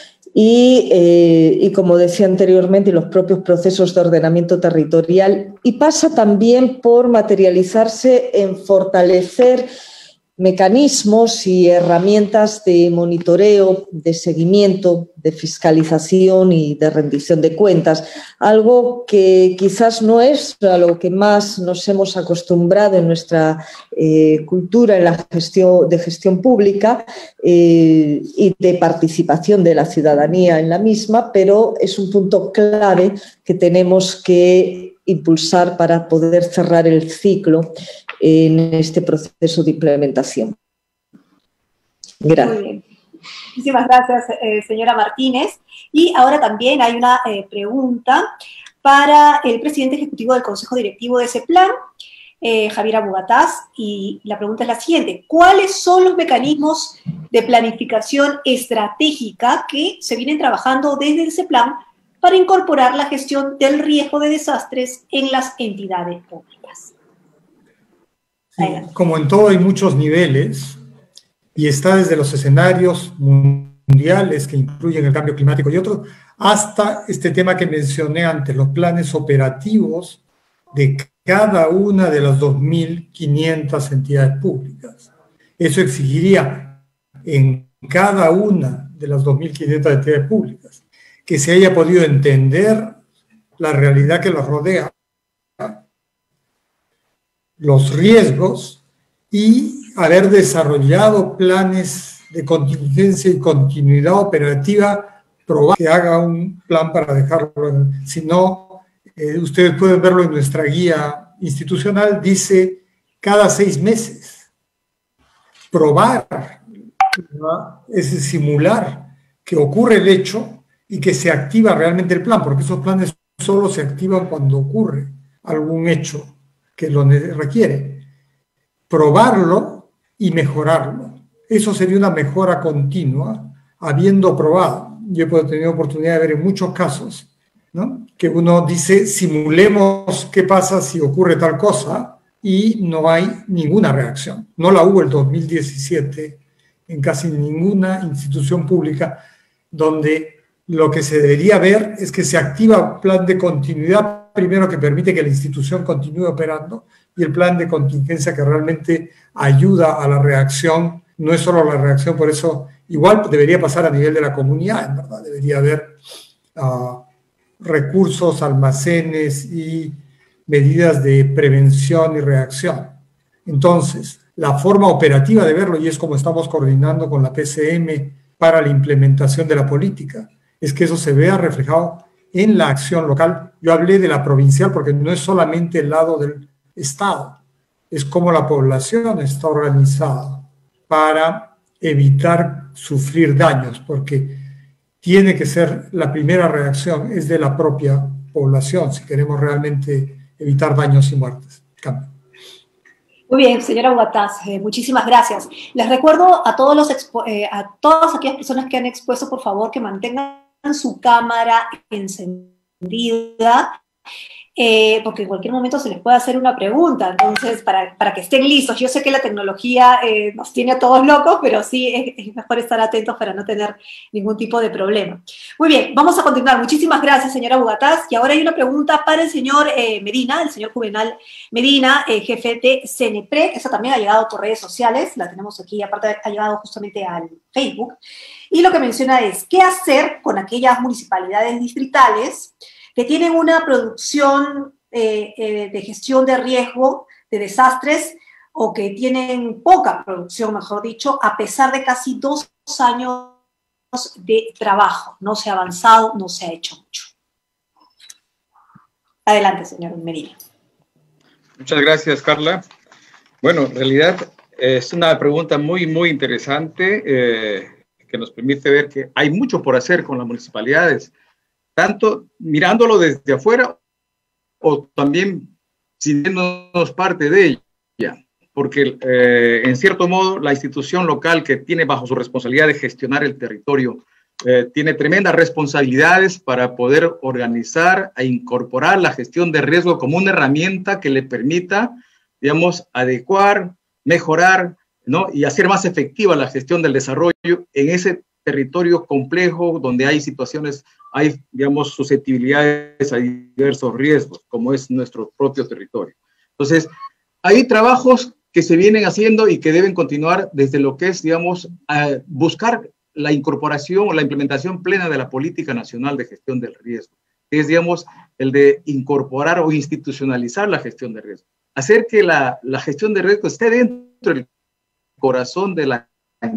y como decía anteriormente, los propios procesos de ordenamiento territorial. Y pasa también por materializarse en fortalecer mecanismos y herramientas de monitoreo, de seguimiento, de fiscalización y de rendición de cuentas, algo que quizás no es a lo que más nos hemos acostumbrado en nuestra cultura en la gestión pública y de participación de la ciudadanía en la misma, pero es un punto clave que tenemos que impulsar para poder cerrar el ciclo en este proceso de implementación. Gracias. Muy bien. Muchísimas gracias, señora Martínez. Y ahora también hay una pregunta para el presidente ejecutivo del Consejo Directivo de ese plan. Javiera Bugatás, y la pregunta es la siguiente: ¿cuáles son los mecanismos de planificación estratégica que se vienen trabajando desde el CEPLAN para incorporar la gestión del riesgo de desastres en las entidades públicas? Sí, como en todo hay muchos niveles, y está desde los escenarios mundiales que incluyen el cambio climático y otros, hasta este tema que mencioné antes, los planes operativos de cada una de las 2.500 entidades públicas. Eso exigiría en cada una de las 2.500 entidades públicas que se haya podido entender la realidad que los rodea, los riesgos, y haber desarrollado planes de contingencia y continuidad operativa, probar que haga un plan para dejarlo. Si no, ustedes pueden verlo en nuestra guía institucional, dice cada 6 meses. Probar, ¿no? Es simular que ocurre el hecho y que se activa realmente el plan, porque esos planes solo se activan cuando ocurre algún hecho que lo requiere. Probarlo y mejorarlo. Eso sería una mejora continua, habiendo probado. Yo he tenido oportunidad de ver en muchos casos, ¿no?, que uno dice, simulemos qué pasa si ocurre tal cosa, y no hay ninguna reacción. No la hubo el 2017 en casi ninguna institución pública, donde lo que se debería ver es que se activa un plan de continuidad, primero, que permite que la institución continúe operando, y el plan de contingencia que realmente ayuda a la reacción. No es solo la reacción, por eso igual debería pasar a nivel de la comunidad, en verdad. Debería haber recursos, almacenes y medidas de prevención y reacción. Entonces, la forma operativa de verlo, y es como estamos coordinando con la PCM para la implementación de la política, es que eso se vea reflejado en la acción local. Yo hablé de la provincial porque no es solamente el lado del Estado, es como la población está organizada para evitar sufrir daños, porque tiene que ser la primera reacción, es de la propia población, si queremos realmente evitar daños y muertes. Cambio. Muy bien, señora Bugatás, muchísimas gracias. Les recuerdo a todas aquellas personas que han expuesto, por favor, que mantengan su cámara encendida, porque en cualquier momento se les puede hacer una pregunta, entonces para que estén listos. Yo sé que la tecnología nos tiene a todos locos, pero sí es mejor estar atentos para no tener ningún tipo de problema. Muy bien, vamos a continuar. Muchísimas gracias, señora Bugatás. Y ahora hay una pregunta para el señor Medina, el señor Juvenal Medina, jefe de CENEPRED. Esa también ha llegado por redes sociales, la tenemos aquí, aparte ha llegado justamente al Facebook. Y lo que menciona es, ¿qué hacer con aquellas municipalidades distritales que tienen una producción de gestión de riesgo, de desastres, o que tienen poca producción, mejor dicho, a pesar de casi 2 años de trabajo? No se ha avanzado, no se ha hecho mucho. Adelante, señor Medina. Muchas gracias, Carla. Bueno, en realidad es una pregunta muy, muy interesante que nos permite ver que hay mucho por hacer con las municipalidades, tanto mirándolo desde afuera o también sintiéndonos parte de ella, porque en cierto modo la institución local que tiene bajo su responsabilidad de gestionar el territorio tiene tremendas responsabilidades para poder organizar e incorporar la gestión de riesgo como una herramienta que le permita, digamos, adecuar, mejorar, ¿no?, y hacer más efectiva la gestión del desarrollo en ese territorio complejo donde hay situaciones, hay, digamos, susceptibilidades a diversos riesgos, como es nuestro propio territorio. Entonces, hay trabajos que se vienen haciendo y que deben continuar desde lo que es, digamos, buscar la incorporación o la implementación plena de la Política Nacional de Gestión del Riesgo, que es, digamos, el de incorporar o institucionalizar la gestión de riesgo. Hacer que la gestión de riesgo esté dentro del corazón de la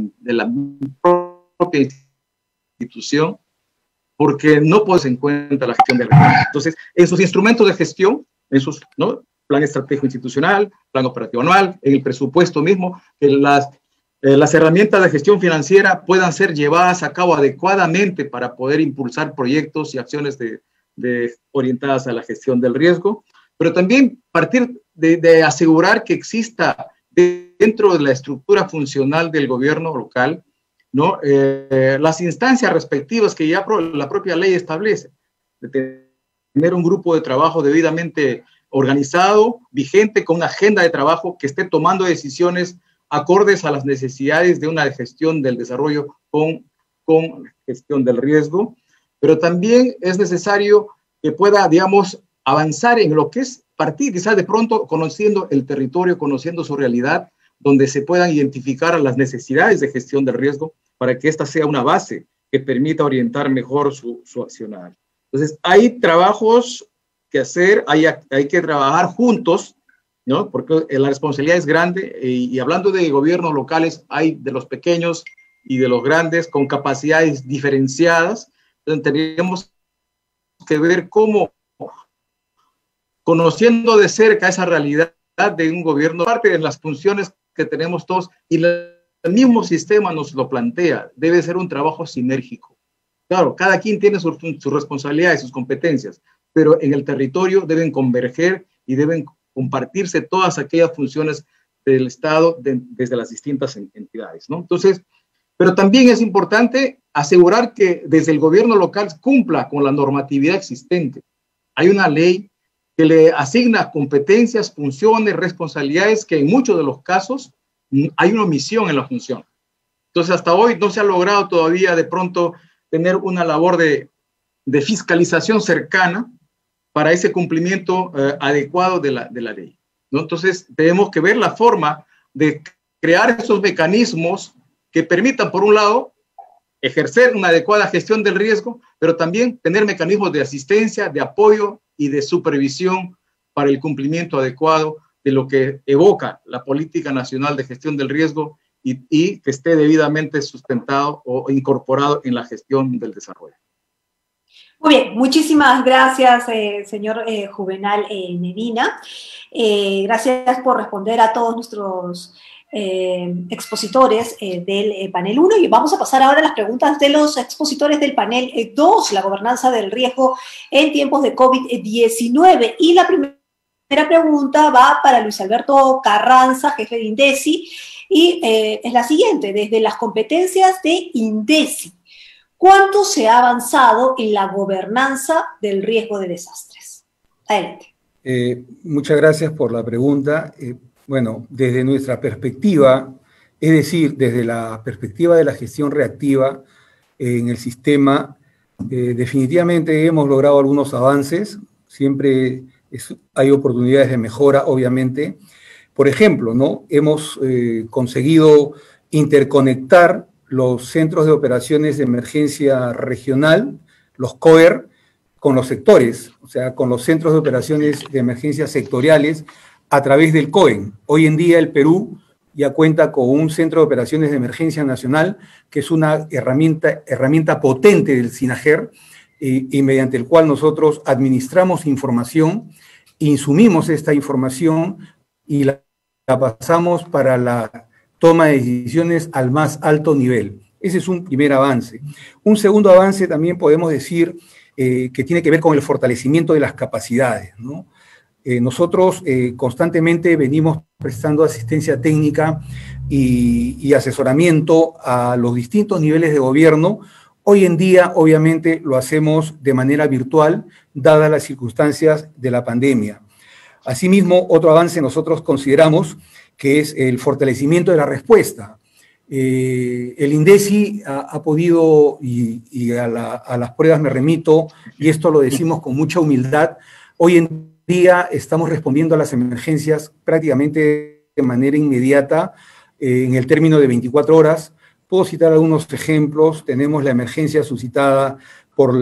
propia institución, porque no pones en cuenta la gestión del riesgo. Entonces, en sus instrumentos de gestión, en sus, ¿no?, plan estratégico institucional, plan operativo anual, en el presupuesto mismo, que las herramientas de gestión financiera puedan ser llevadas a cabo adecuadamente para poder impulsar proyectos y acciones orientadas a la gestión del riesgo, pero también partir de asegurar que exista dentro de la estructura funcional del gobierno local, ¿no? Las instancias respectivas que ya la propia ley establece, de tener un grupo de trabajo debidamente organizado, vigente, con una agenda de trabajo que esté tomando decisiones acordes a las necesidades de una gestión del desarrollo con gestión del riesgo, pero también es necesario que pueda, digamos, avanzar en lo que es partir, quizás de pronto conociendo el territorio, conociendo su realidad, donde se puedan identificar las necesidades de gestión del riesgo para que esta sea una base que permita orientar mejor su accionar. Entonces, hay trabajos que hacer, hay que trabajar juntos, ¿no? Porque la responsabilidad es grande y hablando de gobiernos locales, hay de los pequeños y de los grandes con capacidades diferenciadas. Entonces, tenemos que ver cómo, conociendo de cerca esa realidad de un gobierno, parte de las funciones que tenemos todos, y el mismo sistema nos lo plantea, debe ser un trabajo sinérgico. Claro, cada quien tiene sus responsabilidades, sus competencias, pero en el territorio deben converger y deben compartirse todas aquellas funciones del Estado desde las distintas entidades, ¿no? Entonces, pero también es importante asegurar que desde el gobierno local cumpla con la normatividad existente. Hay una ley que le asigna competencias, funciones, responsabilidades que en muchos de los casos hay una omisión en la función. Entonces, hasta hoy no se ha logrado todavía de pronto tener una labor de fiscalización cercana para ese cumplimiento adecuado de la ley, ¿no? Entonces, tenemos que ver la forma de crear esos mecanismos que permitan, por un lado, ejercer una adecuada gestión del riesgo, pero también tener mecanismos de asistencia, de apoyo y de supervisión para el cumplimiento adecuado de lo que evoca la Política Nacional de Gestión del Riesgo y que esté debidamente sustentado o incorporado en la gestión del desarrollo. Muy bien, muchísimas gracias, señor Juvenal Medina. Gracias por responder a todos nuestros expositores del panel 1 y vamos a pasar ahora a las preguntas de los expositores del panel 2, la gobernanza del riesgo en tiempos de COVID-19. Y la primera pregunta va para Luis Alberto Carranza, jefe de INDECI, y es la siguiente: desde las competencias de INDECI, ¿cuánto se ha avanzado en la gobernanza del riesgo de desastres? Adelante. Muchas gracias por la pregunta. Bueno, desde nuestra perspectiva, es decir, desde la perspectiva de la gestión reactiva en el sistema, definitivamente hemos logrado algunos avances. Siempre hay oportunidades de mejora, obviamente. Por ejemplo, ¿no? Hemos conseguido interconectar los centros de operaciones de emergencia regional, los COER, con los sectores, o sea, con los centros de operaciones de emergencia sectoriales a través del COEN. Hoy en día el Perú ya cuenta con un centro de operaciones de emergencia nacional, que es una herramienta potente del SINAGER, y mediante el cual nosotros administramos información, insumimos esta información y la pasamos para la toma de decisiones al más alto nivel. Ese es un primer avance. Un segundo avance también podemos decir que tiene que ver con el fortalecimiento de las capacidades, ¿no? Nosotros constantemente venimos prestando asistencia técnica y asesoramiento a los distintos niveles de gobierno. Hoy en día, obviamente, lo hacemos de manera virtual, dadas las circunstancias de la pandemia. Asimismo, otro avance nosotros consideramos que es el fortalecimiento de la respuesta. El INDECI ha podido, y a las pruebas me remito, y esto lo decimos con mucha humildad, hoy en día estamos respondiendo a las emergencias prácticamente de manera inmediata, en el término de 24 horas. Puedo citar algunos ejemplos. Tenemos la emergencia suscitada por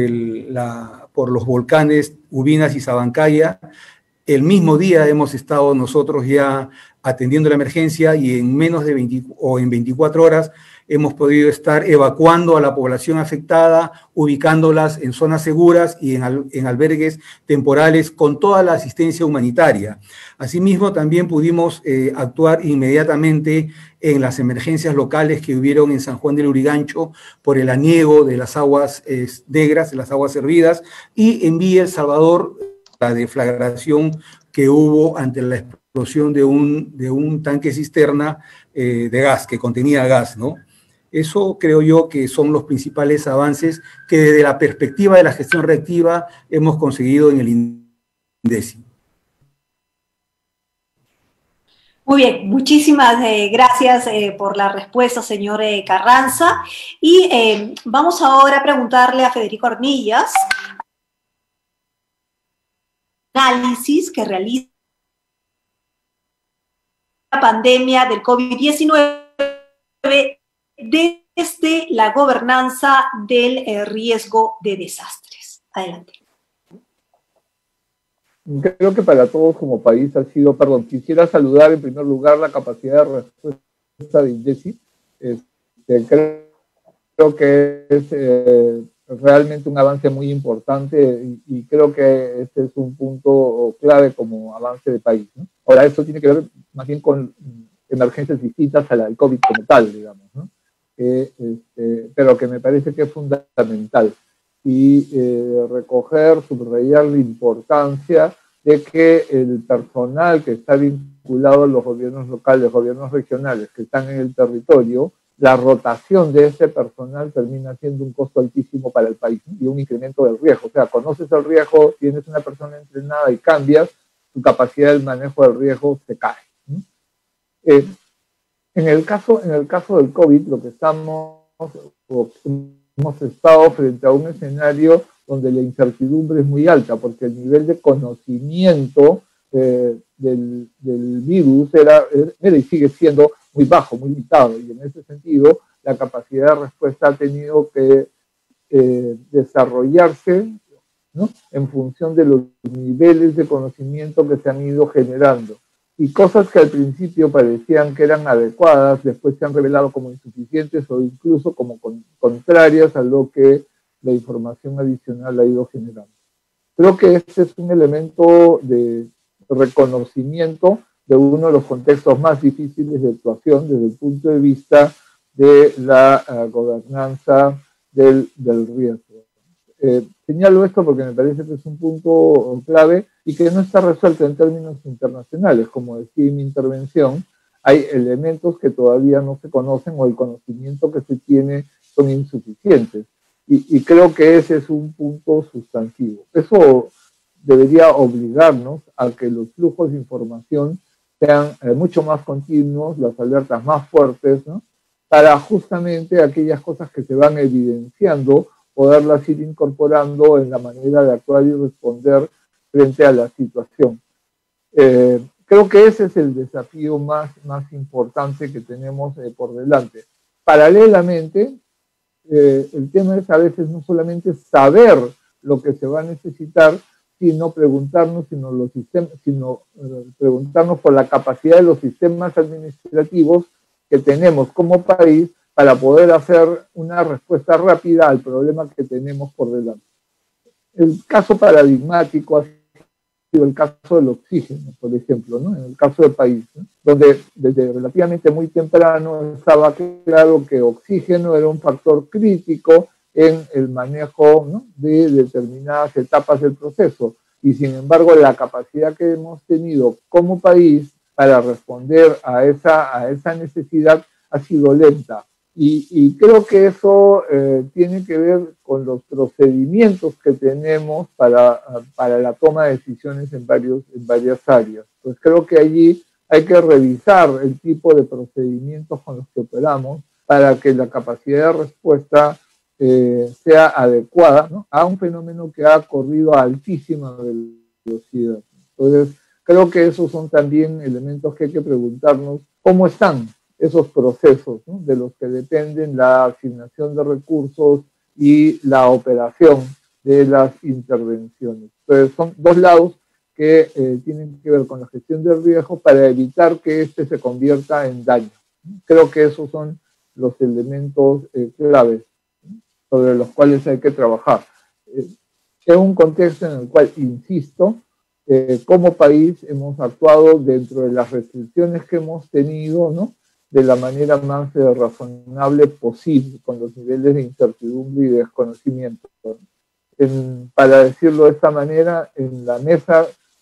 los volcanes Ubinas y Sabancaya. El mismo día hemos estado nosotros ya atendiendo la emergencia y en menos de 24 horas hemos podido estar evacuando a la población afectada, ubicándolas en zonas seguras y en albergues temporales con toda la asistencia humanitaria. Asimismo, también pudimos actuar inmediatamente en las emergencias locales que hubieron en San Juan del Lurigancho por el aniego de las aguas negras, de las aguas hervidas, y en Villa El Salvador, la deflagración que hubo ante la explosión de un tanque cisterna de gas, que contenía gas, ¿no? Eso creo yo que son los principales avances que desde la perspectiva de la gestión reactiva hemos conseguido en el INDECI. Muy bien, muchísimas gracias por la respuesta, señor Carranza. Y vamos ahora a preguntarle a Federico Arnillas análisis que realiza la pandemia del COVID-19 desde la gobernanza del riesgo de desastres. Adelante. Creo que para todos como país ha sido, quisiera saludar en primer lugar la capacidad de respuesta de INDECI. Creo que es realmente un avance muy importante y creo que este es un punto clave como avance de país, ¿no? Ahora, esto tiene que ver más bien con emergencias distintas a la del COVID como tal, digamos, ¿no? Pero que me parece que es fundamental. Y recoger, subrayar la importancia de que el personal que está vinculado a los gobiernos locales, gobiernos regionales que están en el territorio, la rotación de ese personal termina siendo un costo altísimo para el país, ¿no? Y un incremento del riesgo. O sea, conoces el riesgo, tienes una persona entrenada y cambias, tu capacidad del manejo del riesgo se cae, ¿no? En el caso del COVID, lo que hemos estado frente a un escenario donde la incertidumbre es muy alta, porque el nivel de conocimiento del virus era y sigue siendo muy bajo, muy limitado, y en ese sentido la capacidad de respuesta ha tenido que desarrollarse, ¿no?, en función de los niveles de conocimiento que se han ido generando. Y cosas que al principio parecían que eran adecuadas, después se han revelado como insuficientes o incluso como contrarias a lo que la información adicional ha ido generando. Creo que este es un elemento de reconocimiento de uno de los contextos más difíciles de actuación desde el punto de vista de la gobernanza del riesgo. Señalo esto porque me parece que es un punto clave y que no está resuelto en términos internacionales. Como decía en mi intervención, hay elementos que todavía no se conocen o el conocimiento que se tiene son insuficientes. Y creo que ese es un punto sustantivo. Eso debería obligarnos a que los flujos de información sean mucho más continuos, las alertas más fuertes, ¿no?, para justamente aquellas cosas que se van evidenciando, poderlas ir incorporando en la manera de actuar y responder frente a la situación. Creo que ese es el desafío más importante que tenemos por delante. Paralelamente, el tema es a veces no solamente saber lo que se va a necesitar, sino preguntarnos, preguntarnos por la capacidad de los sistemas administrativos que tenemos como país para poder hacer una respuesta rápida al problema que tenemos por delante. El caso paradigmático ha sido el caso del oxígeno, por ejemplo, ¿no?, en el caso del país, ¿no?, donde desde relativamente muy temprano estaba claro que oxígeno era un factor crítico en el manejo, ¿no?, de determinadas etapas del proceso. Y sin embargo, la capacidad que hemos tenido como país para responder a esa necesidad ha sido lenta. Y creo que eso tiene que ver con los procedimientos que tenemos para la toma de decisiones en varias áreas. Pues creo que allí hay que revisar el tipo de procedimientos con los que operamos para que la capacidad de respuesta sea adecuada, ¿no?, a un fenómeno que ha corrido a altísima velocidad. Entonces, creo que esos son también elementos que hay que preguntarnos cómo están esos procesos, ¿no?, de los que dependen la asignación de recursos y la operación de las intervenciones. Entonces, son dos lados que tienen que ver con la gestión del riesgo para evitar que este se convierta en daño. Creo que esos son los elementos claves sobre los cuales hay que trabajar. Es un contexto en el cual, insisto, como país hemos actuado dentro de las restricciones que hemos tenido, ¿no?, de la manera más razonable posible, con los niveles de incertidumbre y desconocimiento. Para decirlo de esta manera, en la mesa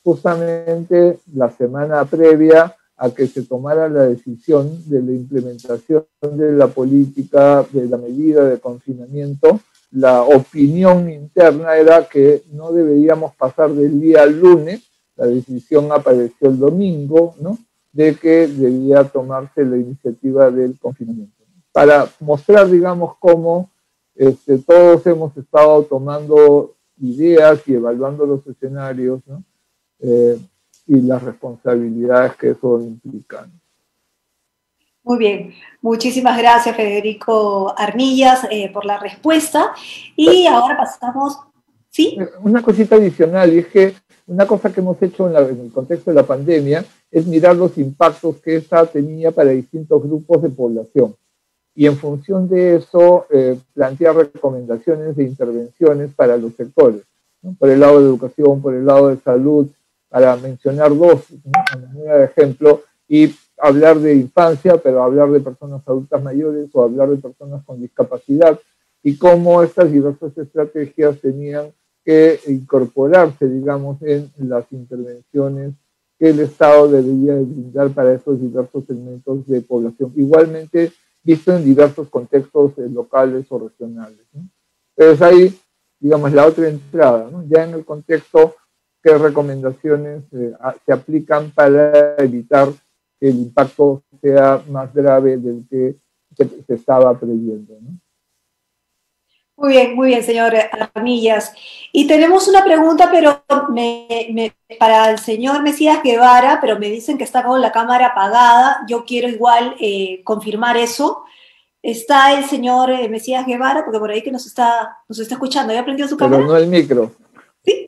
justamente la semana previa a que se tomara la decisión de la implementación de la política, de la medida de confinamiento. La opinión interna era que no deberíamos pasar del día lunes, la decisión apareció el domingo, ¿no?, de que debía tomarse la iniciativa del confinamiento. Para mostrar, digamos, cómo todos hemos estado tomando ideas y evaluando los escenarios, ¿no?, y las responsabilidades que eso implica. Muy bien, muchísimas gracias Federico Arnillas por la respuesta. Y ahora pasamos, ¿sí? Una cosita adicional, y es que una cosa que hemos hecho en el contexto de la pandemia es mirar los impactos que esta tenía para distintos grupos de población. Y en función de eso, plantear recomendaciones de intervenciones para los sectores, ¿no?, por el lado de educación, por el lado de salud, para mencionar dos, ¿no?, a manera de ejemplo, y hablar de infancia, pero hablar de personas adultas mayores o hablar de personas con discapacidad, y cómo estas diversas estrategias tenían que incorporarse, digamos, en las intervenciones que el Estado debería brindar para estos diversos segmentos de población, igualmente visto en diversos contextos locales o regionales, ¿no? Entonces ahí, digamos, la otra entrada, ¿no?, ya en el contexto, qué recomendaciones se aplican para evitar que el impacto sea más grave del que se estaba previendo, ¿no? Muy bien, señor Arnillas. Y tenemos una pregunta, pero para el señor Mesías Guevara, pero me dicen que está con la cámara apagada. Yo quiero igual confirmar eso. ¿Está el señor Mesías Guevara? Porque por ahí que nos está escuchando. ¿Ya prendió su cámara? Pero no el micro. ¿Sí?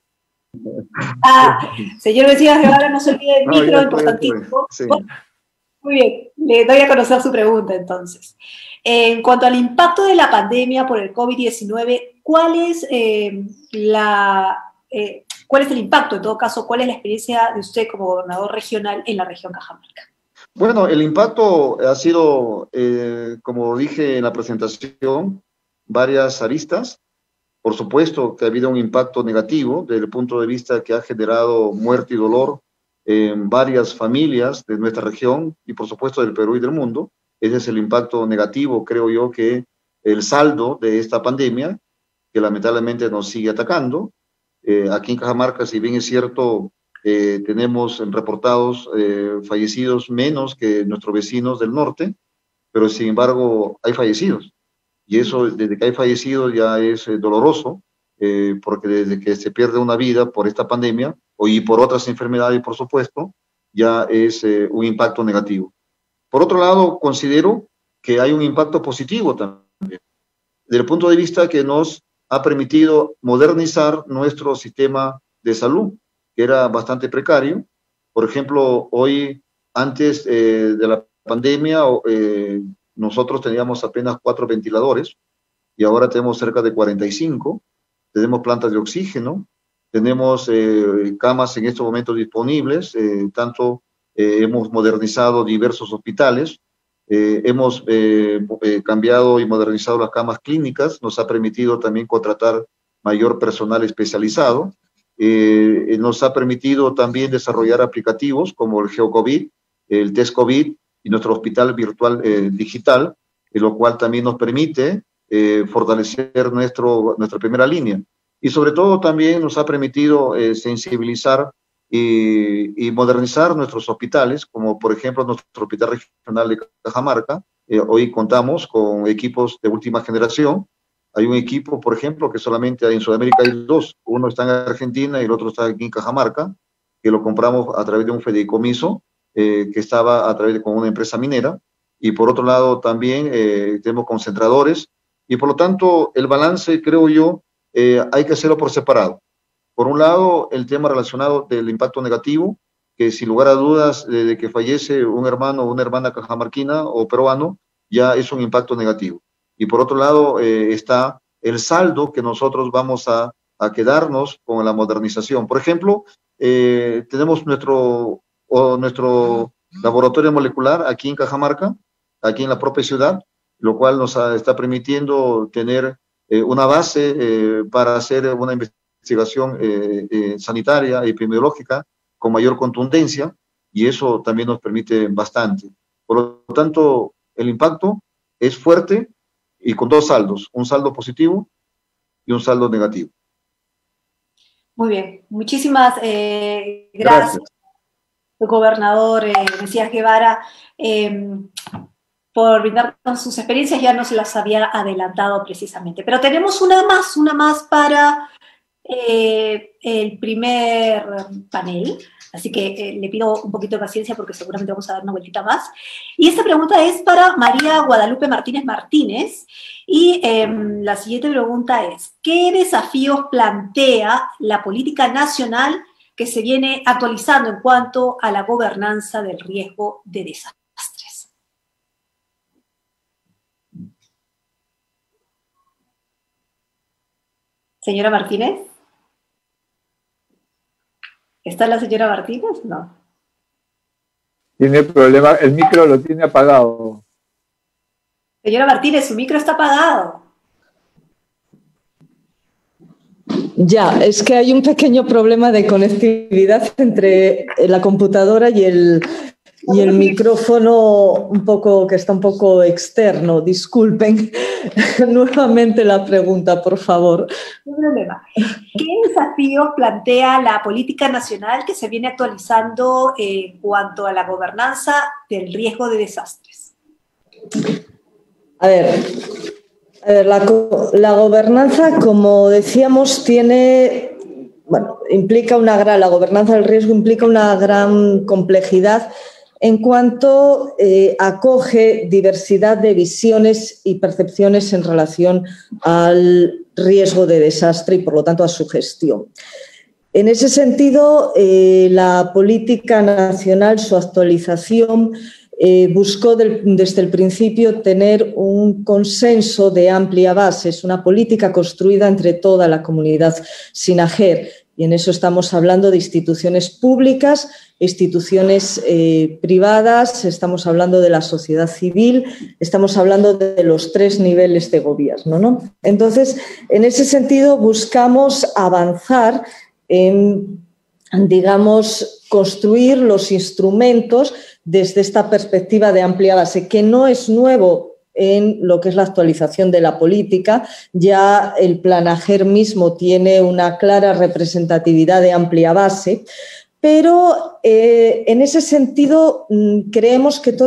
Señor Mesías Guevara, no se olvide el micro, importantísimo. Sí. Muy bien, le doy a conocer su pregunta entonces. En cuanto al impacto de la pandemia por el COVID-19, ¿cuál es el impacto? En todo caso, ¿cuál es la experiencia de usted como gobernador regional en la región Cajamarca? Bueno, el impacto ha sido, como dije en la presentación, varias aristas. Por supuesto que ha habido un impacto negativo desde el punto de vista que ha generado muerte y dolor en varias familias de nuestra región y por supuesto del Perú y del mundo. Ese es el impacto negativo, creo yo, que el saldo de esta pandemia, que lamentablemente nos sigue atacando. Aquí en Cajamarca, si bien es cierto, tenemos reportados fallecidos menos que nuestros vecinos del norte, pero sin embargo hay fallecidos. Y eso, desde que hay fallecidos, ya es doloroso, porque desde que se pierde una vida por esta pandemia, y por otras enfermedades, por supuesto, ya es un impacto negativo. Por otro lado, considero que hay un impacto positivo también, desde el punto de vista que nos ha permitido modernizar nuestro sistema de salud, que era bastante precario. Por ejemplo, hoy, antes de la pandemia, nosotros teníamos apenas 4 ventiladores y ahora tenemos cerca de 45. Tenemos plantas de oxígeno, tenemos camas en estos momentos disponibles, hemos modernizado diversos hospitales, hemos cambiado y modernizado las camas clínicas, nos ha permitido también contratar mayor personal especializado, nos ha permitido también desarrollar aplicativos como el GeoCovid, el Test COVID y nuestro hospital virtual digital, lo cual también nos permite fortalecer nuestra primera línea. Y sobre todo también nos ha permitido sensibilizar y modernizar nuestros hospitales, como por ejemplo nuestro hospital regional de Cajamarca. Hoy contamos con equipos de última generación. Hay un equipo, por ejemplo, que solamente en Sudamérica hay 2. Uno está en Argentina y el otro está aquí en Cajamarca, que lo compramos a través de un fideicomiso que estaba a través con una empresa minera. Y por otro lado también tenemos concentradores. Y por lo tanto, el balance, creo yo, hay que hacerlo por separado. Por un lado, el tema relacionado del impacto negativo, que sin lugar a dudas, desde que fallece un hermano o una hermana cajamarquina o peruano, ya es un impacto negativo. Y por otro lado, está el saldo que nosotros vamos a quedarnos con la modernización. Por ejemplo, tenemos nuestro laboratorio molecular aquí en Cajamarca, aquí en la propia ciudad, lo cual nos está permitiendo tener una base para hacer una investigación sanitaria, epidemiológica, con mayor contundencia, y eso también nos permite bastante. Por lo tanto, el impacto es fuerte y con dos saldos, un saldo positivo y un saldo negativo. Muy bien, muchísimas gracias, gobernador Mesías Guevara, por brindarnos sus experiencias. Ya nos las había adelantado precisamente. Pero tenemos una más para el primer panel. Así que le pido un poquito de paciencia porque seguramente vamos a dar una vueltita más. Y esta pregunta es para María Guadalupe Martínez Martínez. Y la siguiente pregunta es: ¿qué desafíos plantea la política nacional que se viene actualizando en cuanto a la gobernanza del riesgo de desastres? Señora Martínez. ¿Está la señora Martínez? No. Tiene problema, el micro lo tiene apagado. Señora Martínez, su micro está apagado. Ya, es que hay un pequeño problema de conectividad entre la computadora y el micrófono que está un poco externo. Disculpen nuevamente la pregunta, por favor. No hay problema. ¿Qué desafíos plantea la política nacional que se viene actualizando en cuanto a la gobernanza del riesgo de desastres? A ver, la gobernanza, como decíamos, la gobernanza del riesgo implica una gran complejidad en cuanto acoge diversidad de visiones y percepciones en relación al riesgo de desastre y, por lo tanto, a su gestión. En ese sentido, la política nacional, su actualización, buscó desde el principio tener un consenso de amplia base. Es una política construida entre toda la comunidad SINAGER, y en eso estamos hablando de instituciones públicas, instituciones privadas, estamos hablando de la sociedad civil, estamos hablando de los 3 niveles de gobierno, ¿no? Entonces, en ese sentido, buscamos avanzar en, digamos, construir los instrumentos desde esta perspectiva de amplia base, que no es nuevo en lo que es la actualización de la política. Ya el Planager mismo tiene una clara representatividad de amplia base, pero en ese sentido creemos que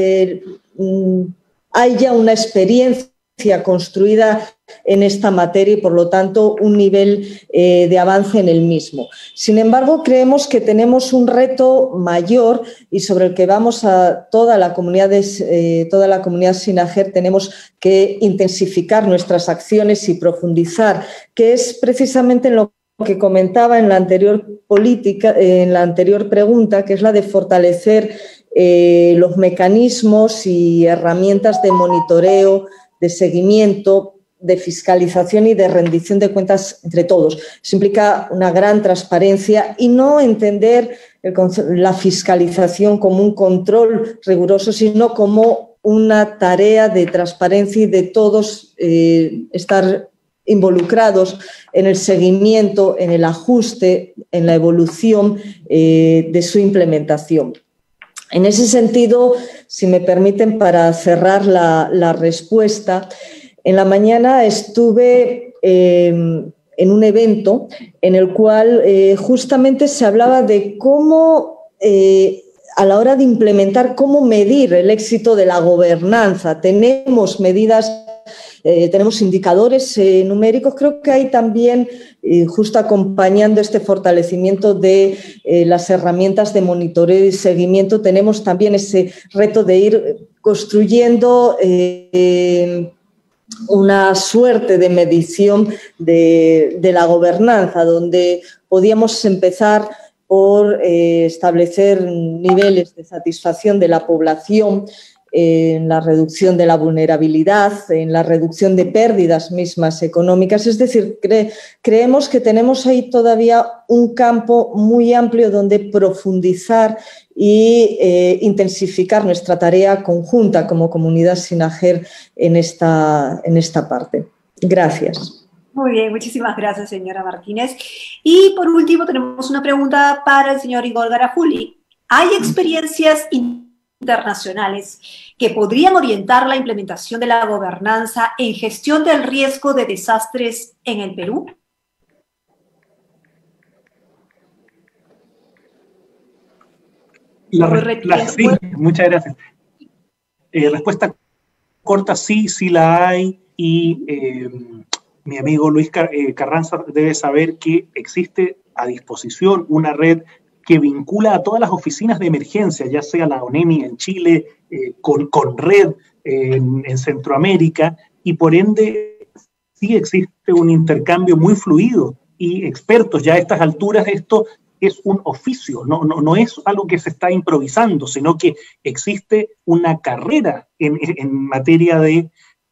hay ya una experiencia construida en esta materia y, por lo tanto, un nivel de avance en el mismo. Sin embargo, creemos que tenemos un reto mayor y sobre el que vamos a toda la comunidad SINAGER tenemos que intensificar nuestras acciones y profundizar, que es precisamente en lo que comentaba en la anterior pregunta, que es la de fortalecer los mecanismos y herramientas de monitoreo, de seguimiento, de fiscalización y de rendición de cuentas entre todos. Eso implica una gran transparencia y no entender la fiscalización como un control riguroso, sino como una tarea de transparencia y de todos estar involucrados en el seguimiento, en el ajuste, en la evolución de su implementación. En ese sentido, si me permiten, para cerrar la respuesta, en la mañana estuve en un evento en el cual justamente se hablaba de cómo, a la hora de implementar, cómo medir el éxito de la gobernanza. Tenemos medidas, tenemos indicadores numéricos. Creo que hay también, justo acompañando este fortalecimiento de las herramientas de monitoreo y seguimiento, tenemos también ese reto de ir construyendo una suerte de medición de la gobernanza, donde podíamos empezar por establecer niveles de satisfacción de la población en la reducción de la vulnerabilidad, en la reducción de pérdidas mismas económicas. Es decir, creemos que tenemos ahí todavía un campo muy amplio donde profundizar y intensificar nuestra tarea conjunta como comunidad SINAGER en esta parte. Gracias. Muy bien, muchísimas gracias, señora Martínez. Y por último, tenemos una pregunta para el señor Igor Garafuli. ¿Hay experiencias internacionales que podrían orientar la implementación de la gobernanza en gestión del riesgo de desastres en el Perú? Sí, muchas gracias. Respuesta corta, sí, sí la hay, y mi amigo Luis Carranza debe saber que existe a disposición una red que vincula a todas las oficinas de emergencia, ya sea la ONEMI en Chile, con red en Centroamérica, y por ende sí existe un intercambio muy fluido, y expertos ya a estas alturas. Esto es un oficio, no es algo que se está improvisando, sino que existe una carrera en materia de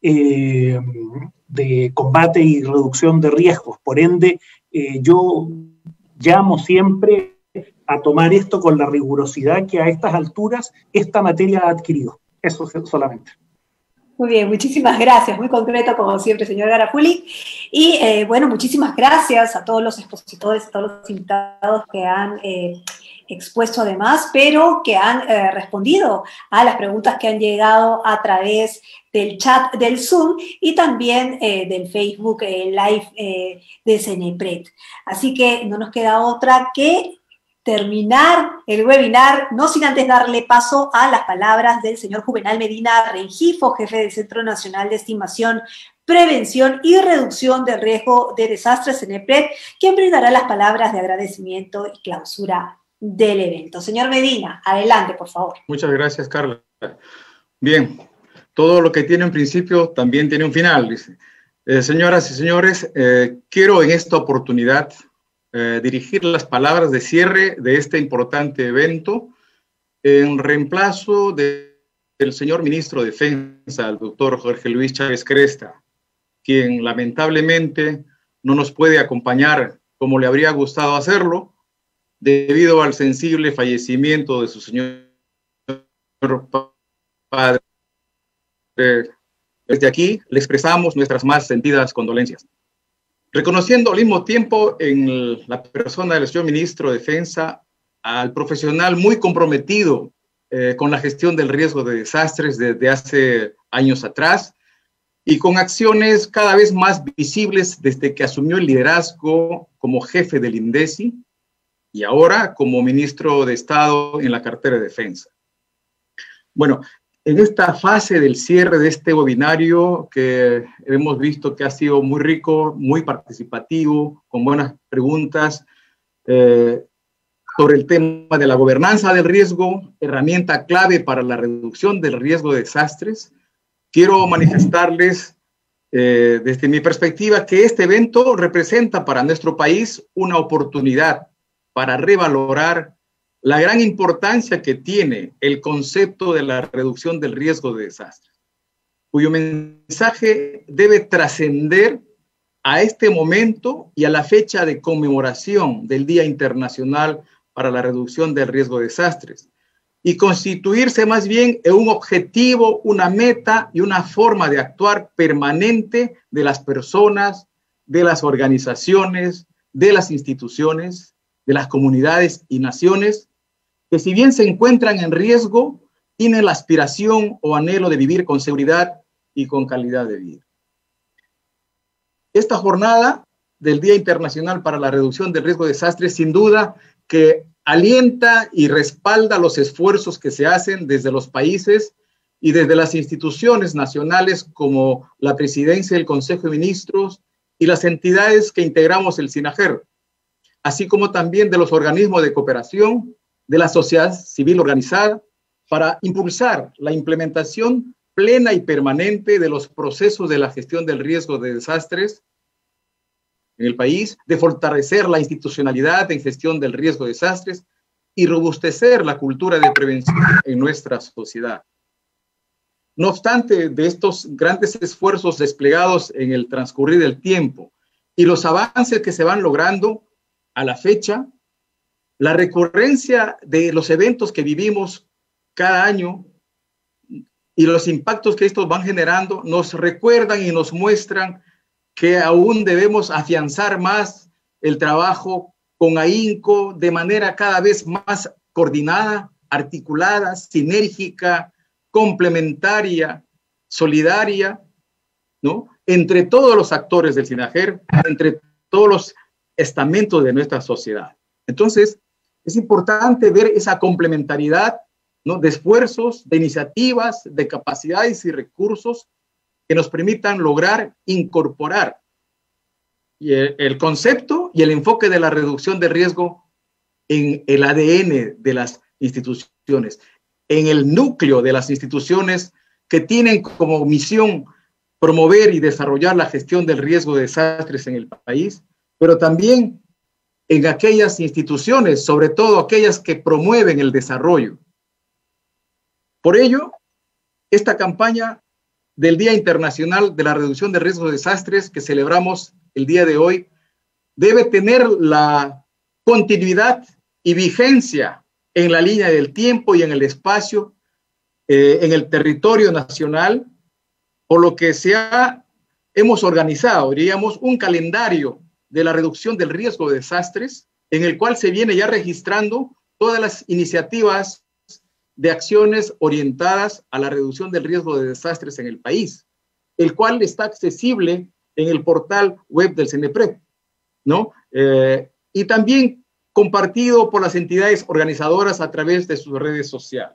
combate y reducción de riesgos. Por ende, yo llamo siempre a tomar esto con la rigurosidad que a estas alturas esta materia ha adquirido. Eso solamente. Muy bien, muchísimas gracias, muy concreto como siempre, señor Garafuli. Y bueno, muchísimas gracias a todos los expositores, a todos los invitados que han expuesto además, pero que han respondido a las preguntas que han llegado a través del chat del Zoom y también del Facebook Live de CENEPRED. Así que no nos queda otra que terminar el webinar, no sin antes darle paso a las palabras del señor Juvenal Medina Rengifo, jefe del Centro Nacional de Estimación, Prevención y Reducción del Riesgo de Desastres, CENEPRED, quien brindará las palabras de agradecimiento y clausura del evento. Señor Medina, adelante, por favor. Muchas gracias, Carla. Bien, todo lo que tiene un principio también tiene un final, dice. Señoras y señores, quiero en esta oportunidad dirigir las palabras de cierre de este importante evento en reemplazo del señor ministro de Defensa, el doctor Jorge Luis Chávez Cresta, quien lamentablemente no nos puede acompañar como le habría gustado hacerlo, debido al sensible fallecimiento de su señor padre. Desde aquí le expresamos nuestras más sentidas condolencias. Reconociendo al mismo tiempo en la persona del señor ministro de Defensa al profesional muy comprometido con la gestión del riesgo de desastres desde hace años atrás y con acciones cada vez más visibles desde que asumió el liderazgo como jefe del INDECI y ahora como ministro de Estado en la cartera de Defensa. Bueno, en esta fase del cierre de este webinario que hemos visto que ha sido muy rico, muy participativo, con buenas preguntas sobre el tema de la gobernanza del riesgo, herramienta clave para la reducción del riesgo de desastres, quiero manifestarles desde mi perspectiva que este evento representa para nuestro país una oportunidad para revalorar la gran importancia que tiene el concepto de la reducción del riesgo de desastres, cuyo mensaje debe trascender a este momento y a la fecha de conmemoración del Día Internacional para la Reducción del Riesgo de Desastres, y constituirse más bien en un objetivo, una meta y una forma de actuar permanente de las personas, de las organizaciones, de las instituciones, de las comunidades y naciones, que si bien se encuentran en riesgo, tienen la aspiración o anhelo de vivir con seguridad y con calidad de vida. Esta jornada del Día Internacional para la Reducción del Riesgo de Desastres, sin duda, que alienta y respalda los esfuerzos que se hacen desde los países y desde las instituciones nacionales como la Presidencia del Consejo de Ministros y las entidades que integramos el SINAGER, así como también de los organismos de cooperación, de la sociedad civil organizada, para impulsar la implementación plena y permanente de los procesos de la gestión del riesgo de desastres en el país, de fortalecer la institucionalidad en gestión del riesgo de desastres y robustecer la cultura de prevención en nuestra sociedad. No obstante, de estos grandes esfuerzos desplegados en el transcurrir del tiempo y los avances que se van logrando a la fecha, la recurrencia de los eventos que vivimos cada año y los impactos que estos van generando nos recuerdan y nos muestran que aún debemos afianzar más el trabajo con ahínco de manera cada vez más coordinada, articulada, sinérgica, complementaria, solidaria, ¿no? Entre todos los actores del SINAGER, entre todos los estamentos de nuestra sociedad. Entonces, es importante ver esa complementariedad, ¿no? De esfuerzos, de iniciativas, de capacidades y recursos que nos permitan lograr incorporar el concepto y el enfoque de la reducción de riesgo en el ADN de las instituciones, en el núcleo de las instituciones que tienen como misión promover y desarrollar la gestión del riesgo de desastres en el país, pero también en aquellas instituciones, sobre todo aquellas que promueven el desarrollo. Por ello, esta campaña del Día Internacional de la Reducción de Riesgos de Desastres que celebramos el día de hoy debe tener la continuidad y vigencia en la línea del tiempo y en el espacio, en el territorio nacional, por lo que hemos organizado, diríamos, un calendario de la reducción del riesgo de desastres, en el cual se viene ya registrando todas las iniciativas de acciones orientadas a la reducción del riesgo de desastres en el país, el cual está accesible en el portal web del CENEPRED, ¿no? Y también compartido por las entidades organizadoras a través de sus redes sociales.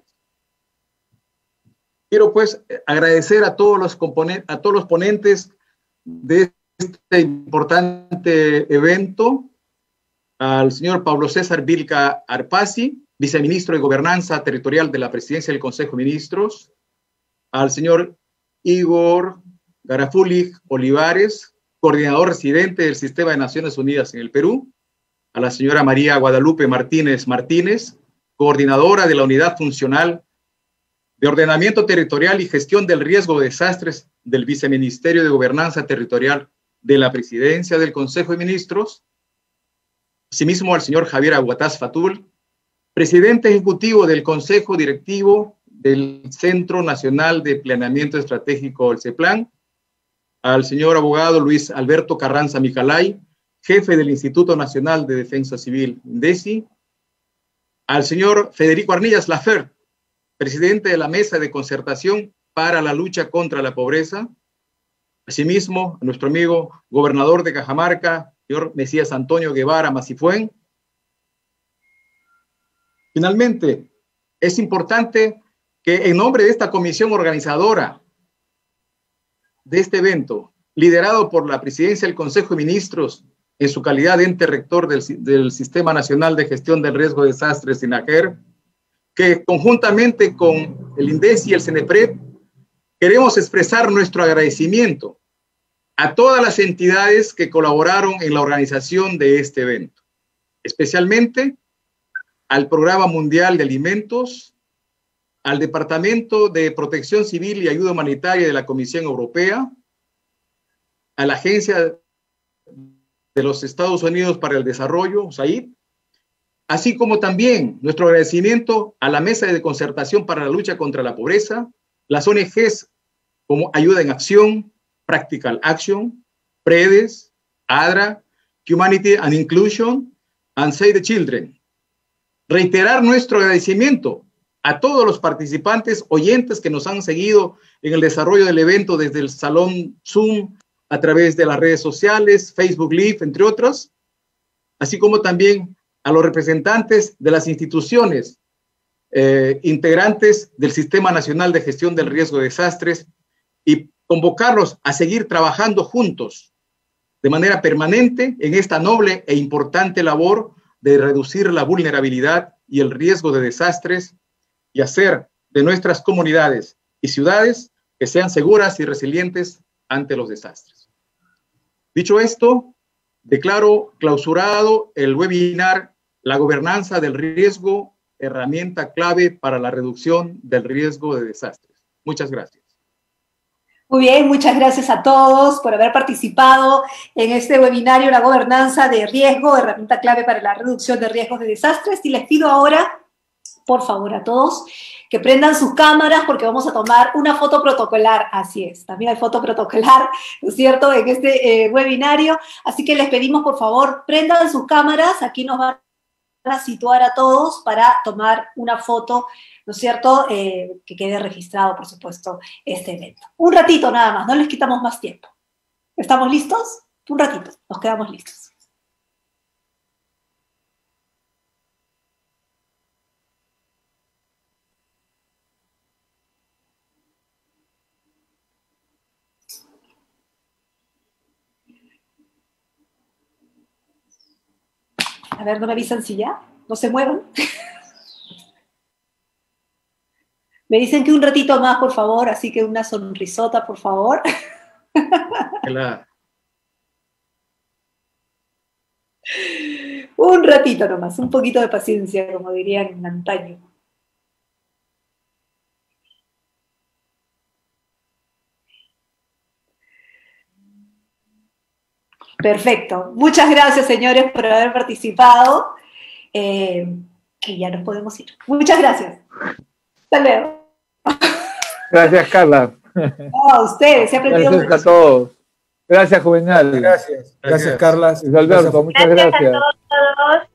Quiero pues agradecer a todos los ponentes de este importante evento, al señor Pablo César Vilca Arpasi, viceministro de Gobernanza Territorial de la Presidencia del Consejo de Ministros, al señor Igor Garafulig Olivares, coordinador residente del Sistema de Naciones Unidas en el Perú, a la señora María Guadalupe Martínez Martínez, coordinadora de la Unidad Funcional de Ordenamiento Territorial y Gestión del Riesgo de Desastres del Viceministerio de Gobernanza Territorial de la Presidencia del Consejo de Ministros, asimismo al señor Javier Aguataz Fatul, presidente ejecutivo del Consejo Directivo del Centro Nacional de Planeamiento Estratégico, el CEPLAN, al señor abogado Luis Alberto Carranza Micalay, jefe del Instituto Nacional de Defensa Civil, INDECI, al señor Federico Arnillas Lafert, presidente de la Mesa de Concertación para la Lucha contra la Pobreza, asimismo a nuestro amigo gobernador de Cajamarca, señor Mesías Antonio Guevara Macifuen. Finalmente, es importante que en nombre de esta comisión organizadora de este evento, liderado por la Presidencia del Consejo de Ministros, en su calidad de ente rector del Sistema Nacional de Gestión del Riesgo de Desastres, SINAGER, que conjuntamente con el INDECI y el CENEPRED, queremos expresar nuestro agradecimiento a todas las entidades que colaboraron en la organización de este evento, especialmente al Programa Mundial de Alimentos, al Departamento de Protección Civil y Ayuda Humanitaria de la Comisión Europea, a la Agencia de los Estados Unidos para el Desarrollo, USAID, así como también nuestro agradecimiento a la Mesa de Concertación para la Lucha contra la Pobreza, las ONGs como Ayuda en Acción, Practical Action, PREDES, ADRA, Humanity and Inclusion, and Save the Children. Reiterar nuestro agradecimiento a todos los participantes, oyentes que nos han seguido en el desarrollo del evento desde el salón Zoom, a través de las redes sociales, Facebook Live, entre otros, así como también a los representantes de las instituciones integrantes del Sistema Nacional de Gestión del Riesgo de Desastres y convocarlos a seguir trabajando juntos de manera permanente en esta noble e importante labor de reducir la vulnerabilidad y el riesgo de desastres y hacer de nuestras comunidades y ciudades que sean seguras y resilientes ante los desastres. Dicho esto, declaro clausurado el webinar La gobernanza del riesgo, herramienta clave para la reducción del riesgo de desastres. Muchas gracias. Muy bien, muchas gracias a todos por haber participado en este webinario La gobernanza de riesgo, herramienta clave para la reducción de riesgos de desastres. Y les pido ahora por favor, a todos que prendan sus cámaras porque vamos a tomar una foto protocolar. Así es, también hay foto protocolar, ¿no es cierto?, en este webinario. Así que les pedimos, por favor, prendan sus cámaras. Aquí nos van a situar a todos para tomar una foto, ¿no es cierto?, que quede registrado, por supuesto, este evento. Un ratito nada más, no les quitamos más tiempo. ¿Estamos listos? Un ratito, nos quedamos listos. A ver, ¿no me avisan si ya? ¿No se muevan? Me dicen que un ratito más, por favor, así que una sonrisota, por favor. Claro. Un ratito nomás, un poquito de paciencia, como dirían en antaño. Perfecto. Muchas gracias, señores, por haber participado. Y ya nos podemos ir. Muchas gracias. Hasta luego. Gracias, Carla. No, a ustedes, se ha aprendido Gracias mucho. a todos. Gracias, Juvenal. Gracias. Gracias, Carla. Luis Alberto, muchas gracias. A todos.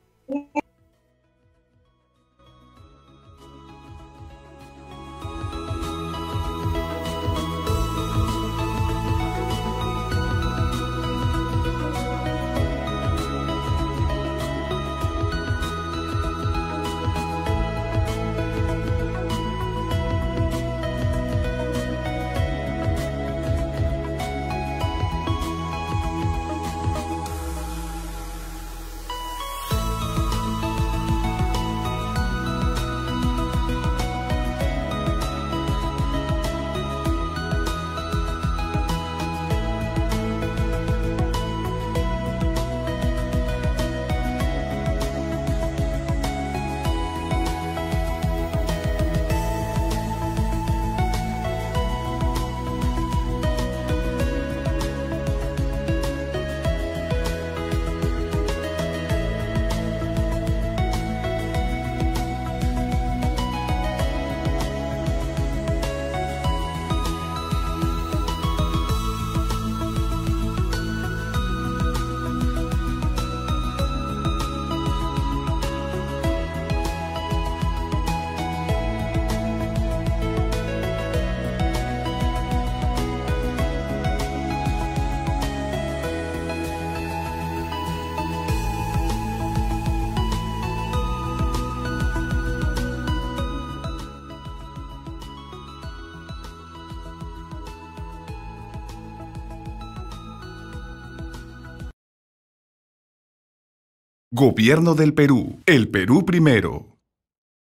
Gobierno del Perú. El Perú primero.